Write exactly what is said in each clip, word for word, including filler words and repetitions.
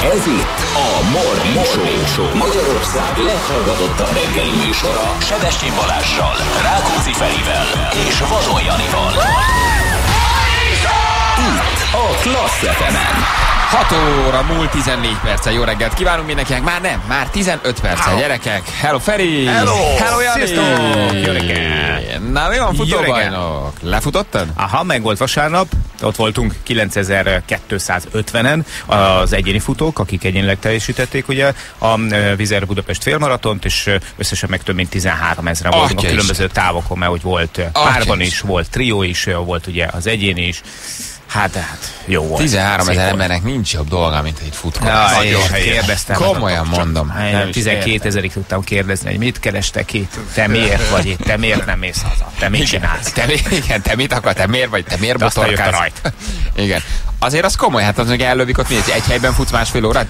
Ez itt a Morning, Morning Show. Show. Magyarország leghallgatottabb reggeli műsora. Sebestyén Balázssal, Rákóczi Ferivel és Vadon Janival. Itt a Klassz ef emen. hat óra múlt tizennégy perccel. Jó reggelt kívánunk mindenkinek. Már nem, már tizenöt perccel, gyerekek. Hello Feri! Hello! Hello Jani! Sziasztok! Jó reggelt! Na mi van, futóbajnok? Lefutottad? Aha, meg volt vasárnap. Ott voltunk kilencezer-kétszázötvenen az egyéni futók, akik egyénileg teljesítették ugye a Vizera Budapest félmaratont, és összesen meg több mint tizenhárom ezren voltunk a különböző távokon, mert hogy volt párban is, volt trió is, volt ugye az egyéni is. Hát, hát, jó volt. tizenhárom ezer embernek nincs jobb dolga, mint egy futkolat. Nagyon kérdeztem. Komolyan mondom. tizenkét ezerig tudtam kérdezni, hogy mit kerestek itt? Te miért vagy itt? Te miért nem mész haza? Te mit csinálsz? Te, igen, te mit akar? Te miért vagy? Te miért botorkálsz? rajt. Igen. Azért az komoly, hát az meg ellövik ott, mi egy helyben futsz másfél órát?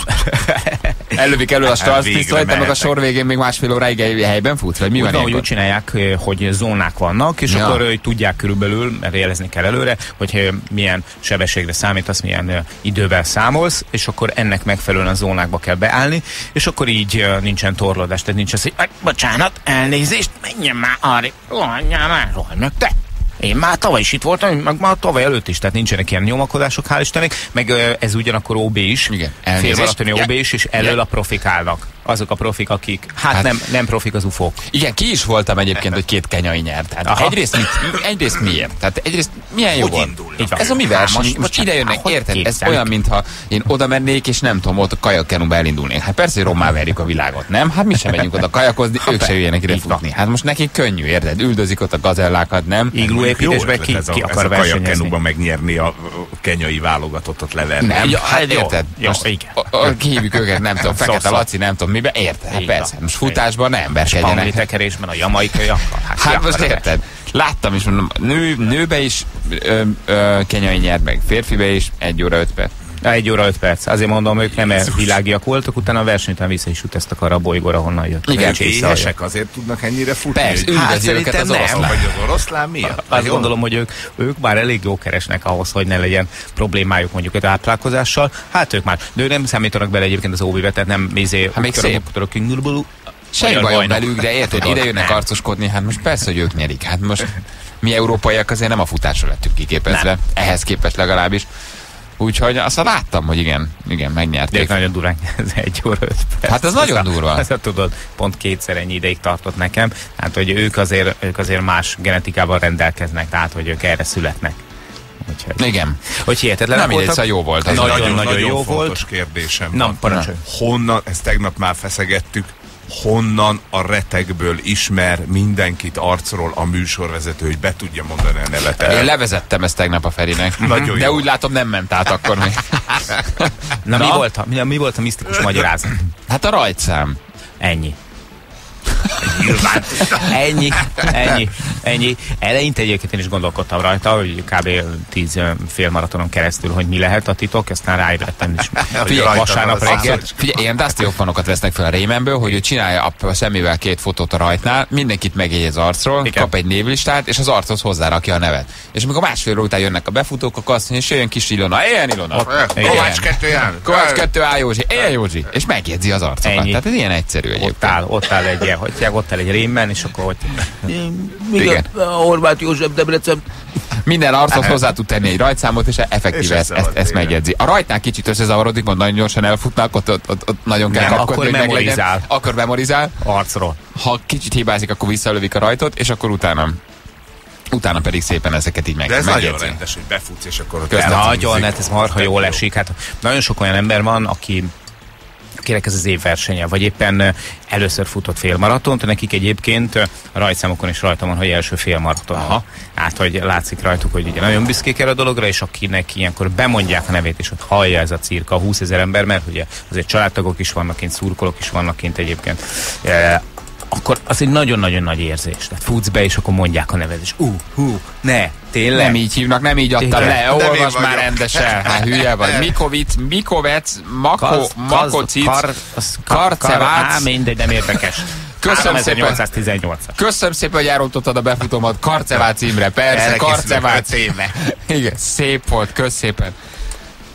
Ellövik elő a straszpisztolyt, de meg a sor végén még másfél óráig egy helyben futsz? Vagy mi van? Úgy csinálják, hogy zónák vannak, és ja. akkor tudják körülbelül, mert jelezni kell előre, hogy milyen sebességre számítasz, milyen idővel számolsz, és akkor ennek megfelelően a zónákba kell beállni, és akkor így nincsen torlódás, tehát nincs az, hogy bocsánat, elnézést, menjen már arra, rohanjál már, rohanj meg te! Én már tavaly is itt voltam, meg már tavaly előtt is, tehát nincsenek ilyen nyomakodások, hál' Istennek, meg ez ugyanakkor ó bé is, félmaratoni ó bé is, és elől a profik állnak. Azok a profik, akik, hát, hát nem, nem profik az ufók. Igen, ki is voltam egyébként, hogy két kenyai nyert. Hát egyrészt, mit, egyrészt miért? Tehát egyrészt milyen jó volt? Ez a mi verseny, most, most ide jönnek, érted? Ez olyan, mintha én oda mennék, és nem tudom, ott a kajakkenuba elindulnék. Hát persze, hogy rommá verjük a világot, nem? Hát mi sem megyünk oda kajakozni, ők se jöjjenek ide futni. Hát most nekik könnyű, érted? Üldözik ott a gazellákat, nem? Iglóépítésben ki, ki akar versenyezni? megnyerni a kenyai válogatottat leverni. Nem, hát érted? Kihívjuk őket, nem tudom, Fekete Laci, nem tudom miben, érted? Hát persze, most futásban nem versenyenek. Spangli tekerésben a jamaikaiakkal. Hát, hát most érted? Láttam is, mondom, nő, nőbe is ö, ö, kenyai nyert meg, férfibe is, egy óra öt perc. Egy óra öt perc. Azért mondom, ők nem világiak voltak, utána a versenytán vissza is utaztak arra a bolygóra, honnan jött. Igen, éhesek azért tudnak ennyire futni. Persze, üldözi őket az oroszlán. Vagy az oroszlán miatt? Azt gondolom, hogy ők, ők már elég jó keresnek ahhoz, hogy ne legyen problémájuk mondjuk a táplálkozással. Hát ők már, de ők nem számítanak bele egyébként az ó bé-be, tehát nem mézé. Hát még szép. Semmi bajom velük, de érted, ide jönnek arcoskodni, hát most persze, hogy ők nyerik. Hát most mi európaiak azért nem a futásra lettünk kiképezve, nem. Ehhez képest legalábbis. Úgyhogy azt láttam, hogy igen, igen, megnyerték. De nagyon durán, ez egy óra öt perc. Hát ez nagyon durva. Ezt tudod, pont kétszer ennyi ideig tartott nekem. Hát, hogy ők azért, ők azért más genetikával rendelkeznek, tehát, hogy ők erre születnek. Úgyhogy, igen. Hogy hihetetlen nem voltak. Nagyon jó volt. Az nagyon, nagyon, nagyon jó fontos volt. kérdésem Na, van. parancsolj. Honnan, ezt tegnap már feszegettük, honnan a retegből ismer mindenkit arcról a műsorvezető, hogy be tudja mondani a nevet el. Én levezettem ezt tegnap a Ferinek. Nagyon de jó. úgy látom, nem ment át akkor még. Na, Na? Mi, volt a, mi, mi volt a misztikus magyarázat? Hát a rajtszám. Ennyi. ennyi, ennyi, ennyi. Eleinte egyébként én is gondolkodtam rajta, hogy kb. tíz félmaratonon keresztül, hogy mi lehet a titok, aztán ráébredtem is. Figyelj, vasárnap reggel. Figyelj, ilyen Dusty Hoffmanokat vesznek fel a Rémenből, hogy ő csinálja a szemével két fotót a rajtnál, mindenkit megjegyez arcról, igen. Kap egy névlistát, és az archoz hozzárakja a nevet. És amikor másfél óra után jönnek a befutók, akkor azt mondja, és jöjjön kis Ilona, éljen Ilona! Kovács kettő Ján! Kovács kettő á Józsi, éljen Józsi! És megjegyzi az arcokat. Ennyi. Tehát ez ilyen egyszerű egyébként. Ott áll, ott áll egy ilyen, hogy ott áll egy rémben, és akkor hogy... Igen. Horváth József Debrecen. Minden arcot hozzá tud tenni egy rajtszámot, és effektíve ezt, ezt, ezt megjegyzi. A rajtnál kicsit összezavarodik, mondom, nagyon gyorsan elfutnak, ott, ott, ott, ott nagyon kell nem, kapkodni, akkor memorizál. Akkor memorizál. Arcról. Ha kicsit hibázik, akkor visszalövik a rajtot, és akkor utána utána pedig szépen ezeket így meg, de ez megjegyzi. Nagyon rendes, hogy befutsz, és akkor... Nagyon, hát ez marha jól esik. Hát nagyon sok olyan ember van, aki akinek ez az év versenye, vagy éppen először futott félmaratont, nekik egyébként a rajtszámokon is rajta van, hogy első félmaraton. Aha. Hát, hogy látszik rajtuk, hogy ugye nagyon büszkék erre a dologra, és akinek ilyenkor bemondják a nevét, és ott hallja ez a cirka húszezer ember, mert ugye azért családtagok is vannak kint, szurkolók is vannak kint egyébként. E akkor az egy nagyon-nagyon nagy érzés. Tehát futsz be, és akkor mondják a neved, és ú, uh, hú, uh, ne, tényleg. Nem így hívnak, nem így adtam le, olvasd már rendesen. Hát hülye vagy. Mikovic, Mikovec, Mako, Makocic, Karcevác. Á, mindegy, nem érdekes. Köszönöm szépen. Köszönöm szépen, hogy elrontottad a befutómat Karcevác címre. Persze, Karcevác címre. Igen, szép volt, kösz szépen.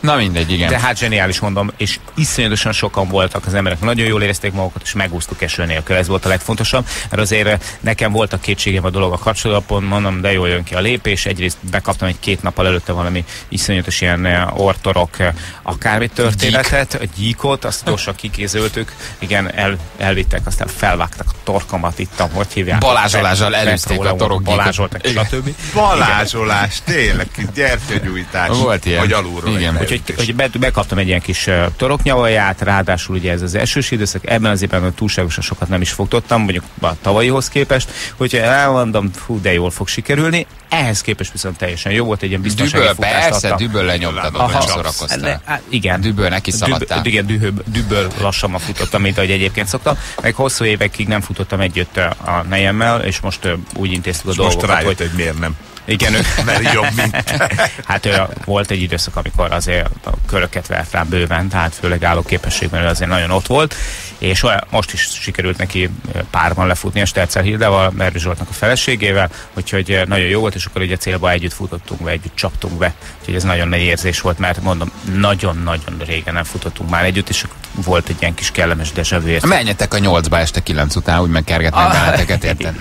Na mindegy, igen. De hát zseniális, mondom, és iszonyatosan sokan voltak az emberek, nagyon jól érezték magukat, és megúsztuk eső nélkül, ez volt a legfontosabb, mert azért nekem voltak kétségem a dolog a kapcsolatban, mondom, de jól jön ki a lépés, egyrészt bekaptam egy két nappal előtte valami iszonyatos ilyen ortorok akármi történetet, a gyíkot, azt gyorsan kikézöltük, igen, el, elvittek, aztán felvágtak a torkomat, ittam, hogy hívják. Balázsolással elűzték a torokgyíkot. Balázsoltak, stb. Balázsolás, tényleg, gyertyagyújtás. Volt ilyen. Vagy alulról. Igen. Úgyhogy hogy be, bekaptam egy ilyen kis uh, toroknyavaját, ráadásul ugye ez az esős időszak, ebben az évben túlságosan sokat nem is fogtottam, mondjuk a tavalyihoz képest, hogyha elmondom, fú, de jól fog sikerülni, ehhez képest viszont teljesen jó volt, egy ilyen biztonsági düböl, futást persze, adtam. düböl lenyomtad, hogy szórakoztál. Igen. Düböl neki szaladtál. Düböl, igen, dühöb, düböl lassan futottam, mint ahogy egyébként szoktam. Meg hosszú évekig nem futottam együtt a nejemmel, és most uh, úgy intéztük a dolgokat, most rájött, hogy miért nem. Igen, ő, mert jobb, mint hát ő, volt egy időszak, amikor azért a köröket vert rá bőven, tehát főleg állóképességben ő azért nagyon ott volt, és most is sikerült neki párban lefutni a Stercer Hildával, Mervi Zsoltnak a feleségével, úgyhogy nagyon jó volt, és akkor ugye célba együtt futottunk be, együtt csaptunk be, úgyhogy ez nagyon nagy érzés volt, mert mondom, nagyon-nagyon régen nem futottunk már együtt, és volt egy ilyen kis kellemes déjà vu érzés. Menjetek a nyolcba este kilenc után, úgy megkergetnek benneteket, érted?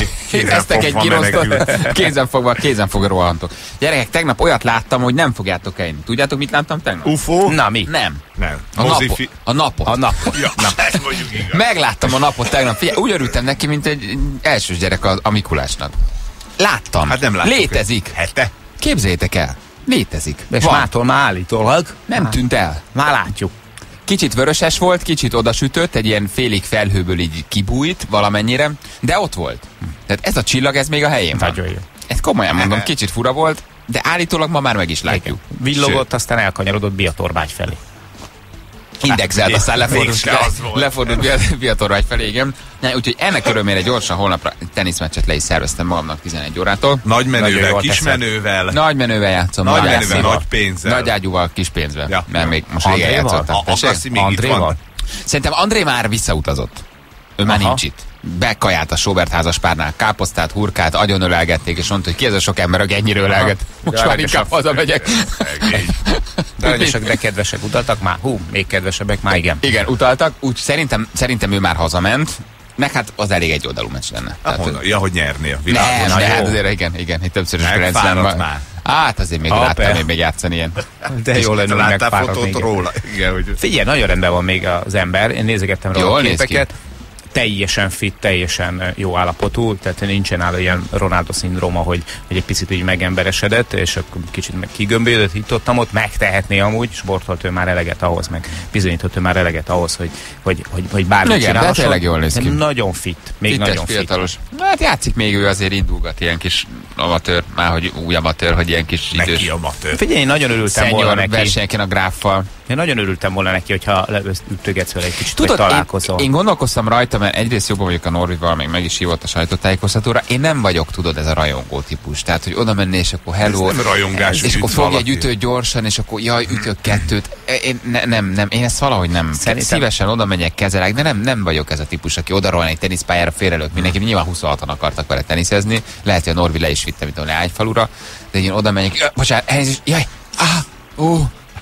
Eztek egy kirosztot, kézenfogva, kézenfogva rohantok. Gyerekek, tegnap olyat láttam, hogy nem fogjátok elni. Tudjátok, mit láttam tegnap? U F O? Na, mi? Nem. Nem. A, napo, a napot. A napot. Ja, Na. Ez mondjuk igaz. Megláttam a napot tegnap. Figyelj, úgy örültem neki, mint egy elsős gyerek a, a Mikulásnak. Láttam. Hát nem láttuk. Létezik. Hete? Képzeljétek el. Létezik. És Van. mától már állítólag. Nem Már. tűnt el. Már látjuk. Kicsit vöröses volt, kicsit odasütött, egy ilyen félig felhőből így kibújt valamennyire, de ott volt. Tehát ez a csillag, ez még a helyén van. Nagyon jó. Ezt komolyan mondom, kicsit fura volt, de állítólag ma már meg is látjuk. Villogott, Sőt. aztán elkanyarodott Biatorvágy felé. Indexelt, aztán lefordult, Mégse az volt. lefordult Biatorvágy felé, igen. Ne, úgyhogy ennek örömére gyorsan holnapra teniszmeccset le is szerveztem magamnak tizenegy órától. Nagy menővel, jól kis teszed. menővel. Nagy menővel játszom. Nagy nagy menővel, ágyúval. nagy pénzzel. Nagy ágyúval, kis pénzvel. Ja. Mert még most régen Andréval? játszottam. A- Tessék? Akaszi még itt Andréval? van? Szerintem André már visszautazott. Ő már Aha. nincs itt. Bekajált a Sobert házaspárnál, káposztát, hurkát, agyon ölelgették, és mondta, hogy ki ez a sok ember, aki ennyire ölelget. Most már inkább hazamegyek. De aranyosak, de kedvesek utaltak már. Hú, még kedvesebbek már, igen. Igen, utaltak, úgy szerintem, szerintem ő már hazament, meg hát az elég egy oldalú meccs lenne. Ah, honnan? Ja, hogy nyerni a nem, világos. de jó. hát azért igen, igen, itt többször is Megfáradt már. Hát azért még Ha, láttam per. még, még játszani ilyen. De jó lenne, hogy Láttál megfáradt fotót még. róla? Igen, hogy... Figyelj, nagyon rendben van még az ember. Én nézegettem róla Jól a néz ki. képeket. Teljesen fit, teljesen jó állapotú, tehát nincsen nála ilyen Ronaldo szindróma, hogy, hogy egy picit így megemberesedett, és akkor kicsit meg kigömbölyödött itt ott, ott megtehetné amúgy, sportolt ő már eleget ahhoz, meg bizonyított ő már eleget ahhoz, hogy, hogy, hogy, hogy bármit Igen, de csinálhasson. tényleg jól néz ki. Nagyon fit, még Fittes, nagyon fit. fiatalos. Hát játszik még ő, azért indulgat ilyen kis amatőr, már hogy új amatőr, hogy ilyen kis idős Neki amatőr. Figyelj, én nagyon örültem volna szenyor neki. versenyeken a gráffal. Én nagyon örültem volna neki, hogyha leütögetsz vele egy kicsit, Tudod, vagy én, találkozol. én gondolkoztam rajta, mert egyrészt jobban vagyok a Norvival, még meg is hívott a sajtótájékoztatóra. Én nem vagyok, tudod, ez a rajongó típus. Tehát, hogy oda menni, és akkor hello. Ez nem rajongás, és akkor üt fogja egy valaki. ütőt gyorsan, és akkor jaj, ütök kettőt. Én ne, nem, nem, én ezt valahogy nem. Szerintem- Szívesen oda megyek, kezelek, de nem, nem vagyok ez a típus, aki oda rohan egy teniszpályára, félrelőtt mindenki. Nyilván huszonhatan akartak vele teniszezni. Lehet, hogy a Norvi le is vitte, mint a Leányfalura, de én oda megyek, jaj, bocsánat, elnézést, jaj, ah, ó,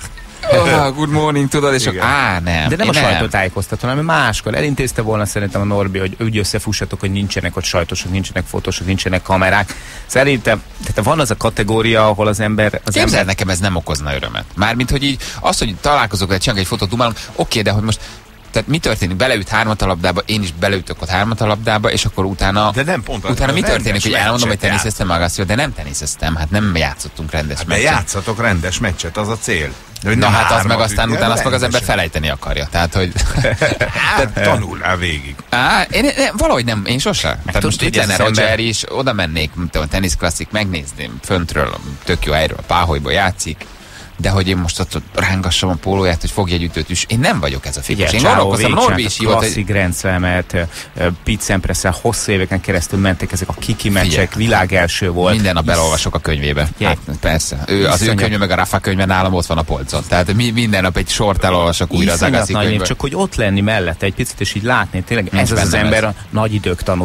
oh, good morning, tudod, és akkor, á, nem. De nem én a sajtótájékoztató, hanem máskor. Elintézte volna szerintem a Norbi, hogy úgy összefussatok, hogy nincsenek ott sajtósok, nincsenek fotósok, nincsenek kamerák. Szerintem tehát van az a kategória, ahol az ember... Az Képzeld, ember... nekem ez nem okozna örömet. Mármint, hogy így az, hogy találkozok, vagy csinálok egy fotót, dumálunk, oké, de hogy most tehát mi történik? Beleüt hármat a labdába, én is beleütök ott hármat a labdába, és akkor utána... De nem pont az, utána mi az történik, rendes hogy elmondom, hogy meccset teniszeztem Agassiot, de nem teniszeztem, hát nem játszottunk rendes De meccset. játszatok rendes meccset, az a cél. De hogy Na nem hát az hármat meg aztán ütni, utána azt meg az ember rendesen. felejteni akarja. Tehát, hogy... Hát, tanulnál végig. Á, én, én, valahogy nem, én sosem. Tehát most tudod, itt hogy lenne az ember- Roger is, oda mennék, mint tudom, a teniszklasszik, megnézném föntről, tök jó helyről, Páholyból játszik, de hogy én most ott rángassam a pólóját, hogy fogja egy ütőt is, én nem vagyok ez a figyelj. Én gondolkoztam, Norbi is hívott, hogy klasszik Grand Slam-et, Pete Sampras-szel hosszú éveken keresztül mentek ezek a kiki meccsek, Figyelj. világ első volt. minden nap elolvasok a könyvébe. Figyelj. Hát, persze. Ő, az ő Iszonyat. könyve, meg a Rafa könyve nálam ott van a polcon. Tehát mi, minden nap egy sort elolvasok újra az Iszonyat Agassi nagy név, könyvből. csak hogy ott lenni mellette egy picit, és így látni, tényleg Nincs ez az, az bennem ember ez. a nagy idők tanúja.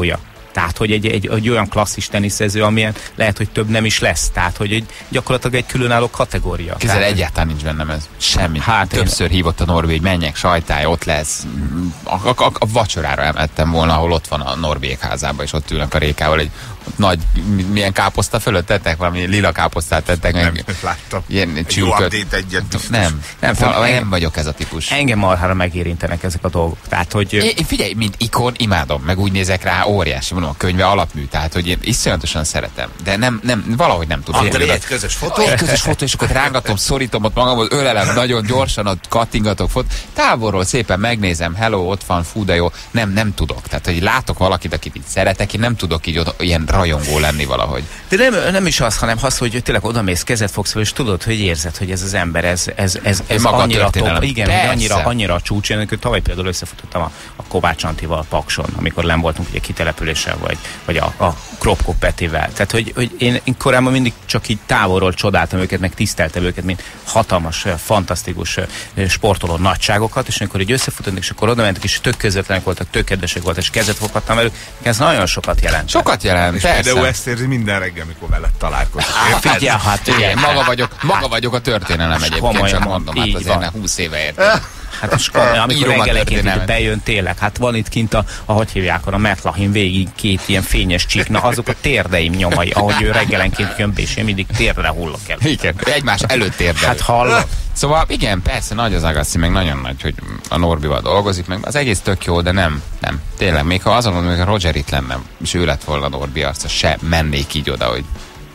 Tehát, hogy egy, egy, egy olyan klasszis teniszező, amilyen lehet, hogy több nem is lesz. Tehát, hogy egy, gyakorlatilag egy különálló kategória. Közel egyáltalán nincs bennem ez. Semmi. Hát többször én... hívott a Norbi, hogy menjek, sajtály, ott lesz. A, a, a, a vacsorára emeltem volna, ahol ott van a Norbiék házában, és ott ülnek a Rékával, egy nagy, milyen káposzta fölött tettek, valami lila káposztát tettek. Nem, meg, láttam. Ilyen egy jó update egyet biztos. Nem, nem, nem, nem vagyok ez a típus. Engem marhára megérintenek ezek a dolgok. Tehát, hogy... Én, figyelj, mint ikon imádom, meg úgy nézek rá, óriási, mondom, a könyve alapmű, tehát, hogy én iszonyatosan szeretem, de nem, nem, valahogy nem tudom. Akkor egy közös fotó? Egy közös fotó, és akkor rángatom, szorítom ott magamhoz, ölelem nagyon gyorsan, ott kattingatok fot. Távolról szépen megnézem, hello, ott van, fú, de jó. Nem, nem tudok. Tehát, hogy látok valakit, akit így szeretek, én nem tudok így oda, ilyen rajongó lenni valahogy. De nem, nem is az, hanem az, hogy tényleg odamész, kezet fogsz fel, és tudod, hogy érzed, hogy ez az ember, ez, ez, ez, ez annyira top, igen, annyira, annyira a csúcs. Én tavaly például összefutottam a, a Kovács Antival Pakson, amikor nem voltunk ugye kitelepüléssel, vagy, vagy a, a Kropkop Petivel. Tehát, hogy, hogy én, én korábban mindig csak így távolról csodáltam őket, meg tiszteltem őket, mint hatalmas, fantasztikus sportoló nagyságokat, és amikor így összefutottunk, és akkor oda mentek, és tök közvetlenek voltak, tök kedvesek voltak, és kezet foghattam velük, ez nagyon sokat jelent. Sokat jelent, és persze. például ezt érzi minden reggel, amikor veled találkozik. Figyelj, hát igen, maga vagyok, maga vagyok a történelem egyébként, csak mondom, hát azért húsz éve értem. Hát most amikor reggelenként bejön tényleg, hát van itt kint a, ahogy hívják, a Metlahin végig két ilyen fényes csík, na azok a térdeim nyomai, ahogy ő reggelenként jön be, és én mindig térdre hullok el. Igen, egymás előtt térdel. Hát hallod. Szóval igen, persze nagy az Agassi, meg nagyon nagy, hogy a Norbival dolgozik, meg az egész tök jó, de nem, nem. Tényleg, még ha azon mondom, hogy a Roger itt lenne, és ő lett volna a Norbi arca, se mennék így oda, hogy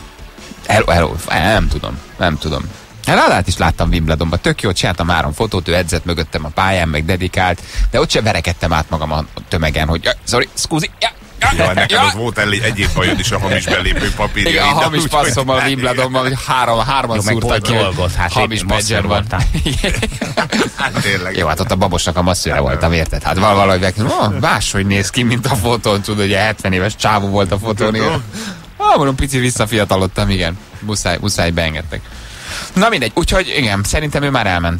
hello, hello, nem tudom, nem tudom. Rádát is láttam Wimbledonban, tök jó, csináltam három fotót, ő edzett mögöttem a pályán, meg dedikált, de ott sem verekedtem át magam a tömegen, hogy ja, sorry, scusi, ja, ja, ja, neked ja. Az volt elég egyéb bajod is a hamis belépő papírja. Igen, a hamis passzommal a Wimbledonban, hogy három, hárman szúrtak ki, hát hamis badger van. Hát tényleg. Jó, hát ott a babosnak a masszőre voltam, érted? Hát valahogy meg, oh, máshogy néz ki, mint a fotón, tudod, ugye hetven éves csávó volt a fotón. Ah, mondom, pici visszafiatalodtam, igen. Muszáj, muszáj beengedtek. Na mindegy, úgyhogy igen, szerintem ő már elment.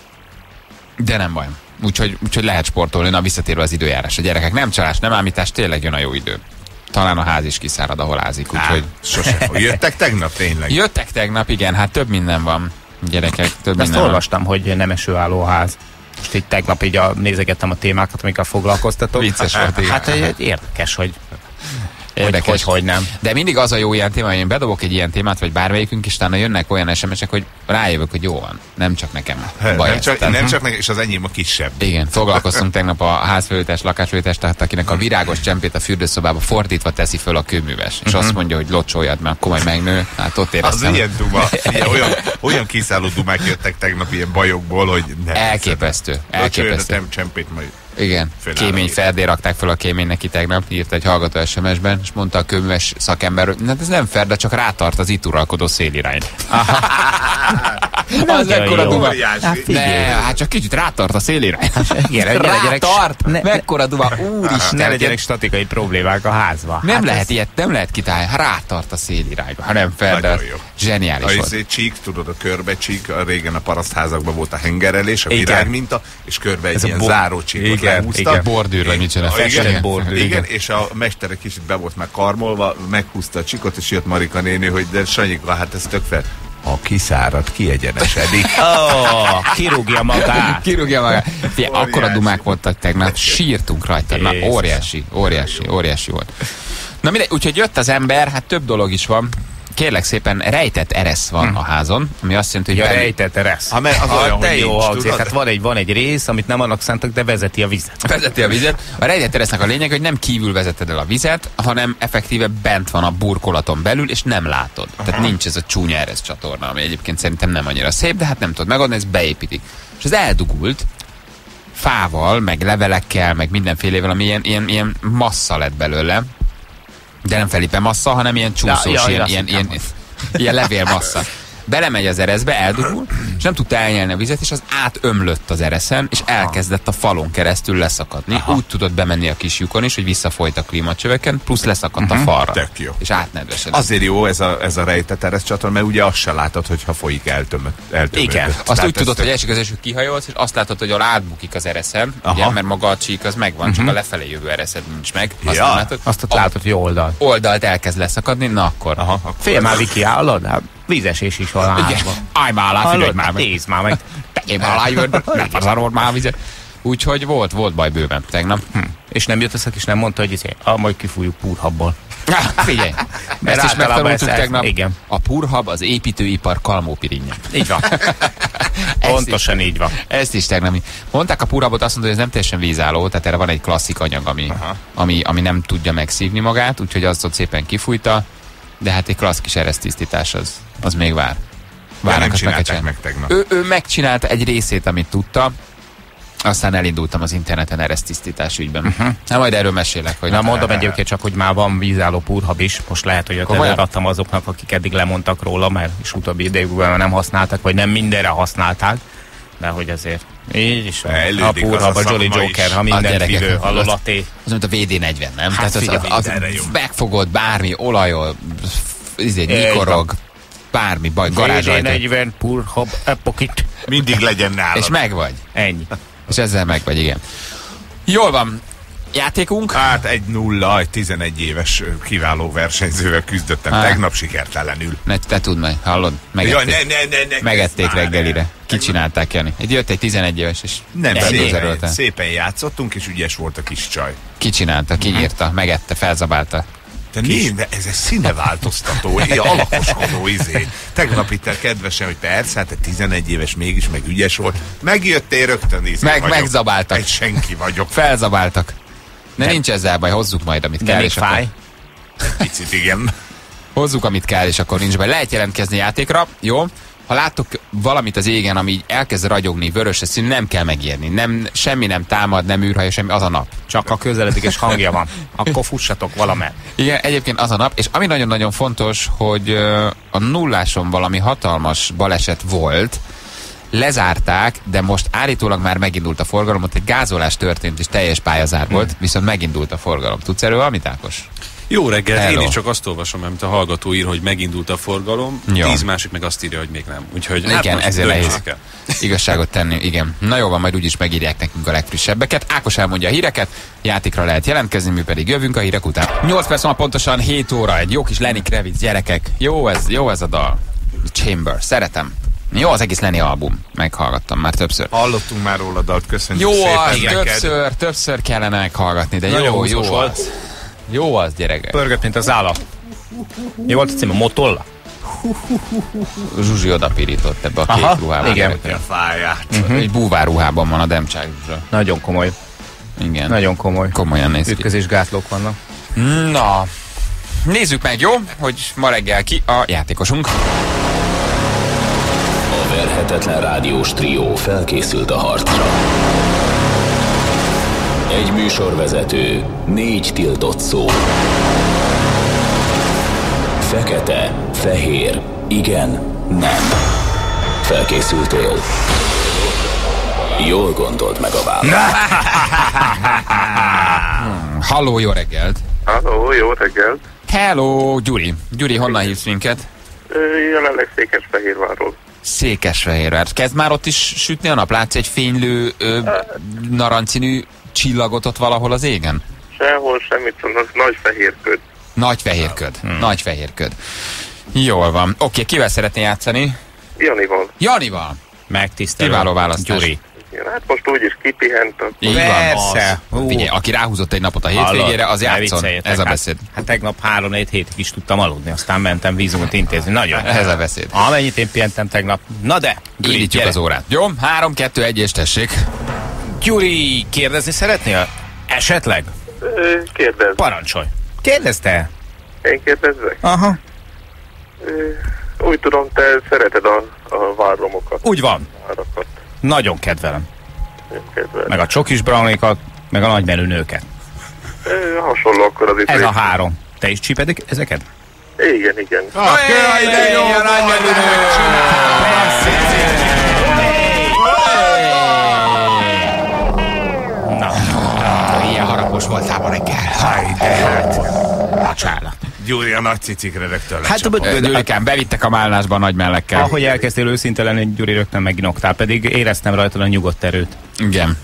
De nem baj. Úgyhogy, úgyhogy lehet sportolni, na visszatérve az időjárás. A gyerekek nem csalás, nem ámítás, tényleg jön a jó idő. Talán a ház is kiszárad, ahol ázik, úgyhogy... Sose. Jöttek tegnap tényleg? Jöttek tegnap, igen, hát több minden van. Gyerekek, több Ezt minden olvastam, van. Hogy nem esőálló a ház. Most így tegnap így a, nézegettem a témákat, amikkel foglalkoztatok. Vicces volt, igen. Hát egy, érdekes, hogy... Érdekes. Hogy, hogy, hogy nem. De mindig az a jó ilyen téma, hogy én bedobok egy ilyen témát, vagy bármelyikünk, és utána jönnek olyan es em esek, hogy rájövök, hogy jó van. Nem csak nekem. Baj nem, csak, nem csak nekem, és az enyém a kisebb. Igen, foglalkoztunk tegnap a házfelújítás, lakásfelújítás, tehát akinek a virágos csempét a fürdőszobába fordítva teszi föl a kőműves. És azt mondja, hogy locsoljad, mert akkor majd megnő. Hát ott éreztem. Az ilyen duma. Ilyen, olyan, olyan kiszálló dumák jöttek tegnap ilyen bajokból, hogy nem. Elképesztő. Elképesztő. Nem csempét majd. Igen, kémény Ferdé rakták fel a kémény neki tegnap, írt egy hallgató es em esben, és mondta a köműves szakember, hogy hát ez nem Ferde, csak rátart az itt uralkodó szélirányt. Az ekkora duma. Ne, hát csak kicsit rátart a szélirányt. Rátart? Mekkora duma, úristen. Ne legyenek statikai problémák a házba. Nem lehet ilyet, nem lehet kitálni. Rátart a szélirányba, hanem Ferde. Zseniális volt. A csík, tudod, a körbe csík, régen a parasztházakban volt a hengerelés, a virágminta, és körbe egy ilyen záró csíkot lehúzta. Bordűr, vagy mit csinál? Igen, bordűr. Igen, és a mestere kicsit be volt meg karmolva, meghúzta a csikot, és jött Marika néni, hogy de Sanyika, hát ez tök fel. Ha kiszárad, kiegyenesedik. Oh, kirúgja magát. Kirúgja magát. Fie, akkora dumák voltak tegnap, sírtunk rajta. Na, óriási, óriási, óriási volt. Na mindegy, úgyhogy jött az ember, hát több dolog is van. Kérlek szépen, rejtett eresz van hm. a házon, ami azt jelenti, hogy... Ja, belül... rejtett eresz. Ha, az ha, olyan, te hogy jó nincs, hát van egy, van egy rész, amit nem annak szántak, de vezeti a vizet. Vezeti a vizet. A rejtett eresznek a lényeg, hogy nem kívül vezeted el a vizet, hanem effektíve bent van a burkolaton belül, és nem látod. Aha. Tehát nincs ez a csúnya eresz csatorna, ami egyébként szerintem nem annyira szép, de hát nem tudod megadni, ezt beépítik. És ez eldugult, fával, meg levelekkel, meg mindenfélével, ami ilyen, ilyen, ilyen massza lett belőle. De nem Felipe massza, hanem ilyen csúszós, ja, ja, ilyen, ilyen, ilyen, ilyen levélmassza. belemegy az ereszbe, eldugul, és nem tudta elnyelni a vizet, és az átömlött az ereszen, és elkezdett a falon keresztül leszakadni. Aha. Úgy tudott bemenni a kis lyukon is, hogy visszafolyt a klímacsöveken, plusz leszakadt uh-huh. a falra. Tök jó. És átnedvesedett. Azért jó ez a, ez a rejtett ereszcsatorna, mert ugye azt se látod, hogyha folyik eltömött. Igen. Azt Tehát úgy tudod, tök... hogy esik az eső, kihajolsz, és azt látod, hogy átbukik az ereszen, ugye, mert maga a csík az megvan, uh-huh. csak a lefelé jövő ereszed nincs meg. Azt ja. látod, azt a... látod, hogy oldal. Oldalt elkezd leszakadni, na akkor. Aha, akkor Fél már Viki állod? Hát vízesés is van házban. Állj már alá, figyelj már meg. Nézd már meg. Én már alájön, nem pazarod már vizet. Úgyhogy volt, volt baj bőven tegnap. Hm. És nem jött össze, és nem mondta, hogy izé, ah, majd kifújjuk púrhabból. Figyelj, ezt is megtanultuk tegnap. Igen. A púrhab az építőipar kalmópirinje. Így van. Pontosan így van. Ezt is tegnap. Mondták a púrhabot, azt mondta, hogy ez nem teljesen vízálló, tehát erre van egy klasszik anyag, ami, ami, ami nem tudja megszívni magát, úgyhogy azt ott szépen kifújta, de hát egy klassz kis eresztisztítás az, az még vár. Várnak, nem csinálták meg tegnap. Ő, ő megcsinálta egy részét, amit tudta, aztán elindultam az interneten eresztisztítás ügyben. Uh-huh. Na majd erről mesélek. Hogy Na mondom egyébként csak, hogy már van vízálló púrhab is. Most lehet, hogy adtam azoknak, akik eddig lemondtak róla, mert is utóbbi idejükben nem használtak, vagy nem mindenre használták. De hogy azért így is van. A púrhab, a Jolly Joker, ha mindent vívő, a lolaté. Az mint a vé dé negyven, nem? Hát Tehát figyelj, az, az, az megfogod bármi, olajol, izé, nyikorog, bármi baj, garázs vé dé negyven, púrhab, epokit. Mindig legyen nálad. És megvagy. Ennyi. És ezzel megvagy, igen. Jól van. Játékunk? Hát egy nulla, egy tizenegy éves kiváló versenyzővel küzdöttem ah. tegnap sikertelenül. Ne, te tudd meg, hallod? Megették, ja, ne, ne, ne, ne, megették reggelire. Kicsinálták, Jani. Egy jött egy tizenegy éves, és nem, szépen, szépen játszottunk, és ügyes volt a kis csaj. Kicsinálta, kinyírta, megette, felzabálta. De nézd, de ez egy színeváltoztató, egy alakoskodó izé. Tegnap itt el kedvesen, hogy persze, hát egy tizenegy éves mégis, meg ügyes volt. Megjöttél rögtön izé meg, vagyok. Megzabáltak. Egy senki vagyok. Felzabáltak. De nem. Nincs ezzel baj, hozzuk majd, amit de kell. És fáj. Akkor... Egy picit, igen. Hozzuk, amit kell, és akkor nincs baj. Lehet jelentkezni játékra, jó? Ha láttok valamit az égen, ami elkezd ragyogni, vörös színű, nem kell megírni. Nem, semmi nem támad, nem űrhajó, semmi, az a nap. Csak a közeledik és hangja van. Akkor fussatok valamely. Igen, egyébként az a nap, és ami nagyon-nagyon fontos, hogy a nulláson valami hatalmas baleset volt, lezárták, de most állítólag már megindult a forgalom, ott egy gázolás történt, és teljes pályazár volt, hmm. viszont megindult a forgalom. Tudsz erről valamit, Ákos? Jó reggelt, Hello. Én is csak azt olvasom, amit a hallgató ír, hogy megindult a forgalom, jó. Tíz másik meg azt írja, hogy még nem. Úgyhogy igen, hát ezért nehéz igazságot tenni, igen. Na jó van, majd úgyis megírják nekünk a legfrissebbeket. Ákos elmondja a híreket, játékra lehet jelentkezni, mi pedig jövünk a hírek után. nyolc perc van pontosan hét óra, egy jó kis Lenny Kravitz, gyerekek. Jó ez, jó ez a dal. Chamber, szeretem. Jó, az egész Lenny album. Meghallgattam már többször. Hallottunk már róla dalt, köszönjük jó szépen. Az, többször, többször kellene meghallgatni, de jó, jó volt. Az. Jó az, gyerekek. Pörgött, mint az állat. Mi volt a cím? A Motolla? Zsuzsi odapirított ebbe a kék Aha, ruhában. Igen. A fáját. Uh-huh. Egy búvárruhában van a Demcsák Zsuzsa. Nagyon komoly. Igen. Nagyon komoly. Komolyan néz ki. Ütközésgátlók vannak. Na, nézzük meg, jó? Hogy ma reggel ki a játékosunk. A verhetetlen rádiós trió felkészült a harcra. Egy műsorvezető, négy tiltott szó. Fekete, fehér, igen, nem. Felkészültél? Jól gondold meg a választ. hmm, Halló, jó reggelt! Halló, jó reggelt! Hello, Gyuri. Gyuri, honnan hívsz minket? Jelenleg Székesfehérvárról. Székesfehérvár. Kezd már ott is sütni a nap? Látsz egy fénylő, ö, narancsszínű csillagot ott valahol az égen? Sehol semmit, csak nagy fehér köd. Nagy fehér köd. Hmm. Nagy fehér köd. Jól van. Oké, okay, kivel szeretné játszani? Janival. Janival? Megtisztelő. Kiváló választás. Gyuri. Igen, hát most úgyis kipihentem. Így Persze. van. Figyelj, aki ráhúzott egy napot a hétvégére, az játszon. Ez a beszéd. Hát, hát tegnap három-négy hétig is tudtam aludni, aztán mentem vízumot intézni. Nagyon. Ez a beszéd. Amennyit én pihentem tegnap. Na de, Gyuri, indítjuk az órát. Jó, három, kettő, egy és tessék. Gyuri, kérdezni szeretnél? Esetleg? Kérdezz. Parancsolj. Kérdezte? Én kérdezzek? Aha. Úgy tudom, te szereted a, a várromokat. Úgy van. Várakat. Nagyon kedvelem. kedvelem. Meg a csokis brownikat, meg a nagymenő nőket. E, hasonló akkor az itt. Ez a három. Te is csipedik ezeket? Igen, igen. Ah, de jó, nagy ilyen haragos voltál ma reggel. Haj, de hát. Bocsánat. Gyuri a nagy cicikre rögtön lecsapott. Hát, Gyurikám, bevittek a málnásba a nagy mellekkel. Ahogy elkezdtél őszinte lenni, Gyuri, rögtön meginoktál, pedig éreztem rajtad a nyugodt erőt. Igen.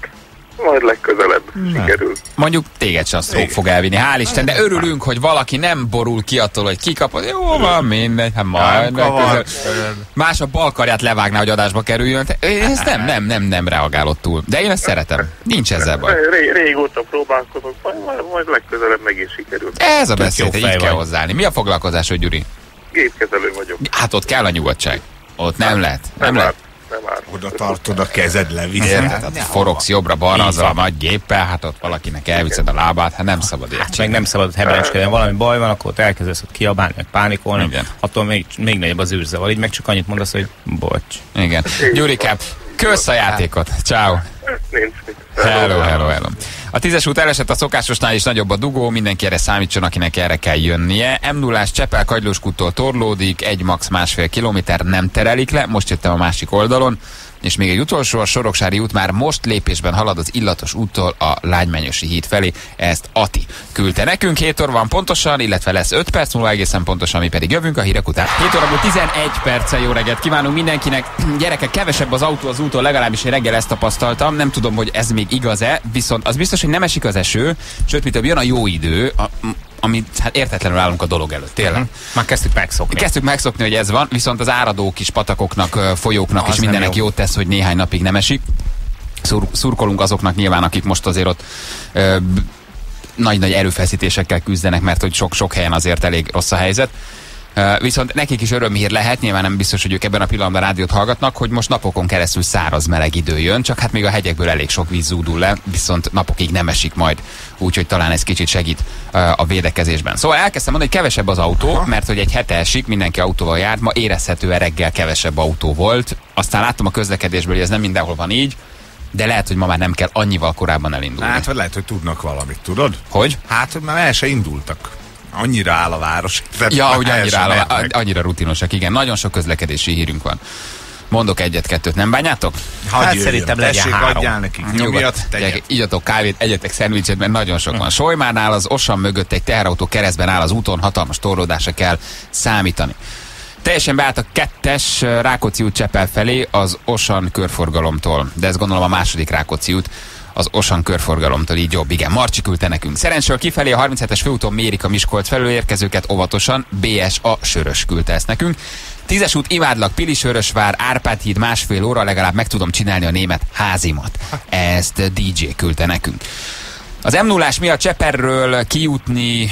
Majd legközelebb sikerül. Mondjuk téged sem sztrók fog elvinni, hál' Isten, de örülünk, hogy valaki nem borul ki attól, hogy kikapod. Jó van, mindegy, hát majd megközel. Más a balkarját levágná, hogy adásba kerüljön. Ez nem, nem, nem, nem reagálott túl. De én ezt szeretem. Nincs ezzel baj. Ré, régóta próbálkozok, majd, majd legközelebb meg is sikerül. Ez a beszéd, így kell hozzáállni. Mi a foglalkozásod, Gyuri? Gépkezelő vagyok. Hát ott kell a nyugodtság. Ott nem lehet. Nem, nem lehet. Nem áll. Oda tartod a kezed, leviszed. Hát forogsz jobbra-balra azzal a nagy géppel, hát ott valakinek elviszed a lábát, hát nem szabad ilyet. Hát meg nem szabad hebereskedni, valami baj van, akkor ott elkezdesz ott kiabálni, meg pánikolni. Igen. Attól még, még nagyobb az űrzavar, így meg csak annyit mondasz, hogy bocs. Igen. Gyurikám, kösz a játékot. Ciao. Nincs mit. Hello, hello, hello. A tízes út elesett, a szokásosnál is nagyobb a dugó, mindenki erre számítson, akinek erre kell jönnie. em nullás Csepel Kagylóskúttól torlódik, egy max másfél kilométer, nem terelik le, most jöttem a másik oldalon. És még egy utolsó, a Soroksári út már most lépésben halad az Illatos úttól a Lágymányosi híd felé. Ezt Ati küldte nekünk, hét óra van pontosan, illetve lesz öt perc múlva egészen pontosan, mi pedig jövünk a hírek után. hét óra múlva tizenegy perccel, jó reggelt kívánunk mindenkinek. Gyerekek, kevesebb az autó az úton, legalábbis én reggel ezt tapasztaltam. Nem tudom, hogy ez még igaz-e, viszont az biztos, hogy nem esik az eső, sőt, mit több, jön a jó idő, a, amit hát értetlenül állunk a dolog előtt, tényleg. Uh-huh. Már kezdtük megszokni. Kezdtük megszokni, hogy ez van, viszont az áradó kis patakoknak, folyóknak az és mindenek jó. Jót tesz, hogy néhány napig nem esik. Szur, szurkolunk azoknak nyilván, akik most azért ott ö, nagy-nagy erőfeszítésekkel küzdenek, mert hogy sok-sok helyen azért elég rossz a helyzet. Uh, viszont nekik is örömhír lehet, nyilván nem biztos, hogy ők ebben a pillanatban rádiót hallgatnak, hogy most napokon keresztül száraz meleg idő jön, csak hát még a hegyekből elég sok víz zúdul le, viszont napokig nem esik majd, úgyhogy talán ez kicsit segít uh, a védekezésben. Szóval elkezdtem mondani, hogy kevesebb az autó, aha, mert hogy egy hete esik, mindenki autóval járt, ma érezhetően reggel kevesebb autó volt, aztán láttam a közlekedésből, hogy ez nem mindenhol van így, de lehet, hogy ma már nem kell annyival korábban elindulni. Hát, vagy lehet, hogy tudnak valamit, tudod? Hogy? Hát, hogy már el se indultak. Annyira áll a város. Ja, hogy annyira, áll a, annyira rutinosak, igen. Nagyon sok közlekedési hírünk van. Mondok egyet-kettőt, nem bánjátok? Hát jöjjön, szerintem legyen három. Adjál nekik. Nyugodt, igyatok kávét, egyetek szendvicset, mert nagyon sok van. Solymárnál az Osan mögött egy teherautó keresztben áll az úton, hatalmas torlódásra kell számítani. Teljesen beállt a kettes Rákóczi út Csepel felé az Osan körforgalomtól, de ez gondolom a második Rákóczi út az Osan körforgalomtól, így jobb, igen. Marcsi küldte nekünk. Szerencsről kifelé a harminchetes főúton mérik a Miskolc felől érkezőket óvatosan, bé es a Sörös küldte ezt nekünk. Tízes út Imádlag, Pilisvörösvár, Árpád híd másfél óra, legalább meg tudom csinálni a német házimat. Ezt dé dzsé küldte nekünk. Az em nullás miatt Cseperről kijutni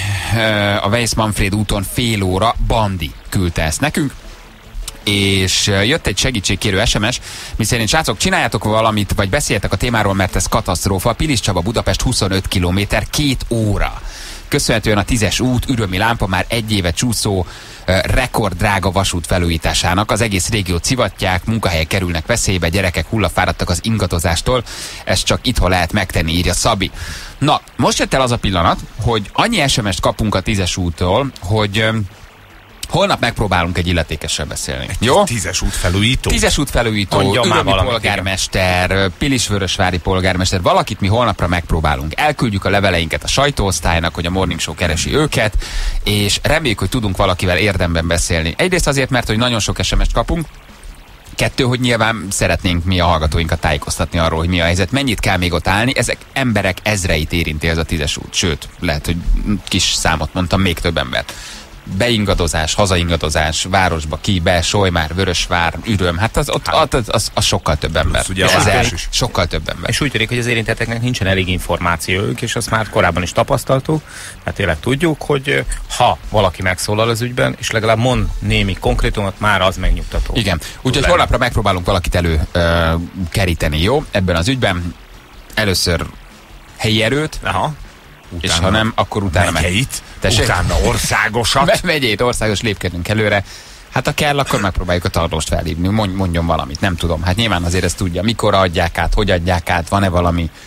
a Weiss-Manfred úton fél óra, Bandi küldte ezt nekünk. És jött egy segítségkérő es em es, miszerint srácok, csináljátok valamit, vagy beszéljetek a témáról, mert ez katasztrófa. Pilis Csaba, Budapest huszonöt kilométer, két óra. Köszönhetően a tízes út, ürömi lámpa már egy éve csúszó rekorddrága vasút felújításának. Az egész régiót szivatják, munkahelyek kerülnek veszélybe, gyerekek hullafáradtak az ingadozástól. Ezt csak itthon lehet megtenni, írja Szabi. Na, most jött el az a pillanat, hogy annyi es em es-t kapunk a tízes úttól, hogy holnap megpróbálunk egy illetékessel beszélni. Egy jó? Tízes út felújító. Tízes út felújító, ürömi polgármester, Pilisvörösvári polgármester, valakit mi holnapra megpróbálunk. Elküldjük a leveleinket a sajtóosztálynak, hogy a Morning Show keresi őket, és reméljük, hogy tudunk valakivel érdemben beszélni. Egyrészt azért, mert hogy nagyon sok es em es-t kapunk, kettő, hogy nyilván szeretnénk mi a hallgatóinkat tájékoztatni arról, hogy mi a helyzet, mennyit kell még ott állni. Ezek emberek ezreit érinti ez a tízes út, sőt, lehet, hogy kis számot mondtam, még több embert. Beingadozás, hazaingadozás, városba ki, be, Solymár, Vörösvár, Üröm, hát az, ott, az, az, az sokkal több ember. Plusz, ugye, ezer, is. Sokkal több ember. És úgy tűnik, hogy az érintetteknek nincsen elég információjuk, és azt már korábban is tapasztaltuk, hát tényleg tudjuk, hogy ha valaki megszólal az ügyben, és legalább mond némi konkrétumot, már az megnyugtató. Igen, úgyhogy holnapra megpróbálunk valakit elő ö, keríteni, jó? Ebben az ügyben először helyi erőt, aha. Utána és ha nem, akkor utána megyeit, meg... utána országosat. Megyét, országos, lépkedünk előre. Hát ha kell, akkor megpróbáljuk a tarlóst felhívni. Mondjon valamit, nem tudom. Hát nyilván azért ezt tudja. Mikor adják át, hogy adják át, van-e valami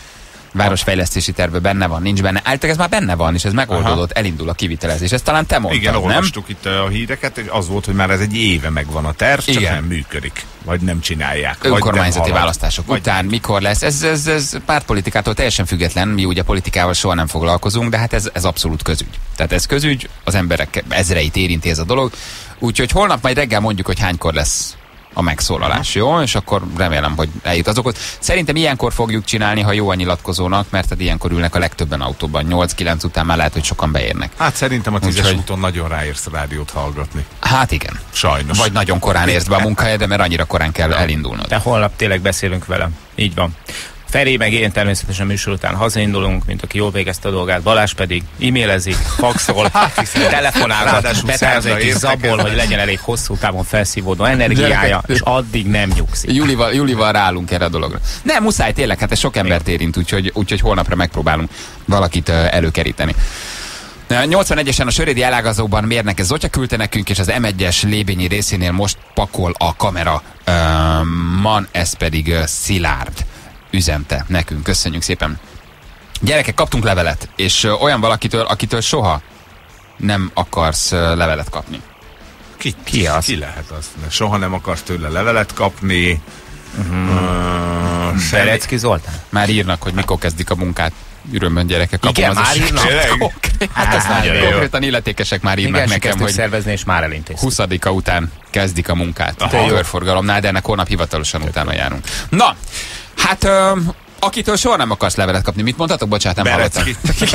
városfejlesztési tervben benne van, nincs benne. Általában ez már benne van, és ez megoldódott, Aha. elindul a kivitelezés. Ezt talán te mondtad, igen, nem? Igen, olvastuk itt a híreket, az volt, hogy már ez egy éve megvan a terv, csak Igen. nem működik. Vagy nem csinálják. Önkormányzati nem választások vagy után, mikor lesz. Ez, ez, ez pártpolitikától teljesen független, mi ugye politikával soha nem foglalkozunk, de hát ez, ez abszolút közügy. Tehát ez közügy, az emberek ezreit érinti ez a dolog. Úgyhogy holnap majd reggel mondjuk, hogy hánykor lesz a megszólalás, jó? És akkor remélem, hogy eljut azokot. Szerintem ilyenkor fogjuk csinálni, ha jó a nyilatkozónak, mert hát ilyenkor ülnek a legtöbben autóban. nyolc-kilenc után már lehet, hogy sokan beérnek. Hát szerintem a tízes Úgyhogy... úton nagyon ráérsz rádiót hallgatni. Hát igen. Sajnos. Vagy nagyon korán érsz be a munkahelyedre, mert annyira korán kell elindulnod. De holnap tényleg beszélünk velem. Így van. Feri meg én természetesen műsor után hazaindulunk, mint aki jól végezte a dolgát, Balázs pedig e-mailezik, faxol, telefonálgat, betáraz egy kis zabból, hogy legyen elég hosszú távon felszívódó energiája, és addig nem nyugszik. Julival, Julival rálunk erre a dologra. Nem, muszáj tényleg, hát ez sok embert érint, úgyhogy, úgyhogy holnapra megpróbálunk valakit előkeríteni. nyolcvanegyesen a sörédi elágazóban mérnek, ez Zotya küldte nekünk, és az em egyes Lébényi részénél most pakol a kamera. Uh, man, ez pedig uh, Szilárd üzente nekünk. Köszönjük szépen. Gyerekek, kaptunk levelet, és uh, olyan valakitől, akitől soha nem akarsz uh, levelet kapni. Ki, ki az? Ki lehet az? Soha nem akarsz tőle levelet kapni. Uh-huh. Uh, Berecki Zoltán? Már írnak, hogy mikor kezdik a munkát. Ürömben gyerekek kapom. Igen, már írnak. Hát ez nagyon jó. Konkrétan illetékesek már írnak Igen, nekem, hogy szervezni, és már elintéztük. huszadika után kezdik a munkát. A körforgalomnál, de ennek holnap hivatalosan utána járunk. Na, hát... Um, akitől soha nem akarsz levelet kapni. Mit mondhatok? Bocsánat, nem hallottam.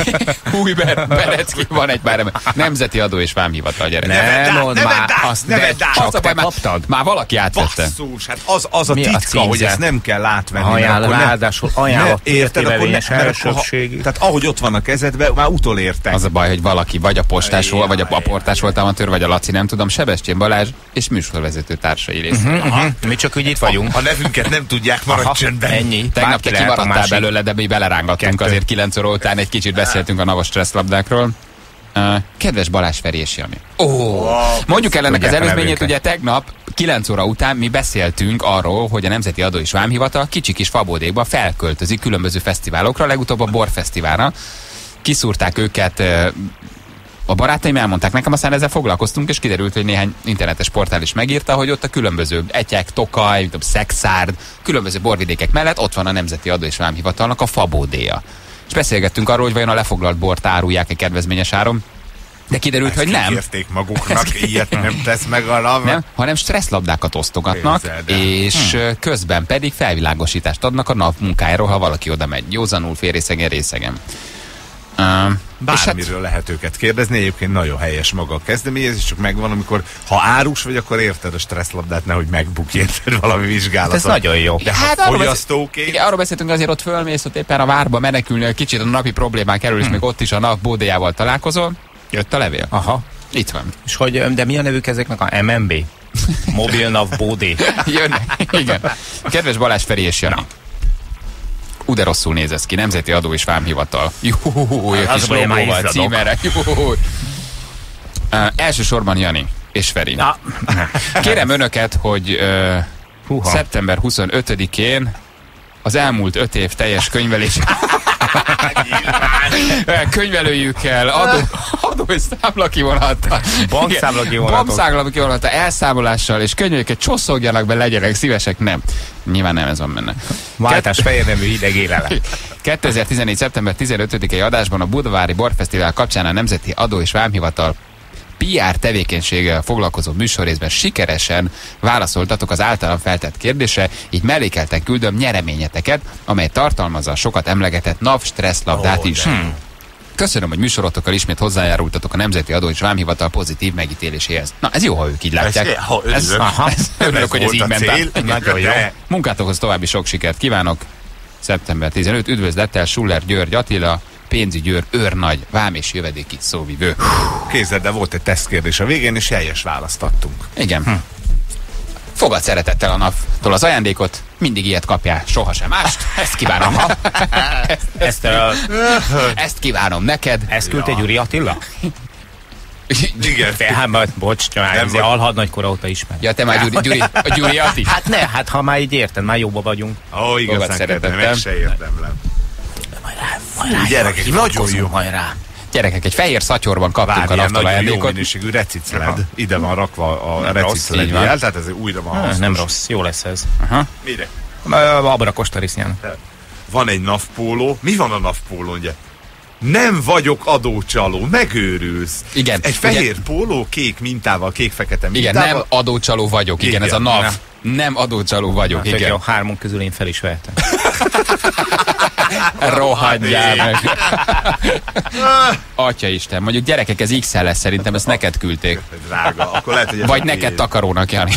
Új Ber, Berecki, van egy pár Nemzeti Adó és Vámhivatal, gyerek. Nem mondd már, azt ne kaptad. Már valaki átvette. Basszus, hát az, az a Mi titka, a hogy ezt nem kell átvenni. Ajánl, ráadásul ajánlott értelevényes elsőbségi. Tehát ahogy ott van a kezedben, már utolértek. Az a baj, hogy valaki vagy a postás volt, vagy a portás volt amatőr, vagy a Laci, nem tudom, Sebestyén Balázs és műsorvezető társai részéről. Mi csak úgy itt vagyunk. A nevünket nem tudják, maradj csöndben. Ennyi. Tegnap te kimaradtál belőle, de mi belerángattunk azért kilenc óra után, egy kicsit beszéltünk a navos stresszlabdákról. Uh, kedves Balázs, Feri és Jani. Oh. Mondjuk el ennek az előzményét, ugye tegnap kilenc óra után mi beszéltünk arról, hogy a Nemzeti Adó és Vámhivatal kicsi kis fabódékba felköltözik különböző fesztiválokra, legutóbb a Borfesztiválra. Kiszúrták őket, a barátaim elmondták nekem, aztán ezzel foglalkoztunk, és kiderült, hogy néhány internetes portál is megírta, hogy ott a különböző Etyek, Tokaj, Szexárd, különböző borvidékek mellett ott van a Nemzeti Adó és Vámhivatalnak a fabódéja. És beszélgettünk arról, hogy vajon a lefoglalt bort árulják-e kedvezményes áron, de kiderült, ezt hogy nem. Kikérték maguknak, ilyet nem tesz meg a lav. Nem, hanem stresszlabdákat osztogatnak, és hm. közben pedig felvilágosítást adnak a nap munkájáról, ha valaki oda megy. Józanul, félrészegen, részegen. Uh, Bármiről hát, lehet őket kérdezni, egyébként nagyon helyes maga a kezdeményezés, csak megvan, amikor ha árus vagy, akkor érted a stresszlabdát, nehogy megbukj, érted valami vizsgálatot. Hát ez nagyon jó. De hát ha fogyasztóként... Igen, arról beszéltünk, azért ott fölmész, ott éppen a várba menekülni, kicsit a napi problémák kerül, és hmm. még ott is a nap bódéjával találkozol. Jött a levél. Aha. Itt van. És hogy, de mi a nevük ezeknek? A em em bé? Mobil Nav Bódé. Jönnek, igen. Kedves Balázs, Feri és Jani. Ú, de rosszul néz ez ki. Nemzeti Adó és Vámhivatal. Jó, egy kis logóval, címerek. Uh, elsősorban Jani és Feri. Na. Kérem önöket, hogy uh, szeptember huszonötödikén az elmúlt öt év teljes könyvelés könyvelőjük el adó, adó és számlakivonata. Bankszámlakivonata. Bankszámlakivonata elszámolással, és könyveket csosszogjanak be, legyenek szívesek, nem. Nyilván nem ez van benne. Váltás fehér nemű hideg élele. kétezer-tizennégy. szeptember tizenötödikei adásban a Budavári Borfesztivál kapcsán a Nemzeti Adó és Vámhivatal pé er tevékenységgel foglalkozó műsorrészben sikeresen válaszoltatok az általam feltett kérdésre, így mellékelten küldöm nyereményeteket, amely tartalmazza a sokat emlegetett NAV stresszlabdát oh, is. Hmm. Köszönöm, hogy műsorotokkal ismét hozzájárultatok a Nemzeti Adó és Vámhivatal pozitív megítéléséhez. Na, ez jó, ha ők így látják. Ez, ha, ez, aha, ez, örülök, hogy ez így ment. Nagyon jó. Munkátokhoz további sok sikert kívánok. szeptember tizenötödike. Üdvözlettel Schuller György Attila, pénzügyőr, őrnagy, vám és jövedéki szóvivő. Kézzel, de volt egy tesztkérdés a végén, és helyes választ adtunk. Igen. Hm. Fogad szeretettel a naptól az ajándékot, mindig ilyet kapjál, sohasem mást. Ezt kívánom. ezt, ezt, ezt, ezt kívánom neked. Ezt küldte ja. Gyuri Attila? Igen. Hát, bocs, csak alhadnagykor óta ismer. Ja, te már Gyuri, Gyuri, a Gyuri Atti? Hát ne, hát ha már így érted, már jobban vagyunk. Ó, igazán szeretem, meg se érdemlem. Hajrá, gyerekek, nagyon jó. Hajrá. Gyerekek, egy fehér szatyorban kaptunk a naftal ajándékot. Jó minőségű recicled. Ide van rakva a recicled jel, tehát ez újra van hasznos. Nem rossz, jó lesz ez. Aha. Mire? Abra kostarisznyán. Van egy navpóló. Mi van a navpólón, ugye? Nem vagyok adócsaló, megőrülsz. Igen. Egy fehér igen. póló, kék mintával, kék-fekete mintával. Igen, nem adócsaló vagyok. Igen, igen. Ez a nav. Nem, nem adócsaló vagyok. Hát, igen. Jó, hármunk közül én fel is vehetem. Rohadjál meg. Atyaisten, mondjuk gyerekek, ez iksz el lesz, szerintem ezt neked küldték. Drága, akkor lehet, hogy vagy neked takarónak, Jani.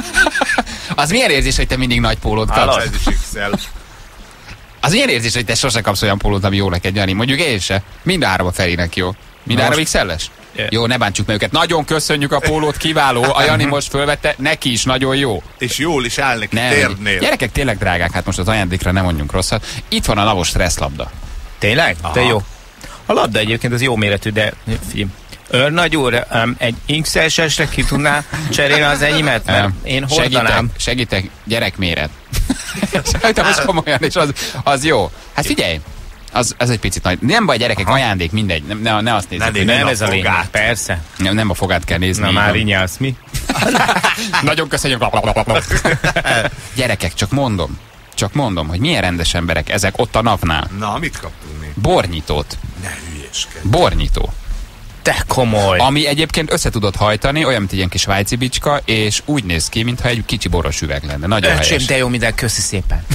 Az milyen érzés, hogy te mindig nagy pólót kapsz? Ez is iksz el. Az milyen érzés, hogy te sose kapsz olyan pólót, ami jó neked, Jani? Mondjuk én se. Mind a három a Ferinek jó. Mind a három iksz el-es? Yeah. Jó, ne bántsuk meg őket. Nagyon köszönjük a pólót, kiváló. A Jani most fölvette, neki is nagyon jó. És jól is áll neki térnél. Gyerekek tényleg drágák, hát most az ajándékra nem mondjunk rosszat. Itt van a lavos stresszlabda. Tényleg? Aha. De jó. A labda egyébként az jó méretű, de figyelj. Őrnagy úr, um, egy iksz el-esre ki tudná cserélni az enyémet? Mert én hordanám. Segítek, segítek, gyerekméret. Szerintem most komolyan, és az, az jó. Hát figyelj, az, az egy picit nagy. Nem baj, gyerekek, aha. Ajándék, mindegy. Ne, ne, ne azt nézzük. Nem, nem ez a lényeg, persze. Nem, nem a fogát kell nézni. Na már inyálsz mi? Nagyon köszönjük. Gyerekek, csak mondom. Csak mondom, hogy milyen rendes emberek ezek ott a napnál. Na, mit kaptunk mi? Bornyitót. Ne hülyéskedj. Bornyitó. Te komoly. Ami egyébként össze tudod hajtani, olyan, mint egy ilyen kis svájci bicska, és úgy néz ki, mintha egy kicsi boros üveg lenne. Nagyon Öcsém, helyes. de jó, minden, köszi szépen.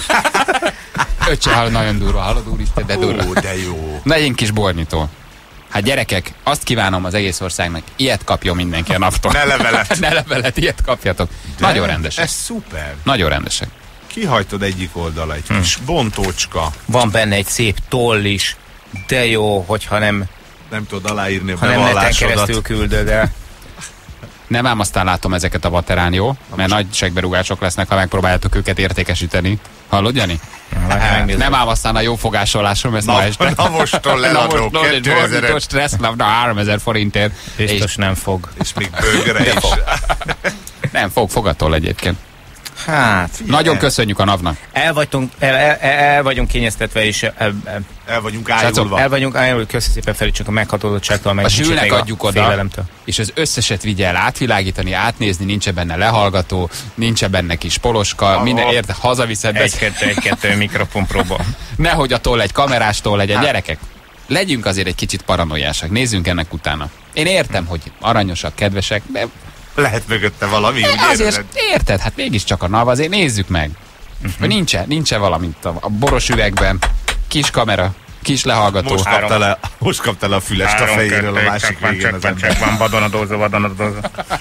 Öcsém, hallod, nagyon durva, hallod, úristen, de durva. Ó, de jó. Na, egy kis bornyitó. Hát gyerekek, azt kívánom az egész országnak, ilyet kapjon mindenki a naptól. Ne levelet. Ne levelet, ilyet kapjatok. De nagyon rendesek. Ez szuper. Nagyon rendesek. Kihajtod egyik oldala, egy kis hmm. bontócska. Van benne egy szép toll is, de jó, hogyha nem... Nem tudod aláírni a ha bevallásodat. Ha nem neten keresztül küldöd el. Nem ám aztán látom ezeket a vaterán, jó? Mert nagy segberúgások lesznek, ha megpróbáljátok őket értékesíteni. Hallod, Jani? Na, nem ám aztán a jó fogásolásom, ezt na, ma este. Na mostól leladó kétezer stresszlabda háromezer forintért. Biztos nem fog. És még bőgre is. Nem fog, fogatol egyébként. Hát, nagyon köszönjük a navnak. El vagyunk, el, el, el vagyunk kényeztetve, és el, el, el vagyunk ájulva. El vagyunk ájulva, köszi szépen Feri, csak a meghatodottságtól, meg a sülnek adjuk oda, félelemtől. És az összeset vigye el átvilágítani, átnézni, nincs benne lehallgató, nincs benne kis poloska, oh, minden érte, hazaviszed. Egy-kettő, egy-kettő mikrofon próba. Nehogy attól egy kamerástól legyen, hát. Gyerekek. Legyünk azért egy kicsit paranoiásak, nézzünk ennek utána. Én értem, hogy aranyosak, kedvesek, de lehet mögötte valami, úgy azért érted? érted, hát mégiscsak a nav, azért nézzük meg. Uh-huh. Hogy nincs-e, nincs-e valami a, a boros üvegben, kis kamera, kis lehallgató. Most kapta le, most kapta le a fülest a fejéről a másik végén az ember. Van vadonadózó, vadonadózó.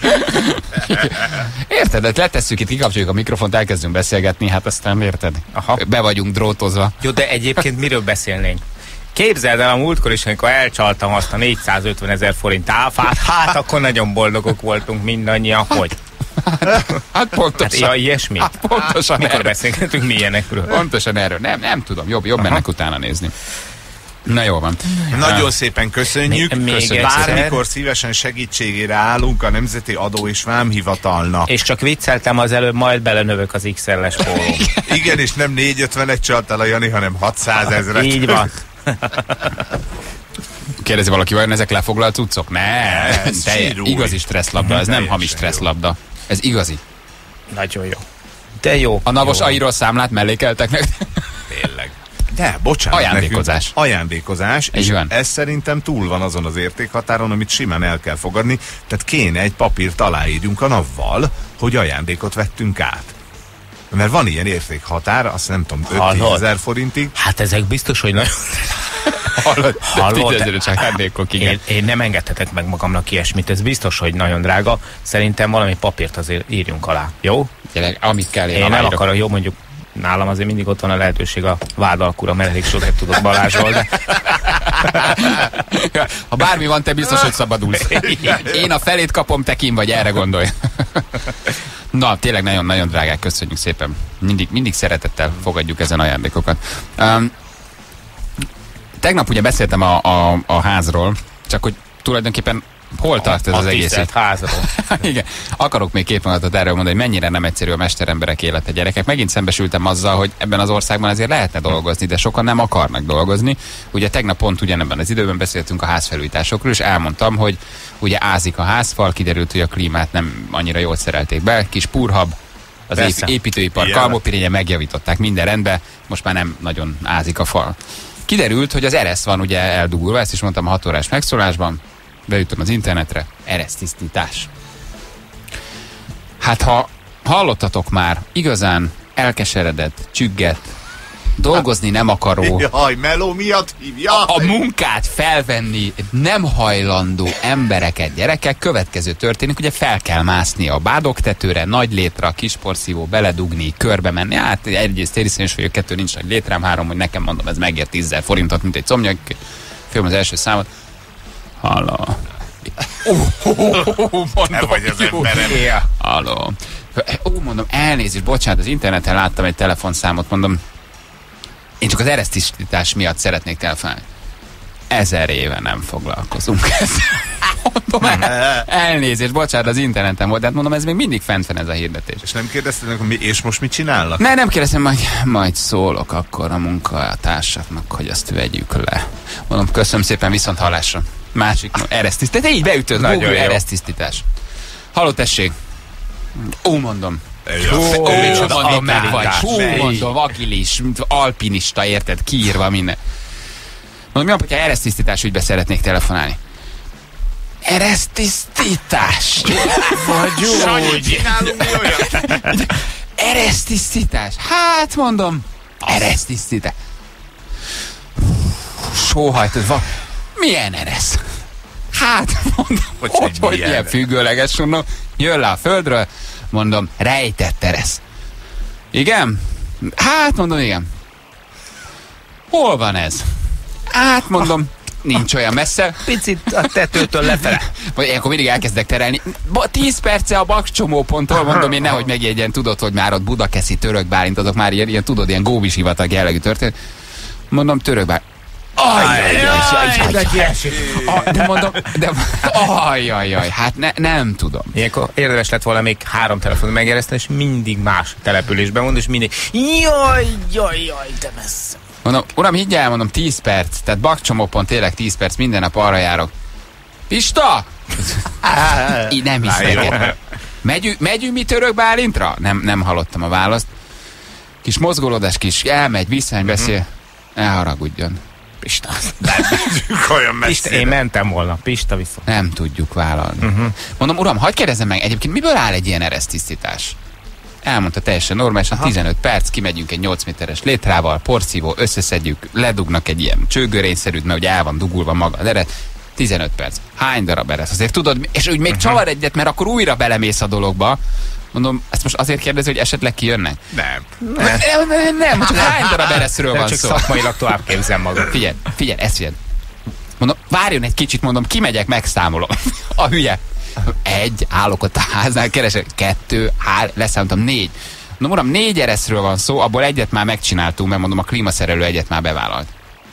Érted, de letesszük itt, kikapcsoljuk a mikrofont, elkezdünk beszélgetni, hát aztán érted? Aha. Be vagyunk drótozva. Jó, de egyébként miről beszélnénk? Képzeld el a múltkor is, amikor elcsaltam azt a négyszázötven ezer forint áfát, hát akkor nagyon boldogok voltunk mindannyian, hogy? Hát, hát pontosan. Hát, ja, ilyesmi? Hát pontosan Mikor erről. beszélgetünk mi ilyenekről? Pontosan erről. Nem, nem tudom, jobb, jobb ennek utána nézni. Na jó van. Nagyon uh, szépen köszönjük. Még köszönjük. Bármikor szívesen segítségére állunk a Nemzeti Adó és Vámhivatalnak. És csak vicceltem az előbb, majd belenövök az iksz el-es póló. Igen, és nem négyszázötvenet csalt el a Jani, hanem hatszázezret. Így van. Kérdezi valaki, vajon ezek lefoglalt cuccok? Ne, ez te, igazi stresszlabda, ez nem hamis stresszlabda. Ez igazi. Nagyon jó. De jó. A navos jó. Airól számlát mellékeltek meg. Tényleg. De, bocsánat. Ajándékozás. Nekünk, ajándékozás, és van. Ez szerintem túl van azon az értékhatáron, amit simán el kell fogadni. Tehát kéne egy papírt aláírjunk a navval, hogy ajándékot vettünk át. Mert van ilyen értékhatár, azt nem tudom, öt-tízezer forintig. Hát ezek biztos, hogy nagyon... Hallod? Hallod? Én, én nem engedhetek meg magamnak ilyesmit, ez biztos, hogy nagyon drága. Szerintem valami papírt azért írjunk alá, jó? Tényleg, amit kell, én, én nem akarok, jó, mondjuk nálam azért mindig ott van a lehetőség a vádalkura, mert elég sokat tudok Balázsról, de... Ha bármi van, te biztos, hogy szabadulsz. Én a felét kapom, te kim vagy, erre gondolj. Na, tényleg nagyon-nagyon drágák, köszönjük szépen. Mindig, mindig szeretettel fogadjuk ezen ajándékokat. Um, tegnap ugye beszéltem a, a, a házról, csak hogy tulajdonképpen hol tart ez a az egész? Igen. Akarok még két mondatot erről mondani, hogy mennyire nem egyszerű a mesteremberek élete, gyerekek. Megint szembesültem azzal, hogy ebben az országban azért lehetne dolgozni, de sokan nem akarnak dolgozni. Ugye tegnap pont ugyanebben az időben beszéltünk a házfelújításokról, és elmondtam, hogy ugye ázik a házfal, kiderült, hogy a klímát nem annyira jól szerelték be, kis purhab, az Persze. építőipar Kalmópirénye megjavították, minden rendben, most már nem nagyon ázik a fal. Kiderült, hogy az eresz van ugye eldugulva, ezt is mondtam a hat órás megszólásban, beütöm az internetre, eresztisztítás. Hát ha hallottatok már igazán elkeseredett, csügget, dolgozni nem akaró, jaj, meló miatt hívja. A, a munkát felvenni nem hajlandó embereket, gyerekek, következő történik, ugye fel kell mászni a bádogtetőre, nagy létre, kis porszívó, beledugni, körbe menni. Hát egyrészt tériszonyos vagyok, kettő nincs nagy létrám, három, hogy nekem mondom, ez megér tízezer forintot, mint egy comnyak. Film az első számot. Halló. Oh, oh, oh, oh, mondom, vagy az emberem. Yeah. Halló. Ó, mondom, elnézést, bocsánat, az interneten láttam egy telefonszámot, mondom, én csak az eresztisztítás miatt szeretnék telefonálni. Ezer éve nem foglalkozunk ezzel. Mondom, el, elnézést, bocsánat, az interneten volt, de hát mondom, ez még mindig fent van ez a hirdetés. És nem kérdezted, hogy mi, és most mit csinálnak? Ne, nem kérdeztem, majd, majd szólok akkor a munkatársaknak, hogy azt vegyük le. Mondom, köszönöm szépen, viszont hallásra. Másik, eresztisztítás, így beütöd, Google eresztisztítás. Halló, tessék. Ó, mondom. Ó, mondom, meg vagy. Hú, mondom, agilis, alpinista, érted, kiírva minden. Mondom, mi van, hogyha eresztisztítás ügybe szeretnék telefonálni? Eresztisztítás! Vagy úgy. Csinálunk mi olyat? Eresztisztítás? Hát, mondom, eresztisztítás. Sóhajtod, van. Milyen eresz? Hát, mondom, hogy, hogy, hogy ilyen függőleges, mondom, jön le a földről, mondom, rejtett eresz. Igen? Hát, mondom, igen. Hol van ez? Hát, mondom, nincs olyan messze. Picit a tetőtől lefele. Vagy ilyenkor mindig elkezdek terelni. tíz perce a bakcsomóponttól, mondom én, nehogy megjegyen, tudod, hogy már ott Budakeszi, Török Bálint, azok már ilyen, ilyen tudod, ilyen góbis hivatag jellegű történet. Mondom, Török Bálint. Ajjajjaj, de mondom, de ajjajjaj, hát ne, nem tudom. Ilyenkor érdemes lett volna még három telefon megjereszteni, és mindig más településben mond, és mindig jaj, jaj, jaj, de messze. Mondom, uram, higgyel, mondom, tíz perc, tehát bakcsomópont tényleg tíz perc, minden nap arra járok. Pista! Így nem hiszem. Megyünk, megyünk mi Török Bálintra? Nem, nem hallottam a választ. Kis mozgolódás, kis elmegy, visszamegy, beszél. Ne haragudjon. Pista. Olyan Pista, én mentem volna. Pista viszont. Nem tudjuk vállalni. Uh-huh. Mondom, uram, hadd kérdezzem meg, egyébként miből áll egy ilyen eresztisztítás? Elmondta teljesen normálisan, Aha. tizenöt perc, kimegyünk egy nyolc méteres létrával, porszívó, összeszedjük, ledugnak egy ilyen csőgörényszerűt, mert ugye el van dugulva maga az ered. tizenöt perc. Hány darab eresz? Azért tudod, és úgy még uh-huh. csavar egyet, mert akkor újra belemész a dologba. Mondom, ezt most azért kérdezi, hogy esetleg kijönnek? Nem. Nem, nem, nem csak hány darab ereszről van csak szó. Csak szakmailag tovább képzem magam. Figyelj, figyelj, ezt figyelj. Mondom, várjon egy kicsit, mondom, kimegyek, megszámolom. A hülye. Egy, állok ott a háznál, keresek, kettő, három, leszámoltam, négy. Mondom, uram, négy ereszről van szó, abból egyet már megcsináltunk, mert mondom, a klímaszerelő egyet már bevállalt.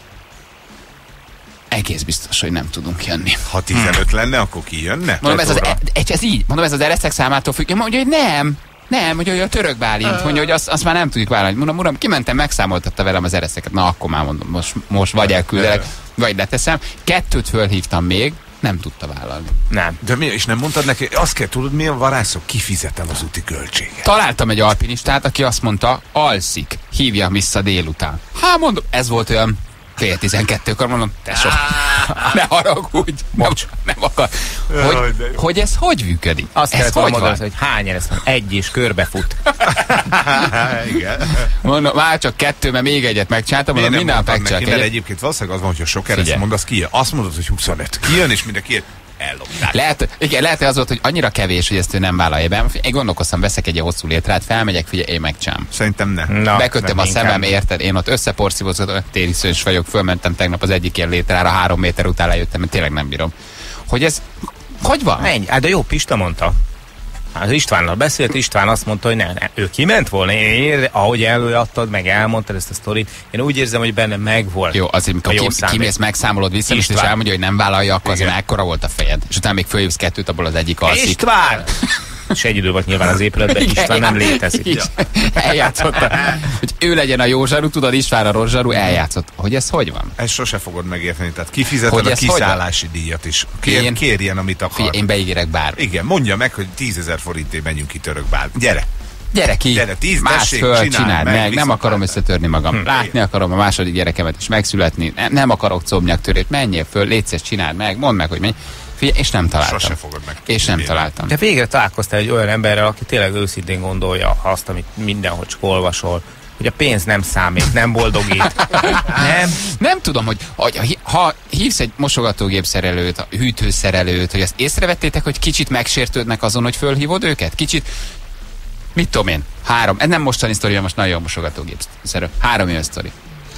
Egész biztos, hogy nem tudunk jönni. Ha tizenöt lenne, akkor ki jönne? Mondom, ez, az, ez, ez így. Mondom, ez az ereszek számától függ. Mondja, hogy nem. Nem, mondja, hogy a Török Bálint. Mondja, hogy azt, azt már nem tudjuk vállalni. Mondom, uram, kimentem, megszámoltatta velem az ereszeket. Na, akkor már mondom, most, most vagy elküldelek, vagy leteszem. Kettőt fölhívtam még, nem tudta vállalni. Nem. De mi, és nem mondtad neki, azt kell tudod, milyen varázszok, kifizetem az úti költséget. Találtam egy alpinistát, aki azt mondta, alszik, hívjam vissza délután. Hát mondom, ez volt olyan fél tizenkettőkor, mondom, tesó, ne haragudj, nem, nem akar. Hogy, hogy ez hogy működik? Azt kellett volna mondani, hogy hány eresz van, egy és körbefut. Igen. Mondom, már csak kettő, mert még egyet megcsináltam, mondom, minden nap megcsinálok egyet. Egyébként valószínűleg az van, hogyha sok ereszt mondasz, kijön. Azt mondod, hogy huszonöt. Kijön, és mindenki jön. Ellopták. Lehet, igen, lehet, hogy az volt, hogy annyira kevés, hogy ezt ő nem vállalja be. Én gondolkoztam, veszek egy ilyen hosszú létrát, felmegyek, figyelj, én megcsám. Szerintem nem. Na, bekötöm a szemem, érted? Én ott összeporszívozom, tériszős vagyok, fölmentem tegnap az egyik ilyen létrára, három méter után lejöttem, mert tényleg nem bírom. Hogy ez, hogy van? Menj, hát de jó, Pista mondta. Az Istvánnal beszélt, István azt mondta, hogy ne, ne ő kiment volna. Én, én, ahogy előadtad, meg elmondtad ezt a sztorit, én úgy érzem, hogy benne megvolt. Jó, azért, amikor ki, kimész, megszámolod vissza, és elmondja, hogy nem vállalja, akkor azért ekkora volt a fejed. És utána még fölhívsz kettőt, abból az egyik alszik. István! És egy idő volt nyilván az épületben, István nem létezik. Eljátszotta. Hogy ő legyen a jó zsaru, tudod, István a rossz zsaru, eljátszott. Hogy ez hogy van? Ezt sose fogod megérteni. Tehát kifizeted a kiszállási díjat is. Kér, én, kérjen, amit akar. Figyelj, én beígérek bármi. Igen, mondja meg, hogy tízezer forintért menjünk ki török bár. Gyere! Gyere ki, Gyere, tíz, más tessék, föl, csináld, csináld meg, meg. Nem akarom összetörni magam. Hm. Látni akarom a második gyerekemet is megszületni. Nem, nem akarok combnyaktörést. Menjél föl, légy szíves, csináld meg, mondd meg, hogy menj. Figyelj, és nem találtam. Sose fogod meg. És nem találtam. De végre találkoztál egy olyan emberrel, aki tényleg őszintén gondolja azt, amit mindenhol csak olvasol, hogy a pénz nem számít, nem boldogít. nem? Nem tudom, hogy, hogy ha hívsz egy mosogatógépszerelőt, a hűtőszerelőt, hogy ezt észrevettétek, hogy kicsit megsértődnek azon, hogy fölhívod őket? Kicsit, mit tudom én, három, ez nem mostani sztori, most nagyon jó mosogatógépszerelő. Három ilyen sztori.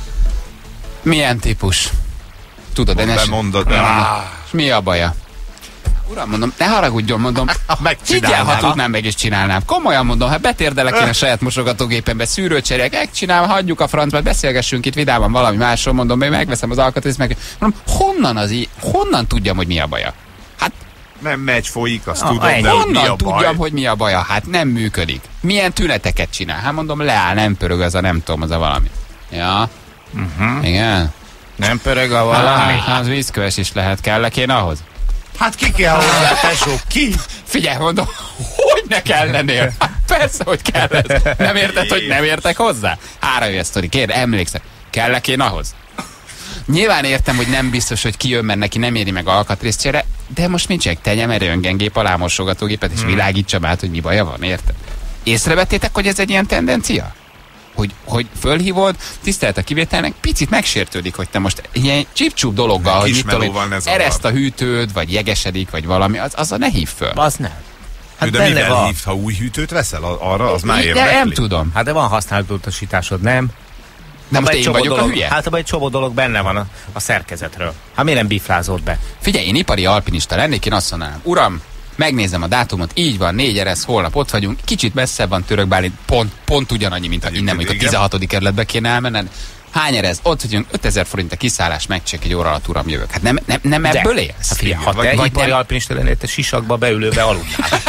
Milyen típus? Tudod, de ne mondod. Mi a baja? Uram, mondom, ne haragudjon, mondom, higgyel, ha tudnám, meg is csinálnám. Komolyan mondom, hát betérdelek én a saját mosogatógépembe, szűrőcserélek, megcsinálom, hagyjuk a francba, beszélgessünk itt vidáman valami másról, mondom, még megveszem az alkatrészt, meg mondom, honnan az í- honnan tudjam, hogy mi a baja? Hát nem megy, folyik, azt ah, tudom, de honnan mi a tudjam, baj? Hogy mi a baja? Hát nem működik. Milyen tüneteket csinál? Hát mondom, leáll, nem pörög az a nem tudom, az a valami. Ja. Uh-huh. Igen. Nem pörög a valami? Hát, az vízköves is lehet, kellek én ahhoz? Hát ki kell hozzá, tesó, ki? Figyelj, mondom, hogy ne kellenél? Hát persze, hogy kell ez. Nem érted, hogy nem értek hozzá? Három éves sztori, kérde, emlékszem. Kellek én ahhoz? Nyilván értem, hogy nem biztos, hogy kijön, mert neki nem éri meg alkatrészcsere, de most mit csinálják? Tegyen egy röntgengép alá mosogatógépet, és hmm. világítsa át, hogy mi baja van, érted? Észrevettétek, hogy ez egy ilyen tendencia? Hogy, hogy fölhívod, tisztelt a kivételnek, picit megsértődik, hogy te most ilyen csip-csup dologgal, hogy mit tudom, ereszt a hűtőd, vagy jegesedik, vagy valami, az, az a ne hív föl. Az nem. Hát de mivel van. Hívsz, ha új hűtőt veszel arra, az már érdekli? Nem tudom. Hát de van használt utasításod, nem? De most én vagyok dolog, a hülye? Hát abban egy csomó dolog benne van a, a szerkezetről. Hát miért nem biflázolt be? Figyelj, én ipari alpinista lennék, én azt mondanám, uram, megnézem a dátumot, így van, négy eresz, holnap ott vagyunk, kicsit messzebb van Török Bálint, pont, pont ugyanannyi, mint a innen, mint a tizenhatodik kerületbe kéne elmenned. Hány eresz? Ott vagyunk, ötezer forint a kiszállás, megcsék egy óra alatt, uram, jövök. Hát nem, nem, nem ebből élsz? Hát, ha te vagy ipari alpinista lennél, te sisakba beülőbe aludnál.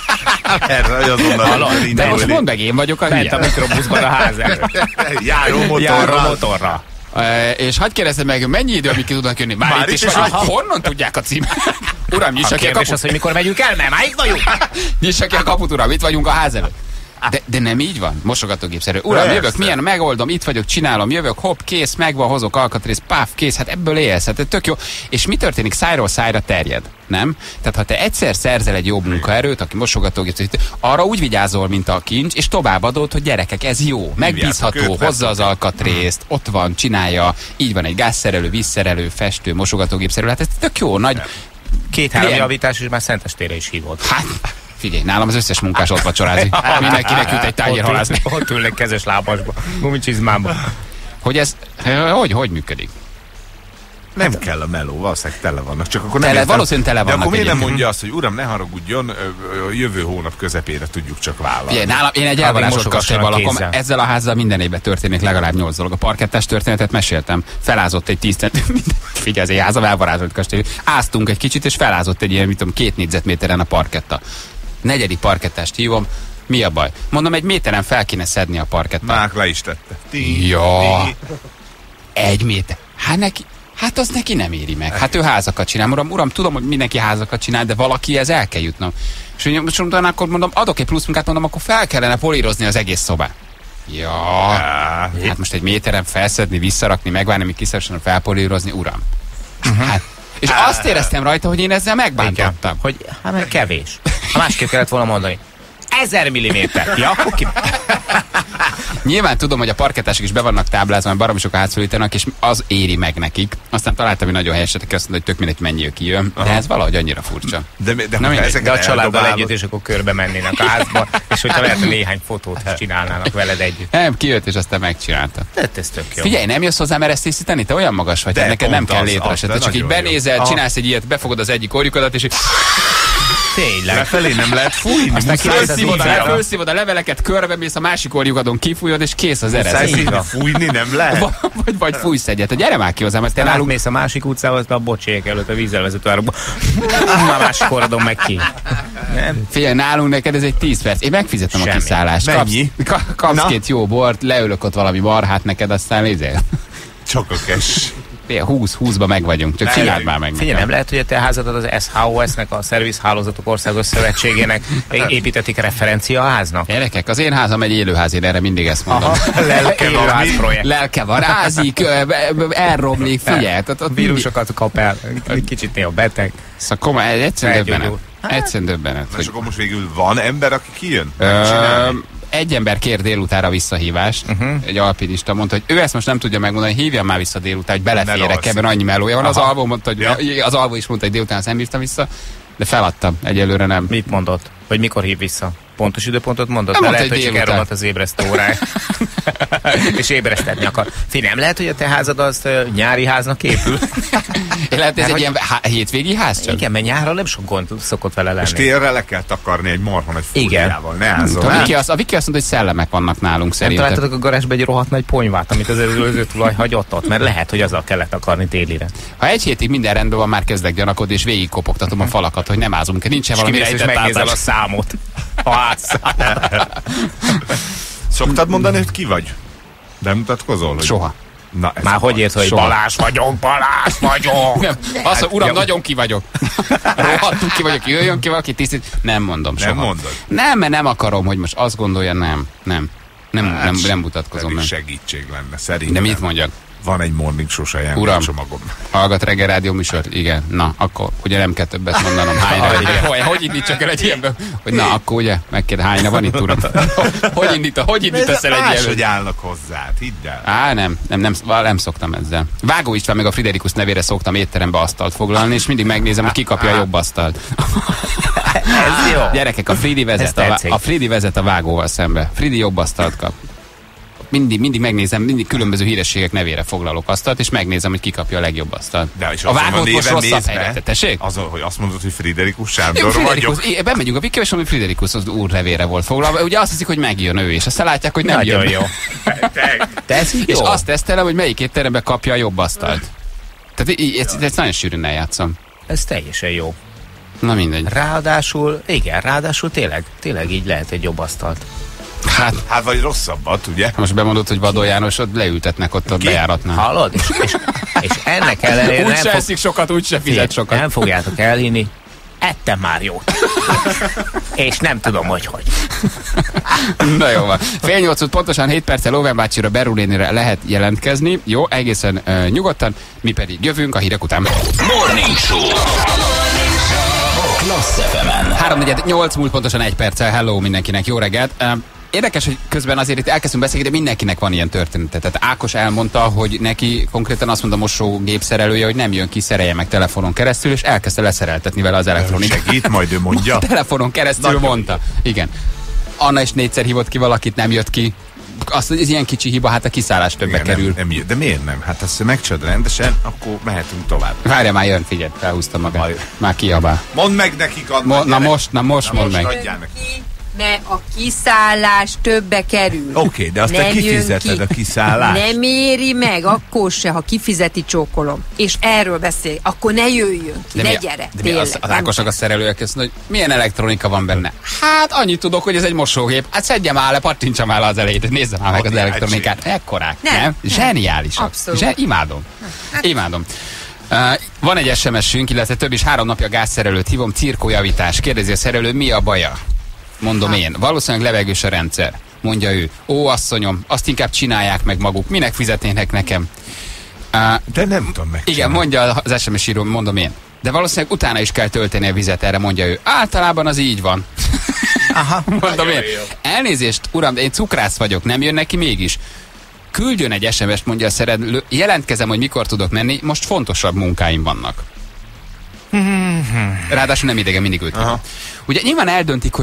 De most mondd meg, én vagyok a hülye. Ment a mikrobuszban a ház előtt. Járó motorra. Járó motorra. Uh, és hadd kérdezzem meg, mennyi idő, amíg ki tudnak jönni? Már, már itt is vagyunk. Honnan tudják a címet? Uram, nyissa ki a kaput. Az, hogy mikor megyünk el, mert már itt vagyunk. Nyissa ki a kaput, uram, itt vagyunk a ház előtt. De, de nem így van, mosogatógépszerű. Uram, persze. Jövök, milyen, megoldom, itt vagyok, csinálom, jövök, hopp, kész, megvan, hozok alkatrész, páf, kész, hát ebből élsz, hát tök jó. És mi történik? Szájról szájra terjed, nem? Tehát ha te egyszer szerzel egy jobb munkaerőt, aki mosogatógépszerű, arra úgy vigyázol, mint a kincs, és továbbadod, hogy gyerekek, ez jó, megbízható, hozza az alkatrészt, ott van, csinálja, így van egy gázszerelő, vízszerelő, festő, mosogatógépszerű, hát ez tök jó, nagy... Két-három javítás, és már Szentestére is hívod. Hát... Figyelj, nálam az összes munkás ott vacsorázik. Mindenkinek jut egy tányér halászni. Ott ülnek kezes lábasba, gumicsizmába. Hogy ez, hogy, hogy működik? Nem hát, kell a meló, valószínűleg tele vannak. Csak akkor nem tele, valószínűleg tele vannak. De akkor miért nem mondja azt, hogy uram, ne haragudjon, jövő hónap közepére tudjuk csak vállalni. Figyelj, nálam, én egy elvarásolt kastélyban lakom, ezzel a házzal minden évben történik legalább nyolc dolog. A parkettes történetet meséltem. Felázott egy tíz cent, figyelj, ez egy ház, a elvarásolt kastély. Áztunk egy kicsit, és felázott egy ilyen, mit tudom, két négyzetméteren a parketta. Negyedik parkettást hívom, mi a baj? Mondom, egy méteren fel kéne szedni a parkettát. Már le is tette. Ja. Egy méter. Hát neki, hát az neki nem éri meg. Hát ő házakat csinál. Uram, uram, tudom, hogy mindenki házakat csinál, de valakihez el kell jutnom. És most mondom, akkor mondom, adok egy plusz munkát, mondom, akkor fel kellene polírozni az egész szobát. Ja. Hát most egy méteren felszedni, visszarakni, megvárni, míg kiszeresen felpolírozni, uram. Uh-huh. Hát, és azt éreztem rajta, hogy én ezzel megbántottam. Hogy hát meg kevés. Ha másképp kellett volna mondani. Ezer milliméter. Ja, oké. Nyilván tudom, hogy a parkettások is be vannak táblázva, mert baromi sok hátszólítanak, és az éri meg nekik. Aztán találtam, hogy nagyon helyeset, aki azt mondta, hogy tök mindegy, mennyi ő kijön. De ez valahogy annyira furcsa. De, de, Na, de, de a családdal együtt, és akkor körbe mennének a házba, és hogyha lehet, néhány fotót is csinálnának veled együtt. Nem, kijött, és aztán megcsinálta. De ez tök jó. Figyelj, nem jössz hozzám ezt tisztítani? Te olyan magas vagy, neked nem kell létre. Te csak így benézel, csinálsz egy ilyet, befogod az egyik orjukodat, és Tényleg. Lefelé nem lehet fújni. Aztán felszívod a, felszívod a leveleket, körbemész, a másik orjukadon kifújod, és kész az eredmény. Fújni nem lehet. Vagy, vagy fújsz egyet. Gyere már ki hozzám, ezt te nálunk mész a másik utcához, a bocsék előtt a vízzelvezető árokba. A másik oradon meg ki. Figyelj, nálunk neked ez egy tíz perc. Én megfizetem Semmi. a kiszállást. Mennyi? Kapsz, kapsz két jó bort, leülök ott valami marhát neked, aztán lézél. Csak a cash. húsz húszba meg vagyunk, csak csináld már meg. Figyelj, nem lehet, hogy a te házadat az es há o es-nek, a Szervizhálózatok Országos Szövetségének építették referenciaháznak? Gyerekek, az én házam egy élőház, én erre mindig ezt mondom. Lelkeváz projekt. Lelkevarázik, elromlik, figyelj. A vírusokat kap el, kicsit néha beteg. Szóval komoly, egyszerűen döbbenet. Egyszerűen döbbenet. És akkor most végül van ember, aki kijön? Egy ember kér délutára visszahívást, uh-huh. egy alpinista mondta, hogy ő ezt most nem tudja megmondani, hívjam már vissza délután, hogy beleférek, ebben annyi melója van. Az alvó mondta, hogy ja. az alvó is mondta, hogy délután azt nem hívtam vissza, de feladtam, egyelőre nem. Mit mondott? Hogy mikor hív vissza? Pontos időpontot mondott? Nem de mondta, lehet, hogy csak elrohadt az ébresztő órája. És ébresztetni akar. Figyelj, nem lehet, hogy a te házad az uh, nyári háznak épül? Lehet, ez egy ilyen hétvégi ház csak? Igen, mert nyárra nem sok gond szokott vele lenni. És térre le kell takarni egy marhon egy fúriával. Ne ázzol. A Viki azt, a Viki azt mondta, hogy szellemek vannak nálunk szerintem. Nem találtatok a garázsba egy rohadt nagy ponyvát, amit az előző tulaj hagyott ott, mert lehet, hogy azzal kellett akarni télire. Ha egy hétig minden rendben van, már kezdek gyanakodni, és végig kopogtatom a falakat, hogy nem ázunk, nincsen valami rejtett megnézel a számot. Szoktad mondani, hogy ki vagy? Bemutatkozol? Hogy... Soha. Na, már hogy ért, hogy Balázs vagyok, Balázs vagyok. Nem, azt mondja, uram, nagyon ki vagyok. Rohadtul ki vagyok, jöjjön ki valaki tisztít. Nem mondom soha. Nem mondod? Nem, mert nem akarom, hogy most azt gondolja, nem. Nem. Nem, hát, nem, nem mutatkozom. Nem. segítség lenne, szerintem. De mit mondjak? Van egy morning show-s ajándékcsomagom. Hallgat reggel rádió műsor? Igen. Na, akkor ugye nem kell többet mondanom. Hányra? Hogy, hogy indítsak el egy ilyenből? Hogy na, akkor ugye megkérdez, hányra van itt, uram? Hogy indít, hogy indítasz el egy ilyenből? Máshogy állnak hozzá, hidd el. Á, nem, nem, nem, nem szoktam ezzel. Vágó István meg a Friderikus nevére szoktam étterembe asztalt foglalni, és mindig megnézem, hogy ki kapja a jobb asztalt. Ez jó. Gyerekek, a Fridi vezet a, a, Fridi vezet a Vágóval szembe. Fridi jobb asztalt kap. Mindig, mindig megnézem, mindig különböző hírességek nevére foglalok asztalt, és megnézem, hogy ki kapja a legjobb asztalt. De és a Vágót most rosszabb helyre, tessék? Az, hogy azt mondod, hogy Friderikus Sándor vagyok. Bemegyünk a Viki, és ami Friderikus az úr nevére volt foglalva. Ugye azt hiszik, hogy megjön ő, és aztán látják, hogy nem nagyon jön. Jó. És jó. Azt tesztelem, hogy melyik étteremben kapja a jobb asztalt. Tehát ezt, ezt nagyon sűrűn eljátszom. Ez teljesen jó. Na mindegy. Ráadásul, igen, ráadásul tényleg, tényleg így lehet egy jobb asztalt. Hát, hát vagy rosszabbat, ugye? Most bemondod, hogy Vadó János ott leültetnek ott a bejáratnál. Hallod? És, és, és ennek ellenére úgy se fog... eszik sokat, úgy se fizet sokat. Nem fogjátok elhinni, ettem már jót. És nem tudom, hogy hogy. Na jó van. Fél nyolc pontosan hét perccel Lóven bácsira, Berulénire lehet jelentkezni. Jó, egészen uh, nyugodtan. Mi pedig jövünk a hírek után. Morning Show. Klassz ef emen. háromnegyed nyolc múlt pontosan egy perccel. Hello mindenkinek, jó reggelt. Uh, Érdekes, hogy közben azért itt elkezdünk beszélni, de mindenkinek van ilyen története. Tehát Ákos elmondta, hogy neki konkrétan azt mondta a mosógép szerelője, hogy nem jön ki, szerelje meg telefonon keresztül, és elkezdte leszereltetni vele az elektronikát. Segít, majd ő mondja. Telefonon keresztül nagyon mondta. Igen. Anna is négyszer hívott ki valakit, nem jött ki. Azt, ez ilyen kicsi hiba, hát a kiszállás többe igen, kerül. Nem, nem, de miért nem? Hát ezt megcsad rendesen, akkor mehetünk tovább. Várja, már jön, figyelj, felhúzta magát. Majd. Már kiabál. Mondd meg nekik, Anna. Mo- na most, na most mondd meg. Mert a kiszállás többe kerül. Oké, okay, de azt nem te kifizeted ki. A kiszállást. Nem éri meg, akkor se, ha kifizeti, csókolom. És erről beszél, akkor ne jöjjön ki, de ne mi, gyere. De mi az, az Ákosnak a szerelője kezd, hogy milyen elektronika van benne? Hát annyit tudok, hogy ez egy mosógép. Hát szedjem már le, pattintsam már le az elejét, nézzem már meg az elektronikát. Ekkorák, nem? nem? Zseniálisak. Abszolút. Zsen- imádom. Hát. Imádom. Uh, van egy es em es-ünk, illetve több is három napja gázszerelőt hívom, cirkójavítás. Kérdezi a szerelő, mi a baja? Mondom hát. Én. Valószínűleg levegős a rendszer. Mondja ő. Ó, asszonyom, azt inkább csinálják meg maguk. Minek fizetnének nekem? Uh, De nem tudom meg. Igen, mondja az es em es író, mondom én. De valószínűleg utána is kell tölteni a vizet, erre mondja ő. Általában az így van. Aha, mondom én. Elnézést, uram, de én cukrász vagyok, nem jön neki mégis. Küldjön egy es em es-t, mondja a szerelő. Jelentkezem, hogy mikor tudok menni, most fontosabb munkáim vannak. Ráadásul nem idegen, mindig őt. Ugye nyilván eldöntik, hogy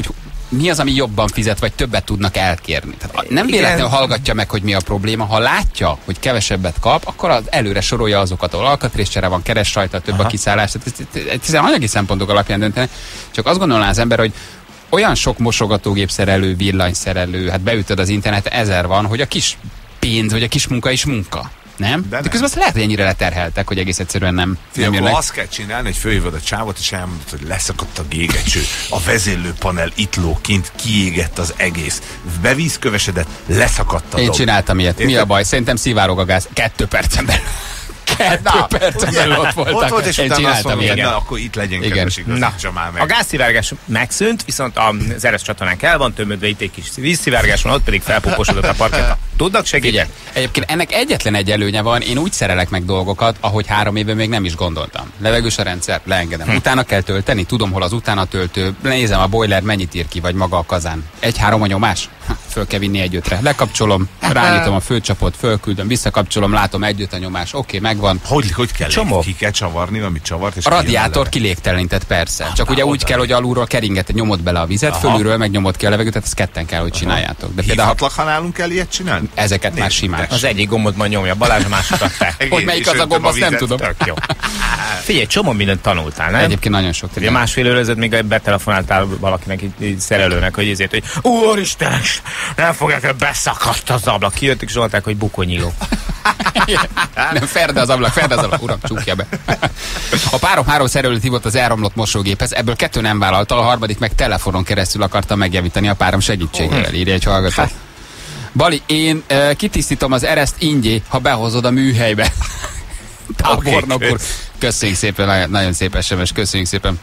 mi az, ami jobban fizet, vagy többet tudnak elkérni. Tehát nem véletlenül hallgatja meg, hogy mi a probléma. Ha látja, hogy kevesebbet kap, akkor az előre sorolja azokat, ahol alkatrészcsere van, keres rajta, több Aha. a kiszállás. Tehát anyagi szempontok alapján döntene. Csak azt gondolná az ember, hogy olyan sok mosogatógép szerelő, villanyszerelő, hát beütöd az internet, ezer van, hogy a kis pénz, vagy a kis munka is munka. Nem? De, De közben azt lehet, hogy ennyire leterheltek, hogy egész egyszerűen nem, nem jönnek. Azt kell csinálni, hogy fölhívod a csávot, és elmondod, hogy leszakadt a gégecső, a vezérlőpanel itt ló kint, kiégett az egész. Bevízkövesedett, leszakadt a Én dob. csináltam ilyet. Érted? Mi a baj? Szerintem szivárog a gáz. Kettő percen belül. Kettő percen belül ott voltak. Ott volt, és Én utána azt mondom, ilyet. na, akkor itt legyen kedves, igazítsa már meg. A gázszivárgás megszűnt, viszont az Eresz csatornánk el van tömödve, itt egy kis vízszivárgás van, ott pedig felpuposodott a parketta. Tudnak segíteni? Egyébként ennek egyetlen egy előnye van, én úgy szerelek meg dolgokat, ahogy három éve még nem is gondoltam. Levegős a rendszer, leengedem. Hm. Utána kell tölteni, tudom, hol az utána töltő, nézem a boiler mennyit ír ki, vagy maga a kazán. Egy-három a nyomás, föl kell vinni egy ötre. Lekapcsolom, rányitom a főcsapot, fölküldöm, visszakapcsolom, látom egy öt a nyomás, oké, megvan. Hogy, hogy kell? Csomó. Ki kell csavarni, amit csavart, és a radiátor kilégtelenített, persze. Csak ah, ugye úgy kell, hogy alulról keringet, nyomod bele a vizet, Aha. fölülről meg nyomod ki a levegőt, tehát ezt ketten kell, hogy Aha. csináljátok. De hívhatlak, ha nálunk kell ilyet csinálni? Ezeket már simán. Az egyik gombot nyomja, Balázs, a másikat te. Hogy melyik az a gomb, azt nem tudom. Tök jó. Figyelj, csomó mindent tanultál, nem? Egyébként nagyon sok. Ugye másfél őrözött, még betelefonáltál valakinek, így szerelőnek, hogy ezért, hogy úristen, nem fogják, beszakadt az ablak. Kijöttek, és mondták, hogy bukonyiló. Nem, ferde az ablak, ferde az ablak, uram, csukja be. A párom három szerelőt hívott az elromlott mosógéphez, ebből kettő nem vállalta, a harmadik meg telefonon keresztül akarta megjavítani a párom segítségével, írja egy hallgató. Bali, én uh, kitisztítom az Ereszt ingyé, ha behozod a műhelybe. Tábornok úr. Köszönjük szépen, nagyon, nagyon szép es em es, köszönjük szépen.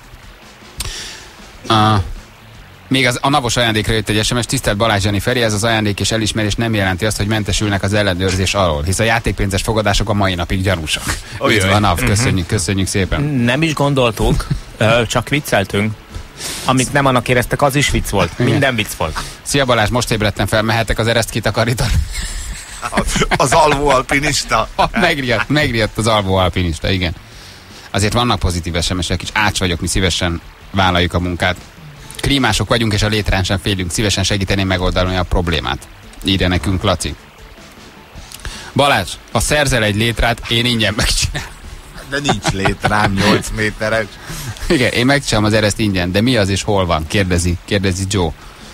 Uh, még az, a navos ajándékra jött egy es em es, tisztelt Balázs Jani Feri, ez az ajándék és elismerés nem jelenti azt, hogy mentesülnek az ellenőrzés alól, hisz a játékpénzes fogadások a mai napig gyanúsak. Üdv a NAV, köszönjük, köszönjük szépen. Nem is gondoltuk, csak vicceltünk. Amit nem annak éreztek, az is vicc volt. Igen. Minden vicc volt. Szia Balázs, most ébredtem fel, mehetek az Ereszt kitakarítani. Az, az alvó alpinista. megriadt, megriadt az alvó alpinista, igen. Azért vannak pozitív es em esek is, ács vagyok, mi szívesen vállaljuk a munkát. Klímások vagyunk, és a létrán sem félünk, szívesen segíteném megoldani a problémát. Írja nekünk Laci. Balázs, ha szerzel egy létrát, én ingyen megcsinálom. De nincs létrám, nyolc méteres. Igen, én megcsinálom az Ereszt ingyen, de mi az és hol van? Kérdezi, kérdezi Joe.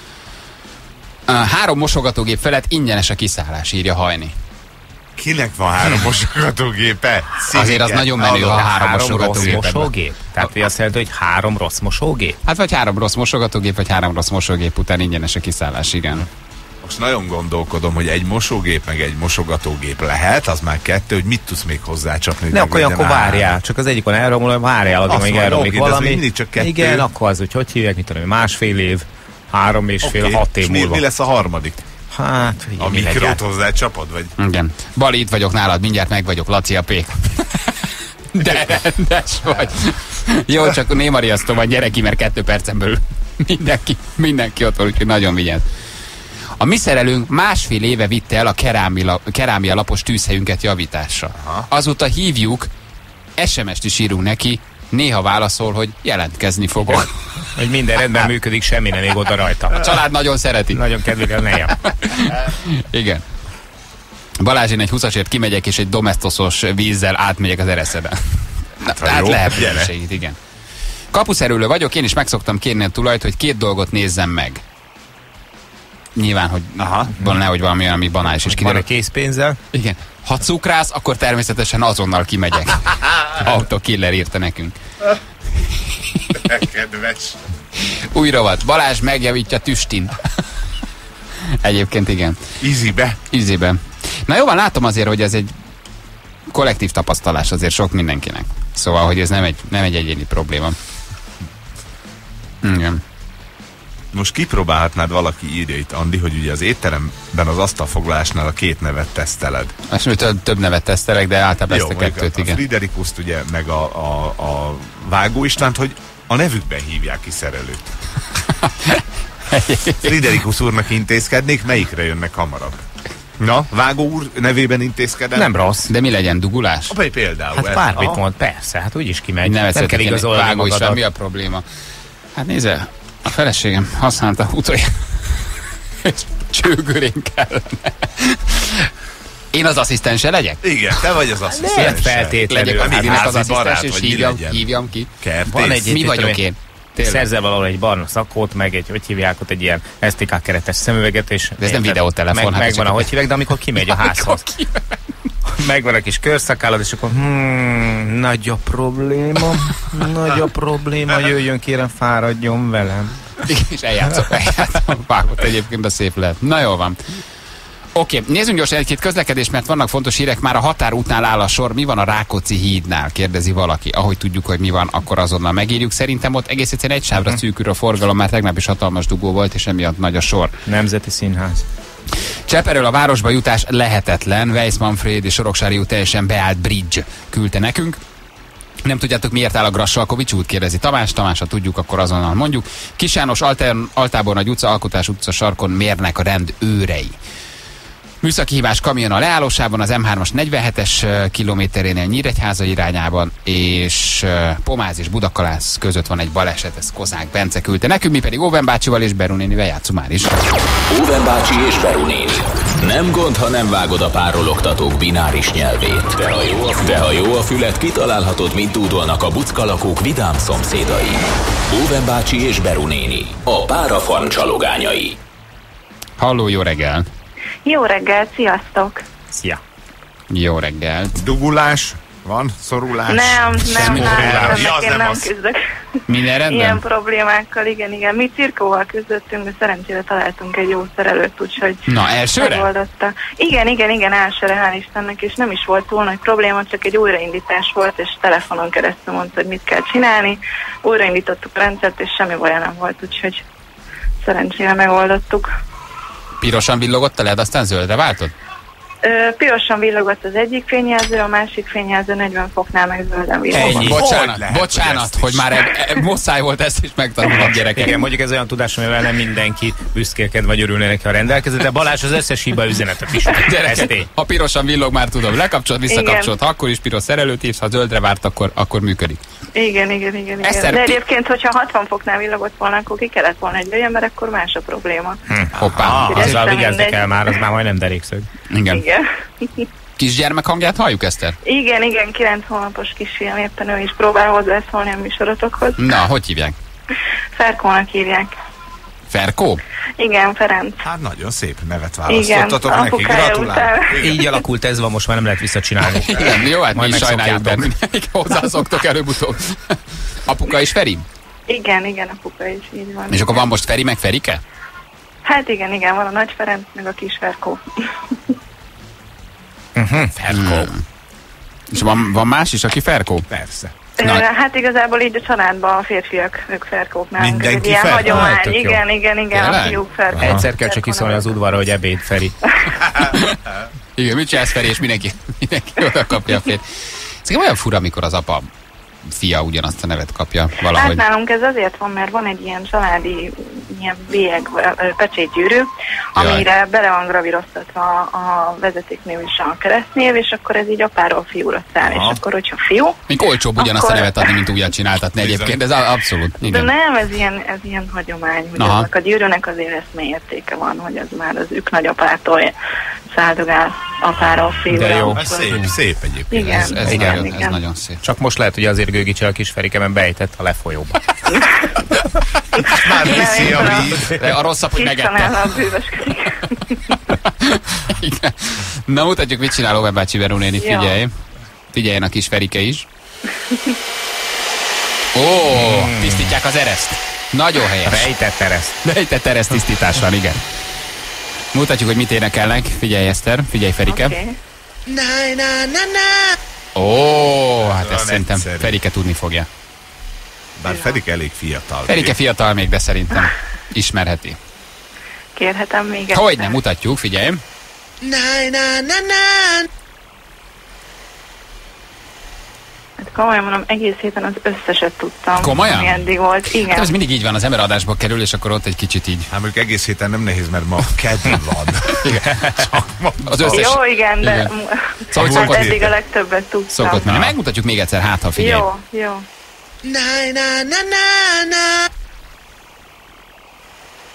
Uh, három mosogatógép felett ingyenes a kiszállás, írja Hajni. Kinek van három mosogatógépe? Szívike. Azért az nagyon menő, ha három, három mosogatógép. mosógép? Tehát hogy azt jelenti, hogy három rossz mosógép? Hát vagy három rossz mosogatógép, vagy három rossz mosógép után ingyenes a kiszállás, igen. Most nagyon gondolkodom, hogy egy mosógép meg egy mosogatógép lehet, az már kettő, hogy mit tudsz még hozzácsapni. Ne, akkor akkor várjál, csak az egyikon elromol, várjál, addig még elromlik valami. Csak kettő. Igen, akkor az, hogy hogy hívják, mit tudom, másfél év, három és fél, okay. hat év mi, múlva. mi lesz a harmadik? Hát, a mikrót hozzá csapod, vagy? Igen. Bali, itt vagyok nálad, mindjárt meg vagyok, Laci a Pék. De rendes vagy. Jó, csak némariasztom, vagy gyere ki, mert kettő percen belül mindenki, mindenki ott van, úgyhogy nagyon vigyázz. A mi szerelőnk másfél éve vitte el a kerámia, kerámia lapos tűzhelyünket javításra. Aha. Azóta hívjuk, es em est is írunk neki, néha válaszol, hogy jelentkezni fogok. Hogy minden rendben működik, semmi nem ég oda rajta. A család nagyon szereti. Nagyon kedveli a nejem. Igen. Balázs, én egy huszasért kimegyek, és egy domesztoszos vízzel átmegyek az Ereszeden. Hát, hát lehet segít, igen. Kapuszerülő vagyok, én is megszoktam kérni a tulajt, hogy két dolgot nézzem meg. Nyilván, hogy aha, van nehogy valami olyan, ami banális is kiderül. Van a készpénzzel. Igen. Ha cukrász, akkor természetesen azonnal kimegyek. Autokiller írta nekünk. Kedves. Új rovat. Balázs megjavítja tüstin. Egyébként igen. Ízibe. Ízibe. Na jó, van, látom azért, hogy ez egy kollektív tapasztalás azért sok mindenkinek. Szóval, hogy ez nem egy, nem egy egyéni probléma. Igen. Most kipróbálhatnád, valaki írja itt, Andi, hogy ugye az étteremben az asztalfoglalásnál a két nevet teszteled. Most több, több nevet tesztelek, de általában ezt a kettőt, a, igen. A Friderikuszt ugye, meg a, a, a Vágó Istvánt, hogy a nevükben hívják ki szerelőt. Friderikus úrnak intézkednék, melyikre jönnek hamarabb? Na, Vágó úr nevében intézkedem? Nem rossz. De mi legyen, dugulás? Apaj, például. Hát bármit mond, persze, hát úgyis kimegy. Nem, nem kell igazolni Vágó István, magadat. mi a probléma? Hát nézze, A feleségem használta utoljára, és csőgörén kellene. Én az asszisztense legyek? Igen, te vagy az asszisztense. Feltétlenül. Legyek a Vivinek az asszisztens, és vagy hívjam, hívjam ki. Kertész. Van egy- Mi vagyok én? Szerzel valahol egy barna szakót, meg egy, hogy hívják ott egy ilyen es té ká keretes szemüveget, és... De ez nem videótelefon, Meg, hát megvan, csak- ahogy hívják, de amikor kimegy a házhoz. Megvan a kis körszakálod, és akkor hmm, nagy a probléma, nagy a probléma, jöjjön kérem, fáradjon velem. És eljátszok, eljátszok. Vágott egyébként, a szép lehet. Na jól van. Oké, okay, nézzünk gyorsan egy-két közlekedést, mert vannak fontos hírek. Már a határútnál áll a sor. Mi van a Rákóczi hídnál? Kérdezi valaki. Ahogy tudjuk, hogy mi van, akkor azonnal megírjuk. Szerintem ott egész egyszerűen egy sávra szűkül a forgalom, mert tegnap is hatalmas dugó volt, és emiatt nagy a sor. Nemzeti Színház. Cseperről a városba jutás lehetetlen. Weiss-Manfréd és Soroksári út teljesen beállt bridge küldte nekünk. Nem tudjátok, miért áll a Grassalkovics út? Kérdezi Tamás. Tamás, ha tudjuk, akkor azonnal mondjuk. Kis János Altábor Nagy utca, Alkotás utca sarkon mérnek a rend őrei. Műszaki hívás kamion a leállósában, az em hármas negyvenhetes kilométerénél Nyíregyháza irányában, és Pomáz és Budakalász között van egy baleset, ez Kozák Bence küldte nekünk, mi pedig Óven bácsival és Beru nénivel játszunk már is. Óven bácsi és Beru néni. Nem gond, ha nem vágod a párologtatók bináris nyelvét. De ha jó a, De ha jó a fület, kitalálhatod, mint dúdolnak a buckalakók vidám szomszédai. Óven bácsi és Beru néni. A párafarm csalogányai. Halló, jó reggel! Jó reggel, sziasztok! Szia! Jó reggelt! Dugulás? Van? Szorulás? Nem, nem, Semmi nem, probléma. nem, Az én nem nem az. küzdök Minden rendben? ilyen problémákkal, igen, igen. Mi cirkóval küzdöttünk, de szerencsére találtunk egy jó szerelőt, úgyhogy Na, elsőre? megoldotta. Igen, igen, igen, elsőre, hál' Istennek, és nem is volt túl nagy probléma, csak egy újraindítás volt, és telefonon keresztül mondta, hogy mit kell csinálni. Újraindítottuk a rendszert, és semmi baja nem volt, úgyhogy szerencsére megoldottuk. Pirosan villogott a led, aztán zöldre váltod? Ö, pirosan villogott az egyik fényjelző, a másik fényjelző negyven foknál meg zölden villogott. Ennyi. Hogy Bocsánat, lehet, bocsánat, hogy ezt hogy is? már e, e, muszáj volt ezt is megtanulnom, gyerekek. Igen, mondjuk ez olyan tudás, amivel nem mindenki büszkélked vagy örülne neki, ha rendelkezik, de Balázs az összes hiba üzenetet is. Ez tény. Ha pirosan villog, már tudom, lekapcsolod, visszakapcsolod, ha akkor is piros szerelőt hívsz, ha zöldre várt, akkor, akkor működik. Igen, igen, igen. igen. Eszter, De pi- egyébként, hogyha hatvan foknál villogott volna, akkor ki kellett volna egy jöjjön, mert akkor más a probléma. Hm. Hoppá. Ah, Ügyes, azzal de vigyázni mindegy. kell már, az már majdnem derékszög. Igen. Igen. Kisgyermek hangját halljuk, Eszter? Igen, igen, kilenc hónapos kisfiam, éppen ő is próbál hozzászólni a műsorotokhoz. Na, hogy hívják? Ferkónak hívják. Ferkó? Igen, Ferenc. Hát nagyon szép nevet Igen, választottatok neki, apukája gratulálok. után. Így alakult ez van, most már nem lehet visszacsinálni. Igen, jó, hát mi Majd is sajnáljuk megszokjátok. bennünk. Hozzászoktok előbb-utóbb. Apuka is Feri? Igen, igen, apuka is így van. És akkor van most Feri meg Ferike? Hát igen, igen, van a nagy Ferenc, meg a kis Ferkó. Ferkó. És van, van más is, aki Ferkó? Persze. Ö, Na. Hát igazából így a családban a férfiak, ők Ferkók nálunk. Ez egy Mindenki ilyen Ferkó? hagyomány. Ah, tök jó. Igen, igen, igen, Tényleg? a fiúk Ferkók. Egyszer kell csak iszolni az udvarra, hogy ebéd, Feri. Igen, mit csinálsz Feri, és mindenki, mindenki oda kapja a fél. Ez olyan fura, amikor az apa fia ugyanazt a nevet kapja valahogy. Hát nálunk ez azért van, mert van egy ilyen családi ilyen bélyeg, ö, pecsétgyűrű, amire bele van gravíroztatva a vezetéknév és a keresztnév, és akkor ez így apáról fiúra száll, és akkor hogyha fiú... Még olcsóbb ugyanazt akkor... a nevet adni, mint újat csináltatni egyébként, ez a- abszolút. De Igen. nem, ez ilyen, ez ilyen hagyomány, hogy Aha. annak a gyűrűnek azért eszmélyértéke van, hogy az már az ők nagyapától száldogál apáról fiúra. De jó. úgyhogy- Ez szép, szép egyébként. Igen, Ez, ez, igen, nagyon, ez igen. nagyon szép. Csak most lehet, hogy azért Gőgicse a kis Ferike, bejtett a lefolyóba. Már viszi a Nem, víz. De a rosszabb, hogy Kicsan megette. el a bűvösködik. Igen. Na, mutatjuk, mit csinál Óven bácsi Veró néni, Ja. figyelj. Figyeljen a kis Ferike is. Ó, tisztítják az ereszt. Nagyon helyes. Rejtett ereszt. Rejtett ereszt tisztítás van, igen. Mutatjuk, hogy mit énekelnek. Figyelj, Eszter, figyelj, Ferike. Okay. Ó, hát ezt Olyan szerintem egyszerű. Ferike tudni fogja. Bár Fedik elég fiatal. Ferike fiatal még, de szerintem ismerheti. Kérhetem még egyszer. Hogy nem, mutatjuk, figyelj. Hát komolyan mondom, egész héten az összeset tudtam. Komolyan? Ami eddig volt. Igen. Hát ez mindig így van, az ember adásba kerül, és akkor ott egy kicsit így. Hát mondjuk egész héten nem nehéz, mert ma kedv van. Csak mondom. Az összes Jó, igen, de Igen. igen. Szóval Hát szokott, eddig a legtöbbet tudtam. szokott menni. Megmutatjuk még egyszer, hát ha figyelj. Jó, jó.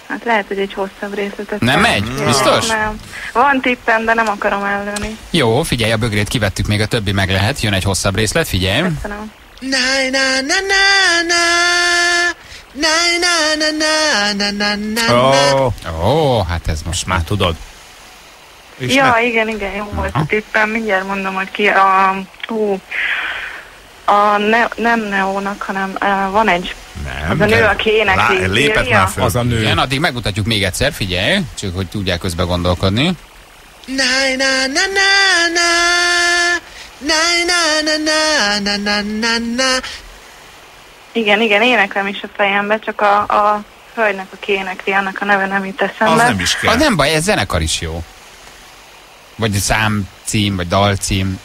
Hát lehet, hogy egy hosszabb részletet. Nem megy? Jó, Biztos? Nem. Van tippem, de nem akarom ellőni. Jó, figyelj, a bögrét kivettük, még a többi meg lehet. Jön egy hosszabb részlet, figyelj. Köszönöm. Na na na na na na na na na na na. Ó, oh. oh, hát ez most már tudod. Ja, igen, igen, jó volt a tippem. Mindjárt mondom, hogy ki a... Hú, a ne, nem Neónak, hanem uh, van egy... Nem, az a nő, aki énekli. Lépett már föl. Az a nő. Igen, addig megmutatjuk még egyszer, figyelj, csak hogy tudják közben gondolkodni. Na na na na na na na na na na na na. Igen, igen, éneklem is a fejembe, csak a, a hölgynek, aki énekli, annak a neve nem jut eszembe. Az nem is kell. Az nem baj, ez zenekar is jó. Vagy számcím, vagy dalcím.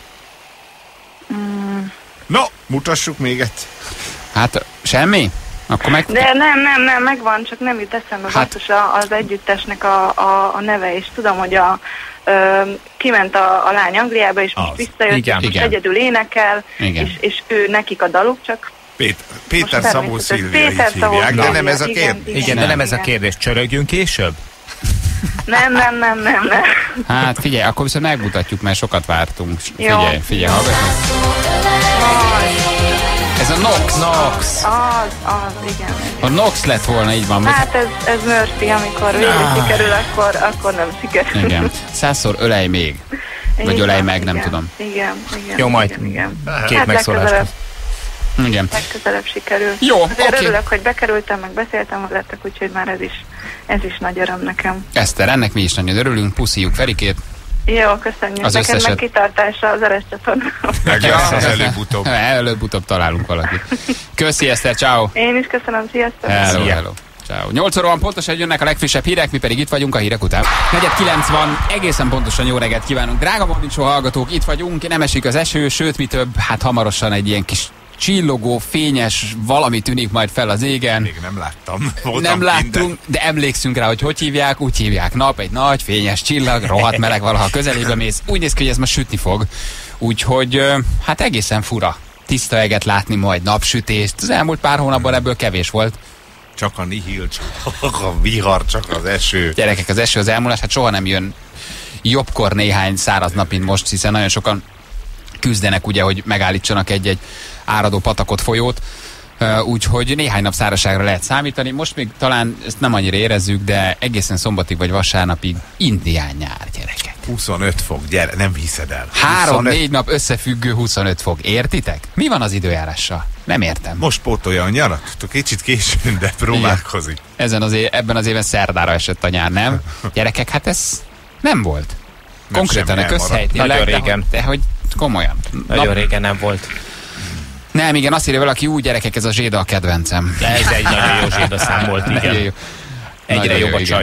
Mm. No, mutassuk még egy. Hát semmi? Akkor meg... De nem, nem, nem, megvan, csak nem jut eszembe Hát- basszus a, az együttesnek a, a, a neve, és tudom, hogy a, ö, kiment a, a lány Angliába, és most Az. visszajött, Igen, és most igen. egyedül énekel, Igen. és, és ő nekik a daluk, csak Pét, Péter most Szabó természetesen Szilvia, így Péter Szabó hívják, de Szilvia, nem ez a igen, kérdés. Igen, de nem ez a kérdés. Csörögjünk később? nem, nem, nem, nem, nem. Hát figyelj, akkor viszont megmutatjuk, mert sokat vártunk. Jó. Figyelj, figyelj, hallgass. Ez a Nox. Nox. Az, az, igen. A Nox lett volna, így van. Hát ez, ez Murphy, amikor végre sikerül, akkor, akkor nem sikerül. Igen. Százszor ölej még. Vagy Igen, ölej meg, nem igen, tudom. Igen, igen. Jó, majd igen, igen. két Hát megszólás. legközelebb, Igen. legközelebb sikerül. Jó, Azért oké. örülök, hogy bekerültem, meg beszéltem veletek, úgyhogy már ez is, ez is nagy öröm nekem. Eszter, ennek mi is nagyon örülünk. Puszíjuk Ferikét. Jó, köszönjük. Az Neked összeset- meg kitartásra az Eres csatornán. Meg lesz az előbb-utóbb. Előbb-utóbb találunk valakit. Köszi, Eszter, ciao. Én is köszönöm, sziasztok! Hello, hello. Ciao. nyolc óra van pontosan, jönnek a legfrissebb hírek, mi pedig itt vagyunk a hírek után. negyven kilenc van, egészen pontosan jó reggelt kívánunk. Drága Morning Show hallgatók, itt vagyunk, nem esik az eső, sőt, mi több, hát hamarosan egy ilyen kis csillogó, fényes valami tűnik majd fel az égen. Még nem láttam. Voltam Nem láttunk, minden. de emlékszünk rá, hogy hogy hívják, úgy hívják nap, egy nagy, fényes csillag, rohadt meleg valaha a közelébe mész. Úgy néz ki, hogy ez most sütni fog. Úgyhogy, ö, hát egészen fura. Tiszta eget látni, majd napsütést. Az elmúlt pár hónapban ebből kevés volt. Csak a nihil, csak a vihar, csak az eső. Gyerekek, az eső, az elmúlás, hát soha nem jön jobbkor néhány száraz nap, mint most, hiszen nagyon sokan küzdenek ugye, hogy megállítsanak egy-egy áradó patakot, folyót. Uh, Úgyhogy néhány nap szárazságra lehet számítani. Most még talán ezt nem annyira érezzük, de egészen szombatig vagy vasárnapig indián nyár, gyerekek. huszonöt fok, gyere, nem hiszed el. Három-négy nap összefüggő huszonöt fok. Értitek? Mi van az időjárással? Nem értem. Most pótolja a nyarat, kicsit későn, de próbálkozik. Ezen az é- ebben az éven szerdára esett a nyár, nem? Gyerekek, hát ez nem volt. Konkrétan a közhely. Nagyon tényleg, de régen. hogy- De hogy komolyan. Nagyon Nap- régen nem volt. Nem, igen, azt írja valaki, úgy gyerekek, ez a zséda a kedvencem. Ez egy nagyon jó zsédaszám volt, Nagyon igen. jó. Egyre Nagyon jobb jó, a csaj.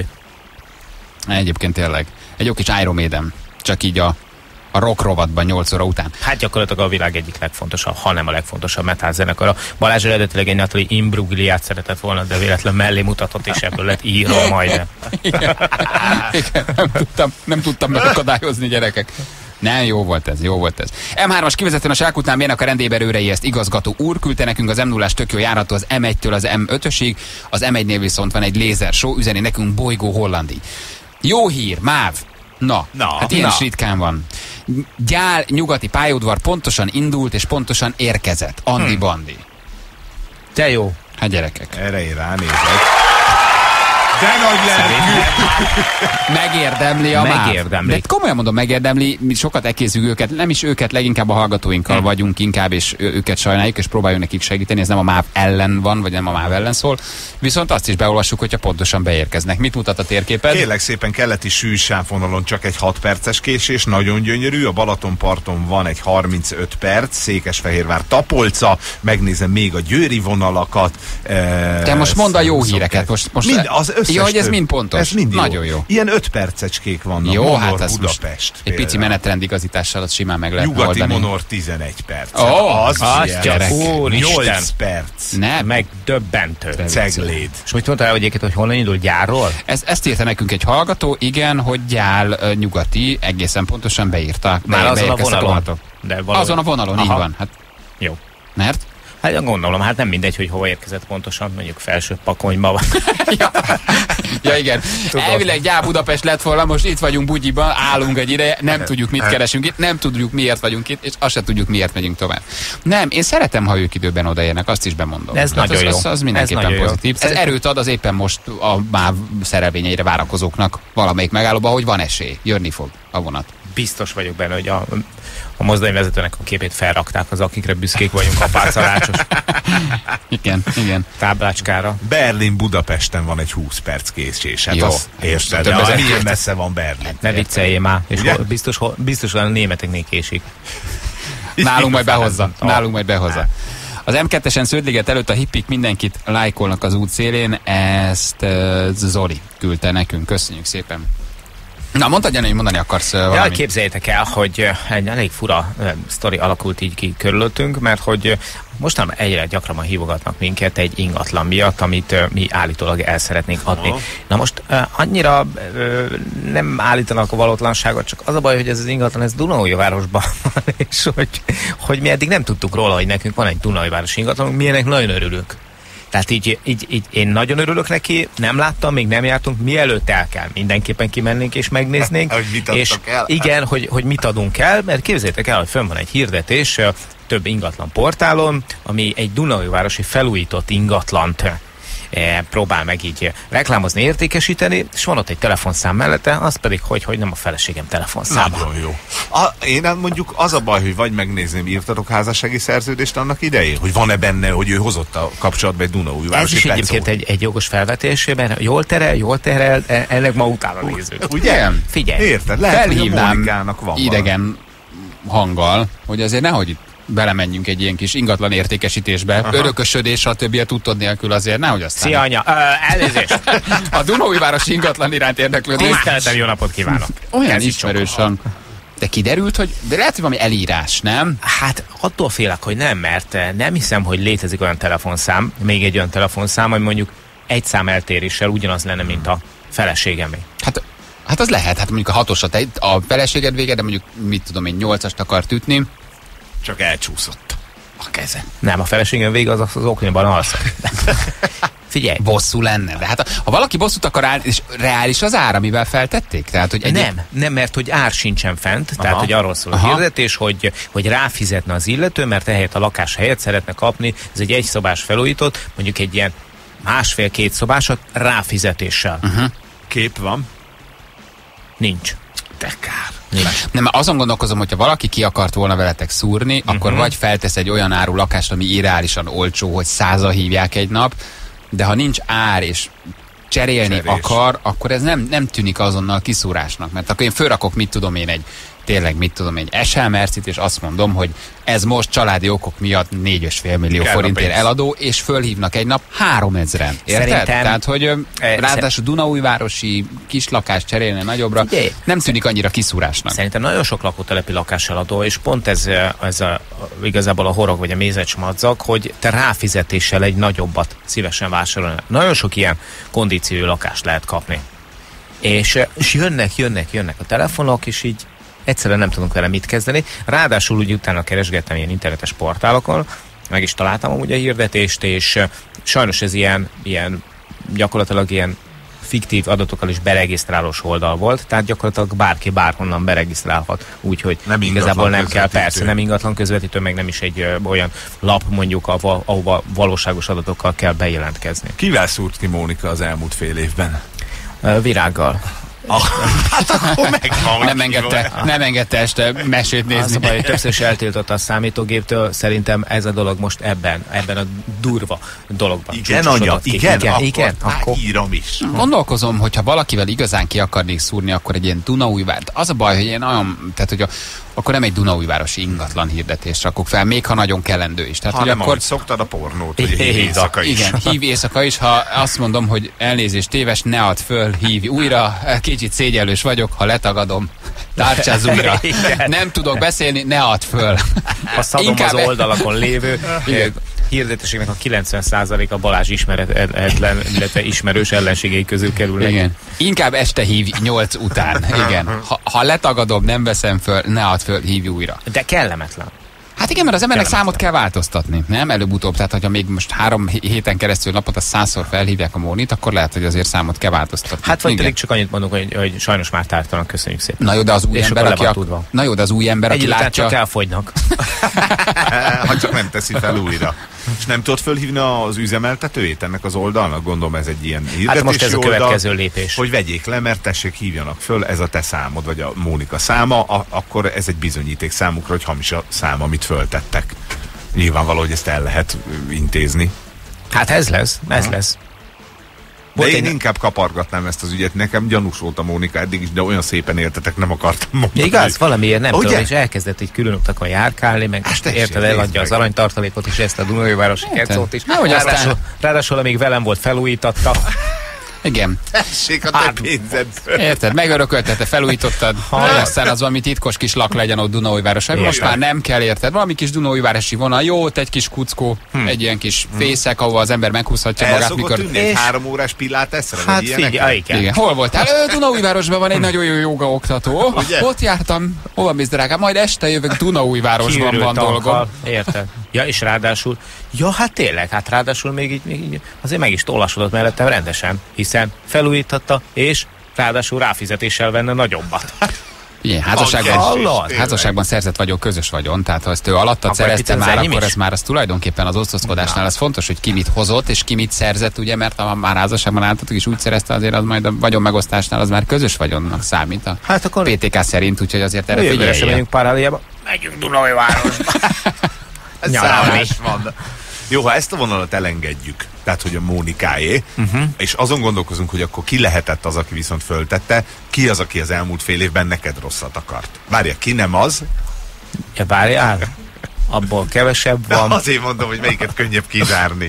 igen. Egyébként tényleg. Egy jó kis Iron Maiden. Csak így a, a rock rovatban nyolc óra után. Hát gyakorlatilag a világ egyik legfontosabb, ha nem a legfontosabb metal zenekara. Balázs eredetileg egy Natalie Imbruglia-t szeretett volna, de véletlen mellé mutatott, és ebből lett író majdnem. Igen. Igen, nem tudtam, nem tudtam megakadályozni, gyerekek. Nem, jó volt ez, jó volt ez. em hármas kivezetőn a sák után mérnek a rendéberőrei, ezt igazgató úr küldte nekünk, az em nullás tök jó járható az em egytől az em ötösig, az em egynél viszont van egy lézer show, üzeni nekünk Bolygó Hollandi. Jó hír, MÁV. Na, Na, hát ilyen na. is ritkán van. Gyál nyugati pályaudvar pontosan indult és pontosan érkezett. Andi Hm. Bandi. Te jó. Hát gyerekek. Erre én ránézek. De nagy lelkű! Megérdemli a MÁV. Megérdemli. De komolyan mondom, megérdemli, mi sokat ekézzük őket, nem is őket, leginkább a hallgatóinkkal vagyunk inkább, és ő- őket sajnáljuk, és próbáljuk nekik segíteni, ez nem a MÁV ellen van, vagy nem a MÁV ellen szól, viszont azt is beolvassuk, hogyha pontosan beérkeznek. Mit mutat a térképed? Kérlek szépen, keleti sűsávonalon csak egy hat perces késés, nagyon gyönyörű, a Balatonparton van egy harmincöt perc, Székesfehérvár Tapolca, megnézem még a győri vonalakat. Te most mondd a jó híreket, most, most mind, az összes ja, hogy ez több. mind pontos. Ez mind jó. Nagyon jó. Ilyen öt percecskék vannak. Jó, Monor, hát ez most Budapest. egy pici például. menetrendigazítással az simán meg lehet Nyugati oldani. Monor tizenegy perc. Ó, az, az ilyen. gyerek. Úristen. nyolc perc. Nem, Meg döbbentő. Cegléd. És mit mondtál, hogy egyébként, hogy honnan indul, gyárról? Ez, ezt írta nekünk egy hallgató, igen, hogy Gyál uh, nyugati, egészen pontosan beírták. Már be- azon a beérkeztek vonalon. vonatok. De valami- Azon a vonalon, így Aha. van. Hát, Jó. mert? Hát gondolom, hát nem mindegy, hogy hova érkezett pontosan, mondjuk felső Pakonyba van. ja. ja igen, tudom. Elvileg Gyár Budapest lett volna, most itt vagyunk Bugyiban, állunk egy ideje, nem tudjuk mit keresünk itt, nem tudjuk miért vagyunk itt, és azt se tudjuk miért megyünk tovább. Nem, én szeretem, ha ők időben odaérnek, azt is bemondom. Ez hát nagyon az, jó. Az, az mindenképpen Ez pozitív. Ez erőt ad az éppen most a MÁV szerelvényeire várakozóknak valamelyik megállóban, hogy van esély, jönni fog a vonat. Biztos vagyok benne, hogy a, a mozdonyvezetőnek a képét felrakták az, akikre büszkék vagyunk, apácarácsos. igen, igen. Táblácskára. Berlin-Budapesten van egy húsz perc készés. Hát az, érted? De az milyen messze van Berlin? Ne vicceljél már. És hol, biztos, hol, biztos a németeknél késik. Nálunk majd behozza. Nálunk majd behozza. Az em kettesen Sződliget előtt a hippik mindenkit lájkolnak az út szélén, ezt uh, Zoli küldte nekünk. Köszönjük szépen. Na, mondtad, Jani, hogy mondani akarsz uh, valamit. Ja, képzeljétek el, hogy egy elég fura uh, sztori alakult így ki körülöttünk, mert hogy uh, mostanában egyre gyakrabban hívogatnak minket egy ingatlan miatt, amit uh, mi állítólag el szeretnénk adni. Aha. Na most uh, annyira uh, nem állítanak a valótlanságot, csak az a baj, hogy ez az ingatlan, ez Dunaújvárosban van, és hogy, hogy mi eddig nem tudtuk róla, hogy nekünk van egy Dunaújvárosi ingatlanunk, mi ennek nagyon örülünk. Tehát így, így, így én nagyon örülök neki, nem láttam, még nem jártunk, mielőtt el kell. Mindenképpen kimennénk és megnéznénk. Hogy mit adtok és el? Igen, hogy, hogy mit adunk el, mert képzeljétek el, hogy fönn van egy hirdetés több ingatlan portálon, ami egy Dunaújvárosi felújított ingatlant e, próbál meg így reklámozni, értékesíteni, és van ott egy telefonszám mellette, az pedig, hogy, hogy nem a feleségem telefonszáma. Nagyon jó. A, én mondjuk az a baj, hogy vagy megnézném, írtatok házassági szerződést annak idején? Hogy van-e benne, hogy ő hozott a kapcsolatba egy Dunaújvárosi Ez is egyébként egy, egy jogos felvetésében, jól terel, jól terel, ennek ma utána nézünk. Ugye? Figyelj. Érted? Lehet, felhívnám van idegen valami hanggal, hogy azért nehogy itt belemenjünk egy ilyen kis ingatlan értékesítésbe, aha. Örökösödés, stb. Tudtod nélkül azért, nehogy aztán... Szia, anya! Ö, elnézést! A Dunaújvárosi ingatlan iránt érdeklődés. Tiszteletem, jó napot kívánok! Olyan ismerősen. De kiderült, hogy... De lehet, hogy valami elírás, nem? Hát attól félek, hogy nem, mert nem hiszem, hogy létezik olyan telefonszám, még egy olyan telefonszám, hogy mondjuk egy szám eltéréssel ugyanaz lenne, mint a feleségemé. Hát, hát az lehet, hát mondjuk a hatosat a feleséged vége, de mondjuk mit tudom én, nyolcast akart ütni. Csak elcsúszott a keze. Nem, a feleségem vége az az okniban alszik. Figyelj. Bosszú lenne. De hát ha valaki bosszút akar állni, és reális az ár, amivel feltették? Tehát, hogy egyéb... Nem, nem, mert hogy ár sincsen fent, aha. Tehát hogy arról szól a hirdetés, hogy, hogy ráfizetne az illető, mert ehelyett a lakás helyett szeretne kapni, ez egy egyszobás felújított, mondjuk egy ilyen másfél-két szobásat ráfizetéssel. Uh-huh. Kép van? Nincs. De kár. Nem, mert azon gondolkozom, hogyha valaki ki akart volna veletek szúrni, uh-huh. akkor vagy feltesz egy olyan áru lakást, ami irreálisan olcsó, hogy százal hívják egy nap, de ha nincs ár és cserélni Cserés. akar, akkor ez nem, nem tűnik azonnal kiszúrásnak, mert akkor én fölrakok, mit tudom én, egy tényleg, mit tudom, egy es el Mercit, és azt mondom, hogy ez most családi okok miatt négy és fél millió forintért eladó, és fölhívnak egy nap háromezren. Érted? Szerintem... Tehát, hogy e, ráadásul Dunaújvárosi kis lakás cserélne nagyobbra, ugye, nem tűnik annyira kiszúrásnak. Szerintem nagyon sok lakótelepi lakás eladó, és pont ez, ez a, igazából a horog vagy a mézecs madzag, hogy te ráfizetéssel egy nagyobbat szívesen vásárolni. Nagyon sok ilyen kondíciói lakást lehet kapni. És, és jönnek, jönnek, jönnek a telefonok, és így egyszerűen nem tudunk vele mit kezdeni. Ráadásul úgy utána keresgettem ilyen internetes portálokon, meg is találtam amúgy a hirdetést, és sajnos ez ilyen, ilyen gyakorlatilag ilyen fiktív adatokkal is beregisztrálós oldal volt, tehát gyakorlatilag bárki bárhonnan beregisztrálhat, úgyhogy nem igazából nem kell, persze, nem ingatlan közvetítő, meg nem is egy ö, olyan lap mondjuk, ahova, ahova valóságos adatokkal kell bejelentkezni. Kivel szúrt ki Mónika az elmúlt fél évben? Virággal. Ah, hát akkor megvan. Nem engedte, nem engedte este mesét nézni. Az a baj, hogy többször is eltiltotta a számítógéptől, szerintem ez a dolog most ebben, ebben a durva dologban. Igen, anya, igen, igen, akkor, igen, akkor írom is. Gondolkozom, hogyha valakivel igazán ki akarnék szúrni, akkor egy ilyen Dunaújvár. Az a baj, hogy én olyan, tehát hogy a, akkor nem egy Dunaújvárosi ingatlan hirdetést rakok fel, még ha nagyon kellendő is. Tehát, ha hogy nem, akkor szoktad a pornót, hogy hív éjszaka is. Igen, hív éjszaka is, ha azt mondom, hogy elnézést téves, ne add föl, hívj újra, kicsit szégyellős vagyok, ha letagadom, tárcsáz újra. Nem tudok beszélni, ne add föl. A szadom inkább az oldalakon lévő hirdetéseknek a kilencven százaléka Balázs ismeretlen, illetve ismerős ellenségei közül kerül. Igen. Inkább este hívj nyolc után. Igen. Ha, ha letagadom, nem veszem föl, ne add föl, hívj újra. De kellemetlen. Hát igen, mert az embernek számot kell változtatni, nem? Előbb-utóbb, tehát hogyha még most három héten keresztül napot a százszor felhívják a Mónit, akkor lehet, hogy azért számot kell változtatni. Hát vagy pedig csak annyit mondunk, hogy, hogy sajnos már tártanak, köszönjük szépen. Na jó, de az új és ember, aki a... Na jó, de az új ember, egy aki látja... csak elfogynak. Ha csak nem teszi fel újra. És nem tudod fölhívni az üzemeltetőjét ennek az oldalnak? Gondolom ez egy ilyen hirdetési hát most ez a következő oldal, lépés. Hogy vegyék le, mert tessék, hívjanak föl, ez a te számod, vagy a Mónika száma, a, akkor ez egy bizonyíték számukra, hogy hamis a szám, amit föltettek. Nyilvánvaló, hogy ezt el lehet intézni. Hát ez lesz, ez Aha. lesz. De Volt én egy... inkább kapargatnám ezt az ügyet. Nekem gyanús volt a Mónika eddig is, de olyan szépen éltetek, nem akartam mondani. Igaz, valamiért nem tudom, és elkezdett így külön utakon járkálni, meg hát érted, eladja az aranytartalékot és ezt a Dunaújvárosi Kercót is. Hogy ráadásul, aztán... ráadásul, amíg velem volt, felújítatta. Igen. Tessék a te pénzed. Érted, megörököltette, felújítottad, aztán az valami titkos kis lak legyen ott Dunaújvároson. Most már nem kell, érted? Valami kis Dunaújvárosi vonal, jó, ott egy kis kuckó, hm. egy ilyen kis fészek, ahova az ember meghúzhatja El magát, mikor... mikor... Egy három órás piláteszre, hát figyelj, igen. Hol voltál? Dunaújvárosban van egy nagyon jó joga oktató. Ott jártam. Hova mész, drágám? Majd este jövök, Dunaújvárosban van dolgom. Érted? Ja, és ráadásul, ja, hát tényleg, hát ráadásul még így, még így azért meg is tollasodott mellettem rendesen, hiszen felújította, és ráadásul ráfizetéssel venne nagyobbat. Igen, házasságban, házasságban szerzett vagyok, közös vagyon, tehát ha ezt ő alattad szerezte már, akkor ez már az tulajdonképpen az osztozkodásnál az fontos, hogy ki mit hozott, és ki mit szerzett, ugye, mert ha már házasságban álltatok, és úgy szerezte, azért az majd a vagyon megosztásnál az már közös vagyonnak számít a hát akkor pé té ká szerint, úgyhogy azért erre figyeljél. Megyünk Paráliába, megyünk Dunaújvárosba. Nyaralni. Van. Jó, ha ezt a vonalat elengedjük, tehát hogy a Mónikáé, uh-huh. és azon gondolkozunk, hogy akkor ki lehetett az, aki viszont föltette, ki az, aki az elmúlt fél évben neked rosszat akart. Várja, ki nem az? Ja, várjál, abból kevesebb van. De azért mondom, hogy melyiket könnyebb kizárni.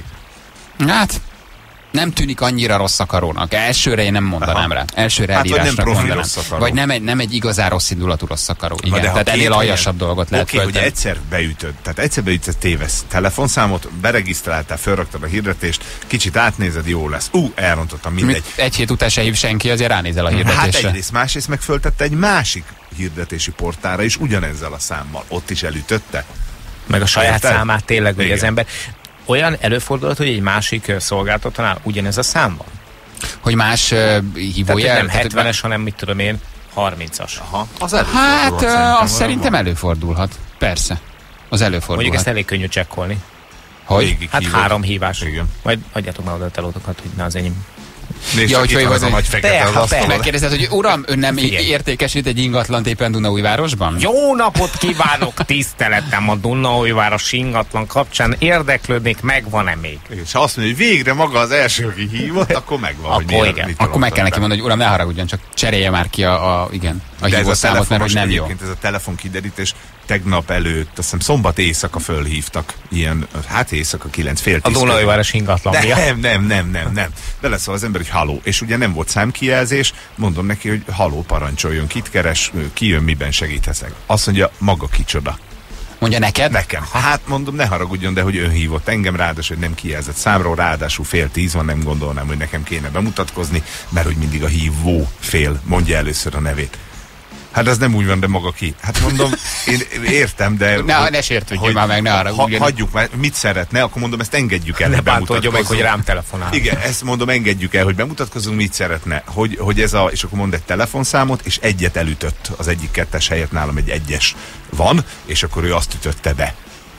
Hát, nem tűnik annyira rossz akarónak. Elsőre én nem mondanám Aha. rá. Elsőre hát, elírásnak nem mondanám. Vagy nem egy, nem egy igazán rossz indulatú rossz akaró. Igen, tehát ennél aljasabb dolgot lehet Oké, okay, hogy egyszer beütöd. Tehát egyszer beütöd tévesz telefonszámot, beregisztráltál, felraktad a hirdetést, kicsit átnézed, jó lesz. Ú, uh, elrontottam, mindegy. Mit egy hét után se hív senki, azért ránézel a hirdetésre. Hát egyrészt, másrészt meg föltette egy másik hirdetési portára is ugyanezzel a számmal. Ott is elütötte. Meg a saját Érted? számát tényleg, hogy az ember... Olyan előfordulhat, hogy egy másik szolgáltatónál ugyanez a szám van? Hogy más uh, hívójel? Tehát nem hetvenes, hanem mit tudom én, harmincas. Aha. Az hát uh, szerintem, azt szerintem előfordulhat. Persze. Az előfordulhat. Mondjuk ezt elég könnyű csekkolni. Hogy? Hát hívod. Három hívás. Igen. Majd adjátok már oda a telótokat, hogy ne az enyém. Nézd, ja, hogy hogy az a nagy fekete az asztalon. Megkérdezted, hogy uram, ön nem értékesít egy ingatlant éppen Dunaújvárosban? Jó napot kívánok, tiszteletem a Dunaújváros ingatlan kapcsán. Érdeklődnék, megvan-e még? És ha azt mondja, hogy végre maga az első, aki hívott, akkor megvan, akkor hogy igen. Akkor meg kell neki mondani, hogy uram, ne haragudjon, csak cserélje már ki a, a igen, a hívószámot, mert hogy nem jó. Ez a telefonkiderítés tegnap előtt, azt hiszem szombat éjszaka fölhívtak, ilyen, hát éjszaka kilenc, fél tíz. A Dunaújváros ingatlan. Nem, nem, nem, nem, nem. Beleszól az ember, hogy haló. És ugye nem volt számkijelzés, mondom neki, hogy haló, parancsoljon, kit keres, ki jön, miben segíteszek. Azt mondja, maga kicsoda. Mondja neked? Nekem. Hát mondom, ne haragudjon, de hogy ön hívott engem, ráadásul, hogy nem kijelzett számról, ráadásul fél tíz van, nem gondolnám, hogy nekem kéne bemutatkozni, mert hogy mindig a hívó fél mondja először a nevét. Hát ez nem úgy van, de maga ki. Hát mondom, én értem, de... Ne, hogy, ne sértődjön már meg, ne arra. Ha, hagyjuk már, mit szeretne, akkor mondom, ezt engedjük el, ne bántodjon meg, hogy rám telefonál. Igen, ezt mondom, engedjük el, hogy bemutatkozunk, mit szeretne. Hogy, hogy ez a, és akkor mond egy telefonszámot, és egyet elütött. Az egyik kettes helyett nálam egy egyes van, és akkor ő azt ütötte be.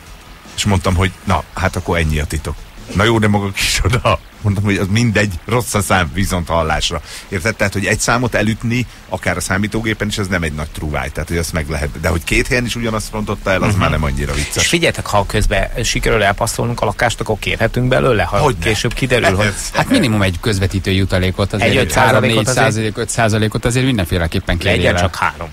És mondtam, hogy na, hát akkor ennyi a titok. Na jó, de maga kicsoda. Mondtam, hogy az mindegy, rossz a szám viszont hallásra. Érted? Tehát, hogy egy számot elütni, akár a számítógépen is, ez nem egy nagy trúváj. Tehát, hogy azt meg lehet. De hogy két helyen is ugyanazt rontotta el, az uh-huh. már nem annyira vicces. És figyeljetek, ha közben sikerül elpasszolnunk a lakást, akkor kérhetünk belőle, ha hogy később ne. kiderül, hogy... Hát minimum egy közvetítő jutalékot, azért három-négy százalék, öt százalékot azért mindenféleképpen kérjél. Legyen csak három.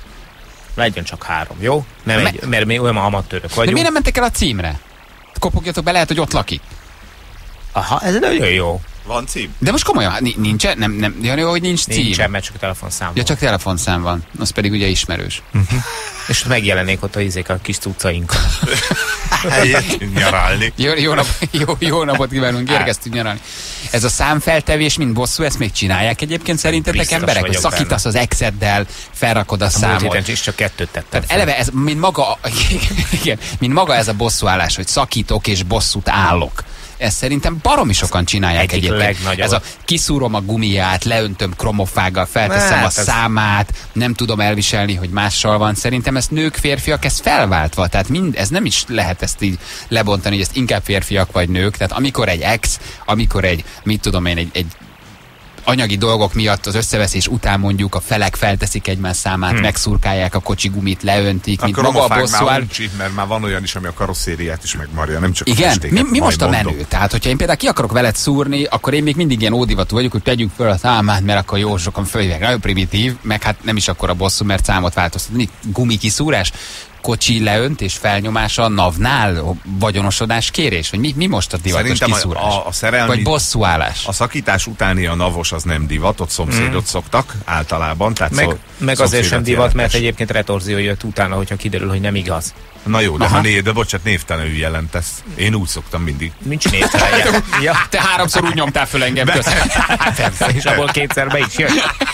Legyen csak három, jó? Nem Me... egy, mert mi olyan amatőrök vagyunk. De miért nem mentek el a címre? Kopogjatok be, lehet, hogy ott lakik. Aha, ez nagyon jó. Van cím? De most komolyan, nincsen? Nem, nem, jó, hogy nincs cím. Nincsen, mert csak telefonszám van. Ja, csak telefonszám van. Az pedig ugye ismerős. Uh-huh. És megjelenék ott a izék a kis cuccaink. Eljöttünk nyaralni. Jó, jó, nap, jó, jó napot kívánunk, érkeztünk nyaralni. Ez a számfeltevés, mint bosszú, ezt még csinálják egyébként szerintetek biztos emberek? Hogy szakítasz benne az exeddel, felrakod a, a számot. És csak kettőt tettem. Tehát eleve ez, mint maga, igen, mint maga ez a bosszúállás, hogy szakítok és bosszút állok. Ezt szerintem baromi sokan csinálják egyik egyébként. Legnagyobb. Ez a kiszúrom a gumiját, leöntöm kromofággal, felteszem ne, a számát, ez... nem tudom elviselni, hogy mással van. Szerintem ezt nők, férfiak, ez felváltva. Tehát mind, ez nem is lehet ezt így lebontani, hogy ezt inkább férfiak vagy nők. Tehát amikor egy ex, amikor egy, mit tudom én, egy, egy anyagi dolgok miatt az összeveszés után mondjuk a felek felteszik egymás számát, hmm. megszurkálják a kocsigumit, leöntik, a mint maga a bosszú áll. Uncsi, mert már van olyan is, ami a karosszériát is megmarja, nem csak igen? a festéket. Mi, mi most a menő? mondom. Tehát, hogyha én például ki akarok veled szúrni, akkor én még mindig ilyen ódivatú vagyok, hogy tegyük föl a számát, mert akkor jó sokan fölhívják. Nagyon primitív, meg hát nem is akkor a bosszú, mert számot változtatni. Gumi kiszúrás, kocsi leöntés, felnyomása, navnál, vagyonosodás kérés? Vagy mi, mi most a divatos szerintem kiszúrás? A, a szerelmi, vagy bosszúállás? A szakítás utáni a navos az nem divat, ott szomszédot mm. szoktak általában. Tehát meg szó, meg azért sem divat, jelentes. Mert egyébként retorzió jött utána, hogyha kiderül, hogy nem igaz. Na jó, de Aha. ha né, de bocsánat, névtelenül jelentesz. Én úgy szoktam mindig. Nincs névtelen. Ja, te háromszor úgy nyomtál föl engem köszönöm. És abból kétszer be is jött.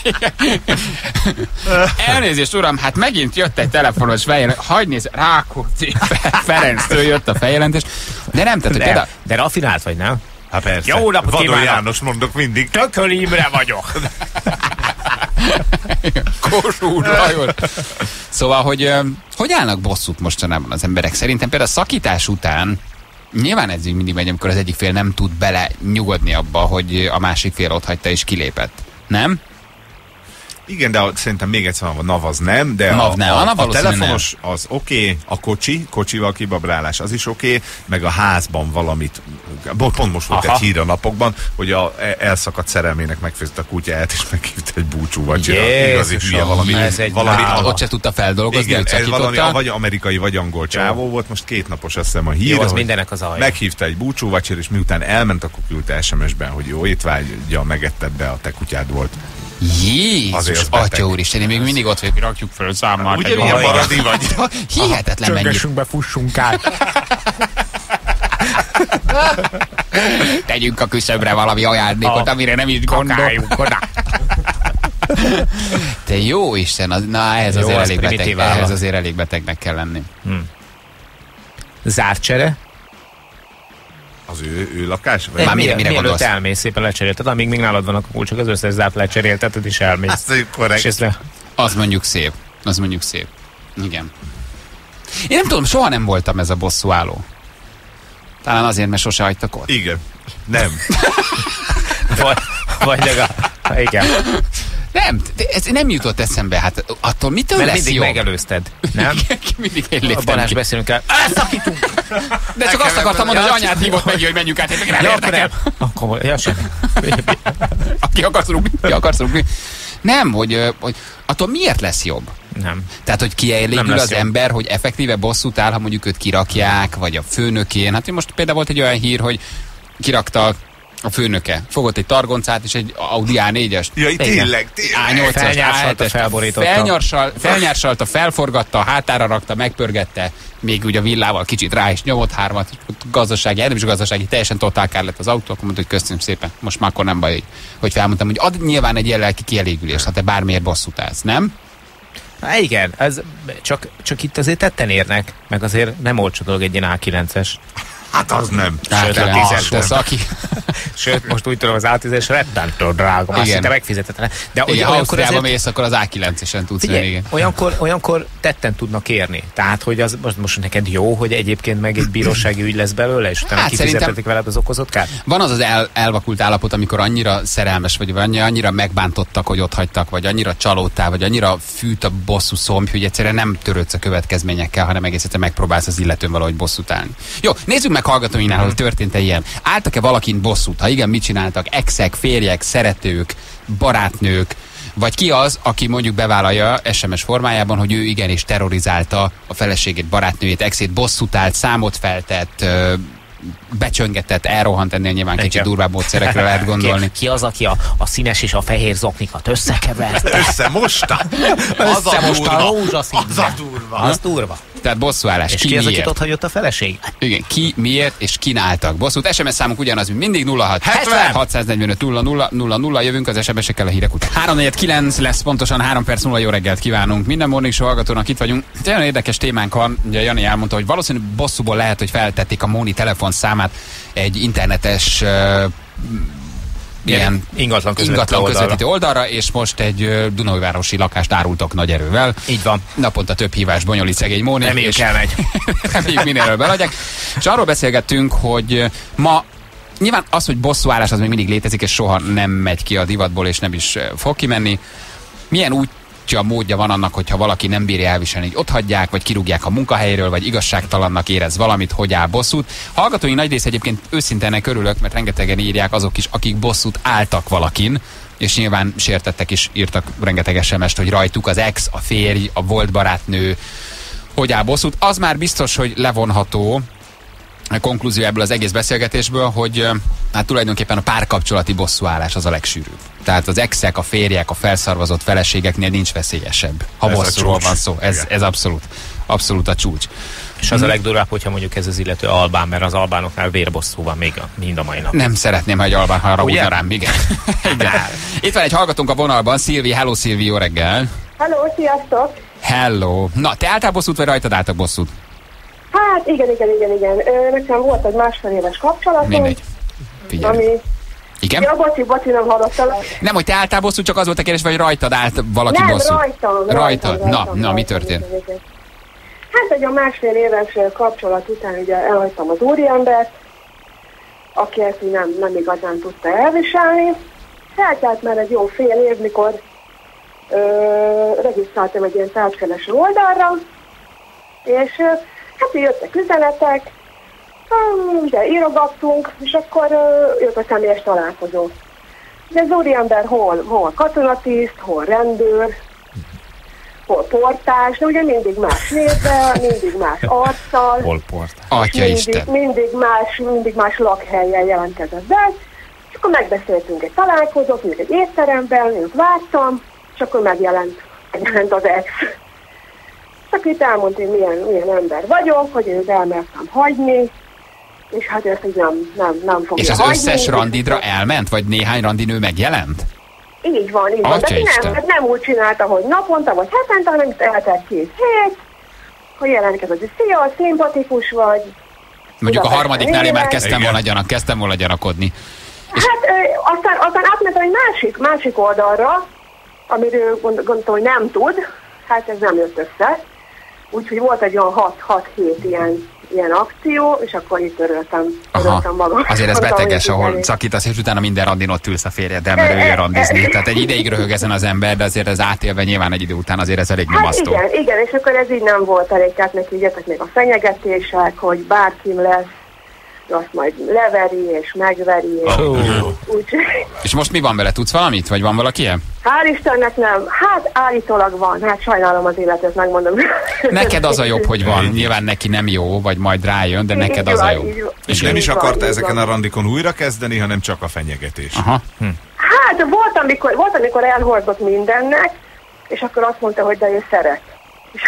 Elnézést, uram, hát megint jött egy telefonos feljelentés. Hagyj nézz, Rákóczi Ferenctől jött a feljelentés. De nem, tehát, de, például... de rafinált vagy, nem? Hát persze. Jó napot Vadon kívánok. János mondok mindig. Tököl Imre vagyok. Kossuth Lajos. Szóval, hogy hogy állnak bosszút mostanában az emberek? Szerintem például a szakítás után nyilván ez így mindig megy, amikor az egyik fél nem tud bele nyugodni abba, hogy a másik fél ott hagyta és kilépett. Nem? Igen, de szerintem még egyszer van, a NAV az nem, de NAV a, nem, a, a, a telefonos nem. Az oké, okay, a kocsi, kocsival kibabrálás az is oké, okay, meg a házban valamit, pont most volt Aha. egy hír a napokban, hogy a elszakadt szerelmének megfőzött a kutyáját, és meghívta egy búcsú vacsira. Igazi hülye valami. valami ott se tudta feldolgozni, igen, ez valami vagy amerikai, vagy angol csávó volt, most két napos azt hiszem a hír, jó, az mindenek az alja. Meghívta egy búcsú vacsira, és miután elment, akkor küldte es em es-ben, hogy jó étvágya, megetted be, a te kutyád volt. Jézus, atya úristen, én még mindig ott vagyok, rakjuk föl számmal. Ugye milyen maradi vagy? Hihetetlen mennyit. Csöngessünk be, fussunk át. Tegyünk a küszöbre valami ajándékot, a, amire nem is gondolunk. Te jó Isten, az, na ehhez, jó, azért az elég beteg, ehhez azért elég betegnek kell lenni. Hmm. Zárcsere? Az ő, ő lakás? Vagy már mire, mire gondolsz? Elmész, szépen lecserélted, amíg még nálad vannak a kulcsok, az összes zárt lecserélteted és elmész. Az korrekt. Le... Az mondjuk szép. Az mondjuk szép. Igen. Én nem tudom, soha nem voltam ez a bosszúálló. Talán azért, mert sose hagytak ott. Igen. Nem. vagy, vagy legalább. Igen. Nem, ez nem jutott eszembe, hát attól mitől mert lesz mindig jobb? megelőzted, nem? mindig én léptem. A Balázs beszélünk el. Elszakítunk! De csak azt akartam mondani, hogy anyát hívott meg, hogy menjünk át, én meg nem érdekel. Akkor, ja, semmi. Aki akarsz rúgni, ki akarsz rúgni. Nem, hogy, hogy attól miért lesz jobb? Nem. Tehát, hogy kielégül az jobb. Ember, hogy effektíve bosszút áll, ha mondjuk őt kirakják, vagy a főnökén. Hát most például volt egy olyan hír, hogy kirakta a főnöke. Fogott egy targoncát és egy Audi á négyest. Jaj, tényleg, á nyolcas, felnyársalta, felborította. Felnyarsal, felnyársalta, felforgatta, hátára rakta, megpörgette, még ugye a villával kicsit rá is nyomott hármat, gazdasági, nem is gazdasági, teljesen totálkár lett az autó, akkor mondta, hogy köszönöm szépen, most már akkor nem baj, hogy felmondtam, hogy ad nyilván egy ilyen lelki kielégülés, ha te bármiért bosszút állsz, nem? Há, igen, ez csak, csak itt azért tetten érnek, meg azért nem olcsó dolog egy ilyen á kilences. Hát az nem. Sőt, a tízes aki... Sőt, most úgy tudom, az á tízes rettentő drága, azt szinte megfizetetlen. De igen, ha Ausztriába mész, akkor az á kilencesen tudsz venni, igen. Olyankor, olyankor tetten tudnak érni. Tehát, hogy az most, most neked jó, hogy egyébként meg egy bírósági ügy lesz belőle, és utána hát kifizetetik veled az okozott kárt? Van az az el, elvakult állapot, amikor annyira szerelmes vagy, vagy annyira megbántottak, hogy ott hagytak, vagy annyira csalódtál, vagy annyira fűt a bosszú szomj, hogy egyszerűen nem törődsz a következményekkel, hanem egész egyszerűen megpróbálsz az illetőn valahogy bosszút állni. Jó, nézzük meg hallgatóinál, hmm. hogy történt-e ilyen. Álltak-e valakin bosszút? Ha igen, mit csináltak? Exek, férjek, szeretők, barátnők, vagy ki az, aki mondjuk bevállalja es em es formájában, hogy ő igenis terrorizálta a feleségét, barátnőjét, exét, bosszút állt, számot feltett, becsöngetett, elrohant, ennél nyilván kicsit igen. durvább módszerekre lehet gondolni. Ki, ki az, aki a, a színes és a fehér zoknikat összekevert? Összemosta? Összemosta a rózsaszínbe. Az a durva. Az durva. Tehát bosszúállás. És ki, ki az, miért? akit ott hagyott a feleség? Igen, ki, miért és kináltak bosszút. es em es számunk ugyanaz, mint mindig, nulla hat hatszáznegyvenöt nulla nulla nulla nulla, jövünk az es em esekkel a hírek után. három negyvenkilenc lesz pontosan, három perc múlva, jó reggelt kívánunk. Minden Morning Show hallgatónak itt vagyunk. Nagyon érdekes témánk van, ugye Jani elmondta, hogy valószínűleg bosszúból lehet, hogy feltették a Móni telefonszámát egy internetes uh, ilyen ingatlan közvetítő, ingatlan oldalra. közvetítő oldalra, és most egy uh, Dunaújvárosi lakást árultok nagy erővel. Így van. Naponta több hívás bonyolít szegény Móni. Reméljük elmegy. Reméljük minél beladják. És arról beszélgettünk, hogy ma nyilván az, hogy bosszúállás az még mindig létezik, és soha nem megy ki a divatból, és nem is fog kimenni. Milyen útja, módja van annak, hogyha valaki nem bírja elviselni, hogy ott hagyják, vagy kirúgják a munkahelyről, vagy igazságtalannak érez valamit, hogy áll bosszút. Hallgatói nagy rész egyébként őszintén ennek örülök, mert rengetegen írják azok is, akik bosszút álltak valakin, és nyilván sértettek is, írtak rengeteg es em est, hogy rajtuk az ex, a férj, a volt barátnő, hogy áll bosszút. Az már biztos, hogy levonható a konklúzió ebből az egész beszélgetésből, hogy hát tulajdonképpen a párkapcsolati bosszúállás az a legsűrűbb. Tehát az exek, a férjek, a felszarvazott feleségeknél nincs veszélyesebb. Ha bosszúról van szó, ez, ez abszolút, abszolút a csúcs. És az a legdurvább, hogyha mondjuk ez az illető albán, mert az albánoknál vérbosszú van még a, mind a mai nap. Nem szeretném, ha egy albán haragudna rám, igen. igen. Itt van egy hallgatónk a vonalban, Szilvi. Hello Szilvi, jó reggel. Hello, sziasztok. Hello. Na, te álltál bosszút, vagy rajtad álltak bosszút? Hát igen, igen, igen, igen. Ö, nekem volt egy másfél éves kapcsolatom. Mindegy. Figyelj. Ami... Igen? Ja, boci, boci, nem hallottam. Nem, hogy te álltál bosszút, csak az volt a kérdés, vagy rajtad állt valaki nem, bosszút? rajtam. Rajtad. Rajtam, na, rajtam, na, rajtam, mi történt? Igen, igen. Hát egy a másfél éves kapcsolat után ugye elhagytam az úriembert, aki ezt nem, nem igazán tudta elviselni. Eltelt már egy jó fél év, mikor ö, regisztráltam egy ilyen tárgykereső oldalra, és ö, hát jöttek üzenetek, ö, ugye írogattunk, és akkor ö, jött a személyes találkozó. De az úriember hol, hol katonatiszt, hol rendőr, hol portás, de ugye mindig más névvel, mindig más arccal. Hol portás? Atya mindig, Isten. Mindig más, mindig más lakhelyen jelentkezett be. És akkor megbeszéltünk egy találkozót, még egy étteremben, én vártam, és akkor megjelent, megjelent az ex. És akkor itt elmondta, hogy milyen, milyen ember vagyok, hogy én őt elmertem hagyni, és hát ezt így nem, nem, nem fogja És az hagyni. összes randidra elment, vagy néhány randinő megjelent? Így van, így van. De nem, hát nem úgy csinálta, hogy naponta vagy hetente, hanem eltelt két hét, hogy jelentkezett, hogy szia, szimpatikus vagy. Mondjuk a harmadiknál én már kezdtem volna, gyanak, kezdtem volna gyanakodni. Hát ö, aztán, aztán átmentem egy másik, másik oldalra, amiről gond, gondoltam, hogy nem tud, hát ez nem jött össze. Úgyhogy volt egy olyan hat-hét ilyen, ilyen akció, és akkor itt örültem, örültem magam. Azért ez beteges, ahol szakítasz, és utána minden randin ott ülsz a férjeddel, mert ő jön randizni. Tehát egy ideig röhög ezen az ember, de azért ez átélve nyilván egy idő után azért ez elég nyomasztó. Hát igen, igen, és akkor ez így nem volt elég, tehát neki jöttek még a fenyegetések, hogy bárkim lesz, azt majd leveri és megveri. És, oh. úgy, és most mi van vele? Tudsz valamit? Vagy van valaki ilyen? Hál' Istennek nem. Hát állítólag van. Hát sajnálom az életet, megmondom. Neked az a jobb, hogy van. Nyilván neki nem jó, vagy majd rájön, de neked az a jó. És nem is akarta ezeken a randikon újra kezdeni, hanem csak a fenyegetés. Aha. Hm. Hát volt amikor, volt, amikor elhordott mindennek, és akkor azt mondta, hogy de ő szeret. És